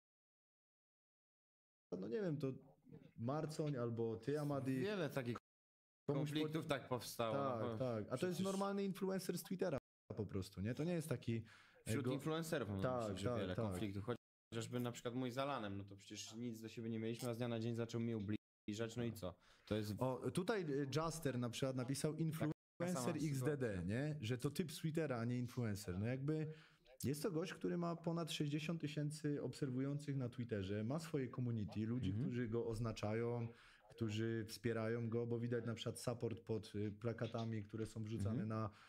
no nie wiem, to Marcoń albo ty, Amadi. Wiele takich komuś konfliktów po- tak powstało. Tak, no, tak. A to jest przecież normalny influencer z Twittera po prostu, nie? To nie jest taki... Wśród go- influencerów mam Tak, myśli, że tak, wiele tak. konfliktów. Chociażby na przykład mój z Alanem, no to przecież nic do siebie nie mieliśmy, a z dnia na dzień zaczął mi ubliżać, no i co? To jest... O, tutaj y, Juster na przykład napisał influencer sama X D D, sytuacja. nie? Że to typ z Twittera, a nie influencer. No jakby jest to gość, który ma ponad sześćdziesiąt tysięcy obserwujących na Twitterze, ma swoje community, ludzi, Mhm. którzy go oznaczają, którzy wspierają go, bo widać na przykład support pod y, plakatami, które są wrzucane Mhm. na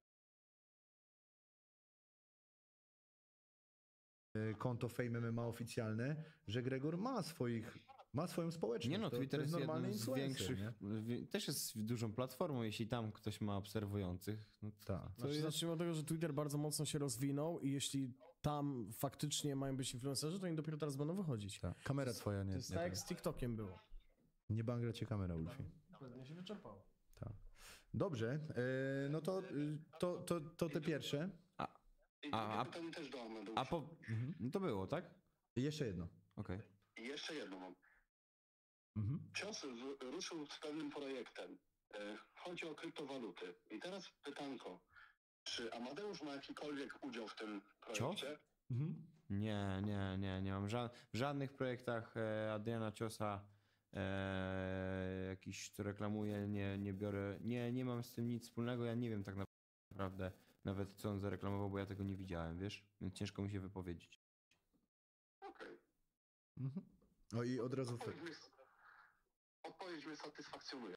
y, konto Fame M M A oficjalne, że Gregor ma swoich, ma swoją społeczność. Nie no, to, Twitter to jest jest normalny jedną z influencer, większych, nie? wi- też jest dużą platformą, jeśli tam ktoś ma obserwujących. No to, Tak. to Znaczy, jest... zacznijmy od tego, że Twitter bardzo mocno się rozwinął i jeśli tam faktycznie mają być influencerzy, to oni dopiero teraz będą wychodzić. Tak. Kamera twoja nie, To jest nie, tak jak tak. z TikTokiem było. nie bangra cię kamera, Ulfi. Pewnie się wyczerpało. Tak. Dobrze, e, no to, y, to, to, to te pierwsze. I A- drugie a- pytanie też do Amedeusza. A po... No to było, tak? I jeszcze jedno. Okej. I jeszcze jedno mam. Mhm. Cios w, ruszył z pewnym projektem. E, chodzi o kryptowaluty. I teraz pytanko. Czy Amadeusz ma jakikolwiek udział w tym projekcie? Mhm. Nie, nie, nie, nie mam ża- w żadnych projektach e, Adriana Ciosa e, jakiś, co reklamuje, nie, nie biorę, nie, nie mam z tym nic wspólnego, ja nie wiem tak naprawdę nawet co on zareklamował, bo ja tego nie widziałem, wiesz, więc ciężko mi się wypowiedzieć. Okej. Mhm. O i od razu... Odpowiedź, mnie, odpowiedź mnie satysfakcjonuje.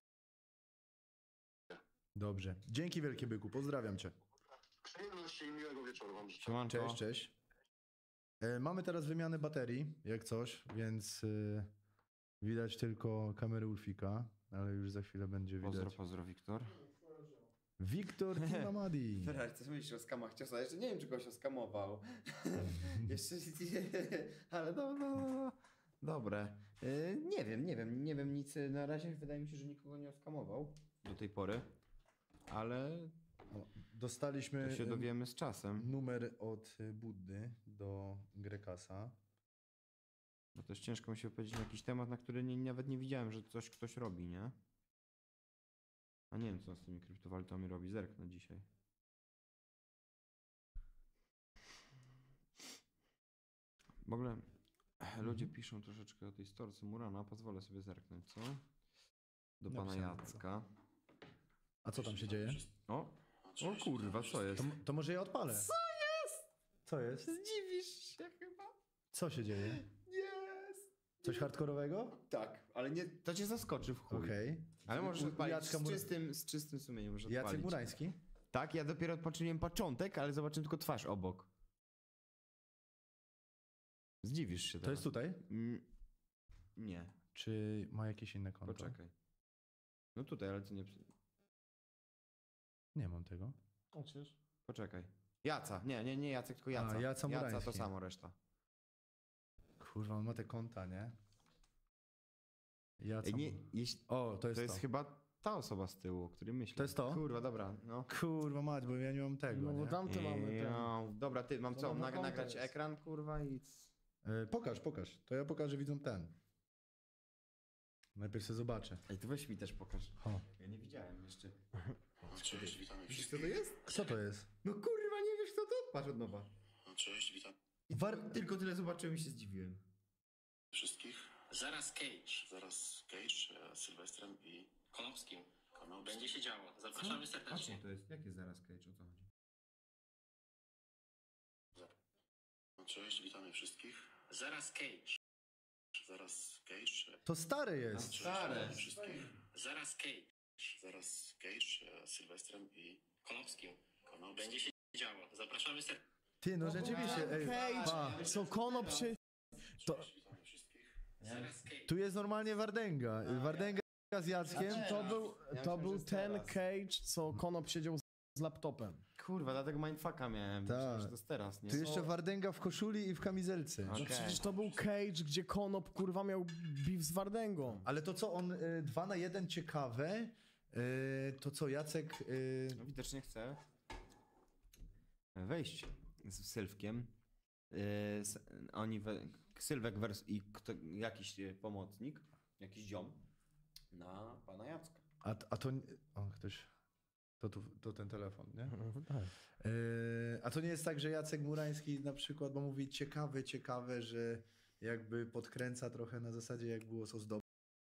Dobrze. Dzięki wielkie byku, pozdrawiam cię. Przyjemności i miłego wieczoru wam życzę. Siemanko. Cześć, cześć. E, mamy teraz wymianę baterii, jak coś, więc y, widać tylko kamerę Ulfika, ale już za chwilę będzie Pozdro, widać. pozdro, Wiktor. Wiktor Timamadi. Ferrari, co myślisz o skamach Ciosa? Jeszcze nie wiem, czy goś oskamował. Jeszcze nie, ale no, no, no. Dobre. Y, nie wiem, nie wiem, nie wiem nic. Na razie wydaje mi się, że nikogo nie oskamował do tej pory, ale O, dostaliśmy to się y, dowiemy z czasem. numer od y, Buddy do Grekasa. Bo też ciężko mi się powiedzieć na jakiś temat, na który nie, nawet nie widziałem, że coś ktoś robi, nie? A nie wiem, co on z tymi kryptowalutami robi. Zerknę dzisiaj. W ogóle ludzie piszą troszeczkę o tej storce Murana. Pozwolę sobie zerknąć, co? Do pana Napisane. Jacka. A co tam się dzieje? O! O kurwa, co jest? To, to może ja odpalę. Co jest? Co jest? Zdziwisz się chyba. Co się dzieje? Jest! Coś hardkorowego? Tak, ale nie, to cię zaskoczy w chuj. Okej. Ale możesz U- u odpalić Jacka z Mur- czystym, z czystym sumieniem. Możesz Jacek odpalić. Murański? Tak, ja dopiero odpoczyniłem początek, ale zobaczyłem tylko twarz obok. Zdziwisz się To teraz. jest tutaj? Mm, nie, Czy ma jakieś inne konto? poczekaj. No tutaj, ale to nie... Nie mam tego. Chociaż. Poczekaj. Jaca, nie, nie, nie Jacek, tylko Jaca. A, Jaca Jaca to Murański. samo reszta. Kurwa, on ma te konta, nie? Ja Ej, co? nie, jeśli, O, to to jest to. jest chyba ta osoba z tyłu, o której myślę. To jest to? Kurwa, dobra, no. Kurwa mać, bo ja nie mam tego, No bo nie? tamte mamy ten. Ja, dobra, ty, mam To co, nowe nag- konto nagrać jest. ekran, kurwa i... E, pokaż, pokaż. To ja pokażę widzom ten. Najpierw sobie zobaczę. Ej, to weź mi też pokaż. O. Ja nie widziałem jeszcze. Cześć, witamy Widzisz co to jest? Co to jest? No kurwa, nie wiesz co to? Patrz od nowa. Cześć, witam War... Tylko tyle zobaczyłem i się zdziwiłem. wszystkich. Zaraz Cage. Zaraz Cage e, z Sylwestrem i Konopskim. Konopskim. Będzie się działo. Zapraszamy A serdecznie. co to jest? Jakie zaraz Cage? O co chodzi? Cześć, witamy wszystkich. Zaraz Cage. zaraz Cage. To stare jest. Stare. Zaraz Cage. Zaraz Cage z Sylwestrem i Konopskim. Konopski. Będzie się działo. Zapraszamy serdecznie. Ty, no rzeczywiście, ej, pa. Cage, co Konop się... To, Zaraz Cage. Tu jest normalnie Wardęga. Wardęga z Jackiem. to był, to był ten Cage, co Konop siedział z, z laptopem. Kurwa, dlatego mindfucka miałem. Tak. Myślałem, że to jest teraz, nie? Tu jeszcze Wardęga w koszuli i w kamizelce. Okej. No przecież to był Cage, gdzie Konop kurwa miał beef z Wardęgą. Ale to co, on y, dwa na jeden ciekawe, y, to co Jacek... Y, No widocznie chce wejść z Sylwkiem. Yy, s- oni, we, Sylwek wers i kto, jakiś e, pomocnik, jakiś ziom na pana Jacka. a, a to... O, ktoś... To, tu, to ten telefon, nie? Tak. Y, a to nie jest tak, że Jacek Murański na przykład, bo mówi ciekawe, ciekawe, że jakby podkręca trochę na zasadzie jak było z Ozdobą.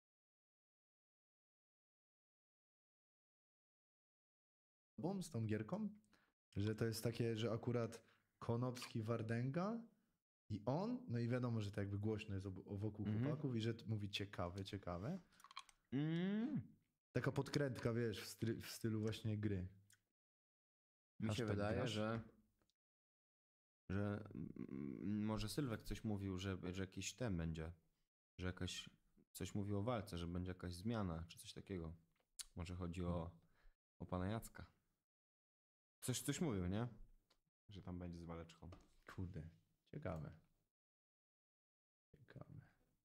Z tą gierką, że to jest takie, że akurat Konopski, Wardęga i on, no i wiadomo, że to jakby głośno jest o, o wokół Mhm. chłopaków i że t- mówi ciekawe, ciekawe. Mm. Taka podkrętka, wiesz, w, stylu, w stylu właśnie gry. Mi się Hashtag wydaje, grasz? że że mm, może Sylwek coś mówił, że, że jakiś ten będzie, że jakaś coś mówił o walce, że będzie jakaś zmiana, czy coś takiego. Może chodzi o, o pana Jacka. Coś, coś mówił, nie? Że tam będzie z waleczką. Kurde, ciekawe. Ciekawe.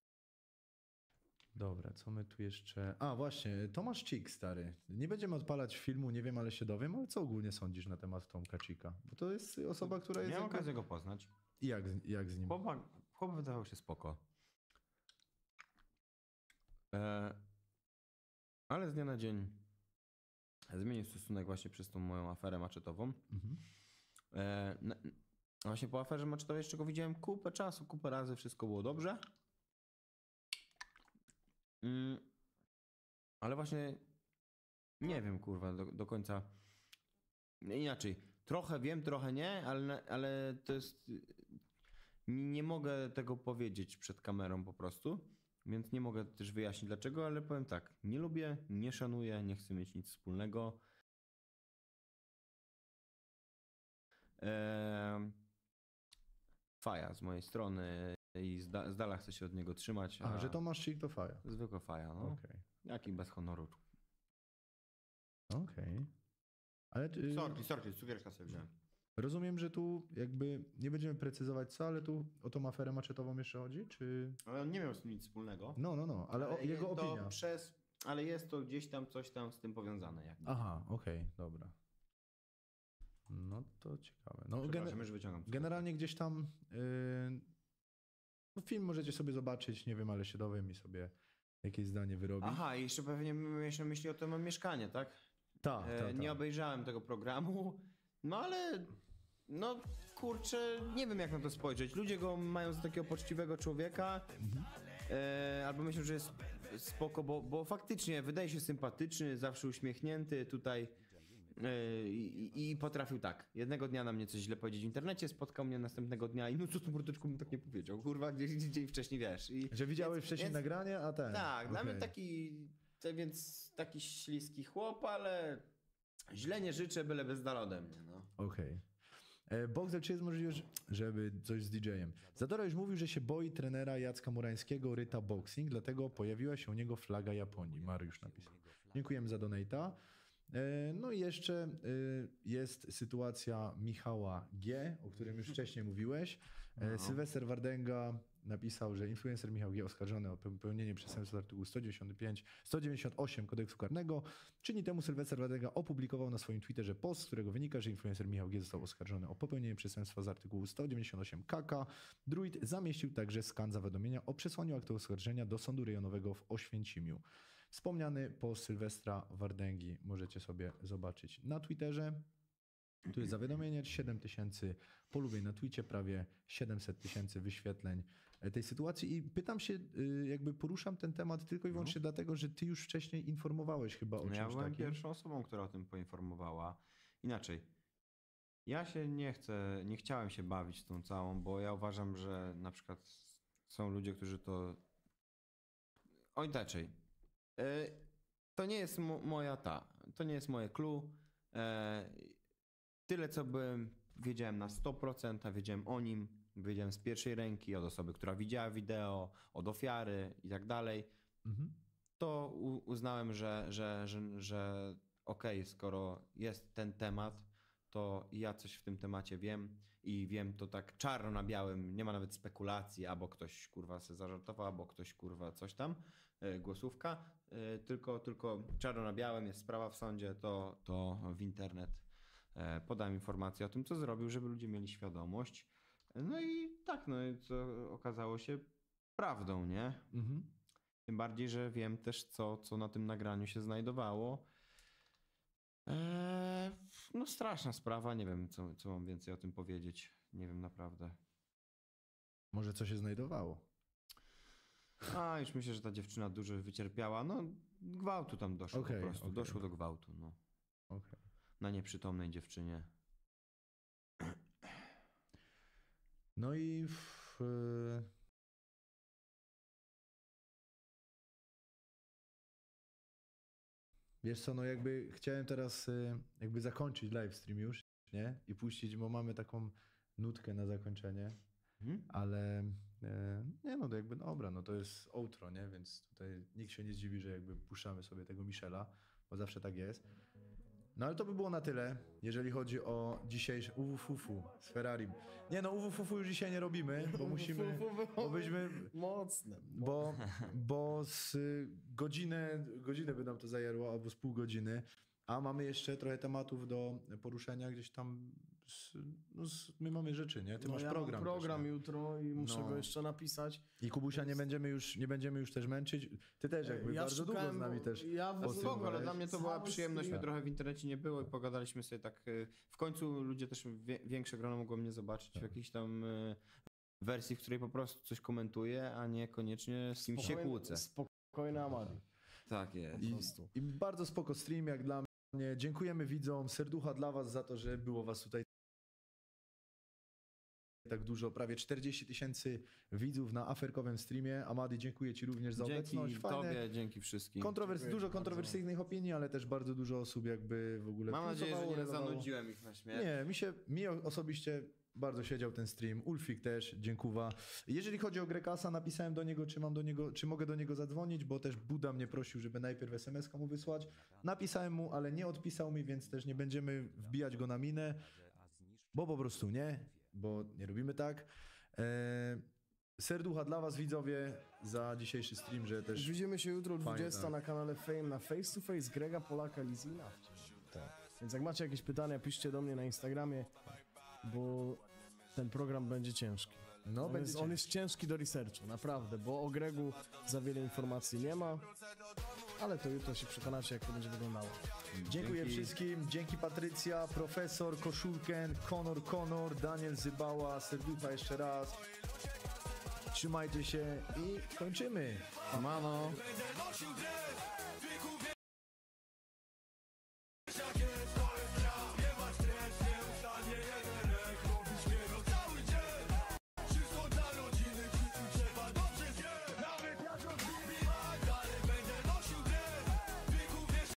Dobra, co my tu jeszcze... A, właśnie, Tomasz Cik, stary. Nie będziemy odpalać filmu, nie wiem, ale się dowiem, ale co ogólnie sądzisz na temat Tomka Cika? Bo to jest osoba, która jest... Miałem jakby- okazję go poznać. I jak, z- jak z nim? Chłopak, chłop wydawał się spoko. E, ale z dnia na dzień zmienił stosunek właśnie przez tą moją aferę maczetową. Mhm. E, na, właśnie po aferze maczetowej jeszcze go widziałem kupę czasu, kupę razy, wszystko było dobrze. Mm, ale właśnie nie wiem, kurwa, do, do końca. Inaczej, trochę wiem, trochę nie, ale, ale to jest... Nie mogę tego powiedzieć przed kamerą po prostu, więc nie mogę też wyjaśnić dlaczego, ale powiem tak, nie lubię, nie szanuję, nie chcę mieć nic wspólnego. Eee, faja z mojej strony i z, da, z dala chcę się od niego trzymać. A, że Tomasz Cik to faja. Zwykła faja, no. Okej. Jaki bez honoru. Okej. Ale ty, Sorki, sorki, cukierka sobie wziąłem. rozumiem, że tu jakby nie będziemy precyzować co, ale tu o tą aferę maczetową jeszcze chodzi, czy... Ale on nie miał z tym nic wspólnego. No, no, no, ale, o, Ale jego to opinia. Przez, ale jest to gdzieś tam coś tam z tym powiązane. Jak Aha, okej, dobra. No to ciekawe. No, Przepraszam, gene- już wyciągam. generalnie gdzieś tam yy, no film możecie sobie zobaczyć, nie wiem, ale się dowiem i sobie jakieś zdanie wyrobić. Aha, i jeszcze pewnie jeszcze myśli o tym mieszkanie, tak? Tak, E, tak, nie tak. obejrzałem tego programu, no ale no kurczę, nie wiem jak na to spojrzeć. Ludzie go mają za takiego poczciwego człowieka, e, albo myślą, że jest spoko, bo, bo faktycznie wydaje się sympatyczny, zawsze uśmiechnięty tutaj e, i, i potrafił tak. Jednego dnia na mnie coś źle powiedzieć w internecie, spotkał mnie następnego dnia i no co tu mordeczku mi tak nie powiedział, kurwa, gdzieś dzień wcześniej wiesz. I, Że widziałeś więc- wcześniej więc- nagranie, a ten. tak, okej. nawet taki, te, więc taki śliski chłop, ale źle nie życzę, byle bez dala ode mnie, no. Okej. E, Boxer, czy jest możliwość, żeby coś z didżejem? Zadora już mówił, że się boi trenera Jacka Murańskiego, Ryta Boxing, dlatego pojawiła się u niego flaga Japonii. Mariusz napisał. Dziękujemy za donata. E, No i jeszcze e, jest sytuacja Michała G., o którym już wcześniej mówiłeś. E, Sylwester Wardęga napisał, że influencer Michał G. oskarżony o popełnienie przestępstwa z artykułu sto dziewięćdziesiąt pięć, sto dziewięćdziesiąt osiem Kodeksu Karnego. Trzy dni temu Sylwester Wardęga opublikował na swoim Twitterze post, z którego wynika, że influencer Michał G. został oskarżony o popełnienie przestępstwa z artykułu sto dziewięćdziesiąt osiem K K. Druid zamieścił także skan zawiadomienia o przesłaniu aktu oskarżenia do Sądu Rejonowego w Oświęcimiu. Wspomniany post Sylwestra Wardęgi możecie sobie zobaczyć na Twitterze. Tu jest zawiadomienie, siedem tysięcy polubień na Twitcie, prawie siedemset tysięcy wyświetleń e, tej sytuacji i pytam się, y, jakby poruszam ten temat tylko i wyłącznie dlatego, że ty już wcześniej informowałeś chyba o No ja czymś byłem takim. pierwszą osobą, która o tym poinformowała. Inaczej, ja się nie chcę, nie chciałem się bawić tą całą, bo ja uważam, że na przykład są ludzie, którzy to oj inaczej. E, to nie jest mo- moja ta, to nie jest moje clue. E, tyle co byłem, wiedziałem na sto procent, a wiedziałem o nim, wiedziałem z pierwszej ręki, od osoby, która widziała wideo, od ofiary i tak dalej. Mhm. To u- uznałem, że, że, że, że okej, skoro jest ten temat, to ja coś w tym temacie wiem i wiem to tak czarno na białym, nie ma nawet spekulacji, albo ktoś kurwa se zażartował, albo ktoś kurwa coś tam, yy, głosówka, yy, tylko, tylko czarno na białym jest sprawa w sądzie, to, to w internet yy, podam informację o tym, co zrobił, żeby ludzie mieli świadomość. No i tak, no i co okazało się prawdą, nie? Mhm. Tym bardziej, że wiem też, co, co na tym nagraniu się znajdowało. Eee, no straszna sprawa, nie wiem, co, co mam więcej o tym powiedzieć. Nie wiem naprawdę. Może co się znajdowało? A, już myślę, że ta dziewczyna dużo wycierpiała. No, gwałtu tam doszło Okej, po prostu. okej. Doszło do gwałtu, no. Okej. Na nieprzytomnej dziewczynie. No i w, y, wiesz co, no jakby chciałem teraz y, jakby zakończyć livestream już, nie? I puścić, bo mamy taką nutkę na zakończenie, Mhm. ale e, nie no, to jakby dobra, no to jest outro, nie? Więc tutaj nikt się nie zdziwi, że jakby puszczamy sobie tego Michela, bo zawsze tak jest. No ale to by było na tyle, jeżeli chodzi o dzisiejsze U W F U z Ferrari. Nie no, U W F U już dzisiaj nie robimy, bo musimy, bo byśmy, Mocne. bo, bo z y, godzinę, godzinę by nam to zajęło, albo z pół godziny, a mamy jeszcze trochę tematów do poruszenia gdzieś tam, z, no z, my mamy rzeczy, nie? Ty No masz ja program. mam program też, nie? jutro i muszę No. go jeszcze napisać. I Kubusia nie będziemy już, nie będziemy już też męczyć. Ty też jakby Ja bardzo długo szukałem, z nami też. Ja w No o tym spoko, ale weź. dla mnie to była Cały przyjemność, mnie stream. trochę w internecie nie było i pogadaliśmy sobie tak, y, w końcu ludzie też wie, większe grono mogło mnie zobaczyć w jakiejś tam y, wersji, w której po prostu coś komentuję, a nie koniecznie z kimś się Spokojny- kłócę. Spokojny Amadi. Tak jest. I, prostu. I bardzo spoko stream jak dla mnie. Dziękujemy widzom, serducha dla was za to, że było was tutaj tak dużo, prawie czterdzieści tysięcy widzów na aferkowym streamie. Amadi, dziękuję ci również za Dzięki obecność. Fajne, tobie, dzięki wszystkim. kontrowers- Dziękuję dużo bardzo. kontrowersyjnych opinii, ale też bardzo dużo osób jakby w ogóle Mam nadzieję, że plusowało, nie reagowało. zanudziłem ich na śmierć. Nie, mi się, mi osobiście bardzo siedział ten stream. Ulfik też, dziękuwa. Jeżeli chodzi o Grekasa, napisałem do niego, czy mam do niego, czy mogę do niego zadzwonić, bo też Buda mnie prosił, żeby najpierw es em es ka mu wysłać. Napisałem mu, ale nie odpisał mi, więc też nie będziemy wbijać go na minę, bo po prostu nie, bo nie robimy tak. Eee, serducha dla was widzowie za dzisiejszy stream, że też Widzimy się jutro o Fajnie, dwudziestej tak. na kanale Fame na Face to Face Grega Polaka Lizina. Tak. Więc jak macie jakieś pytania, piszcie do mnie na Instagramie, bo ten program będzie ciężki. no, On będzie jest, on jest ciężki do researchu, naprawdę, bo o Gregu za wiele informacji nie ma, ale to jutro się przekonacie, jak to będzie wyglądało. Dziękuję Dzięki. wszystkim. Dzięki Patrycja, profesor, Koszulken, Konor Konor, Daniel Zybała, serducha jeszcze raz. Trzymajcie się i kończymy. Mano. Będę nosił drew, wieku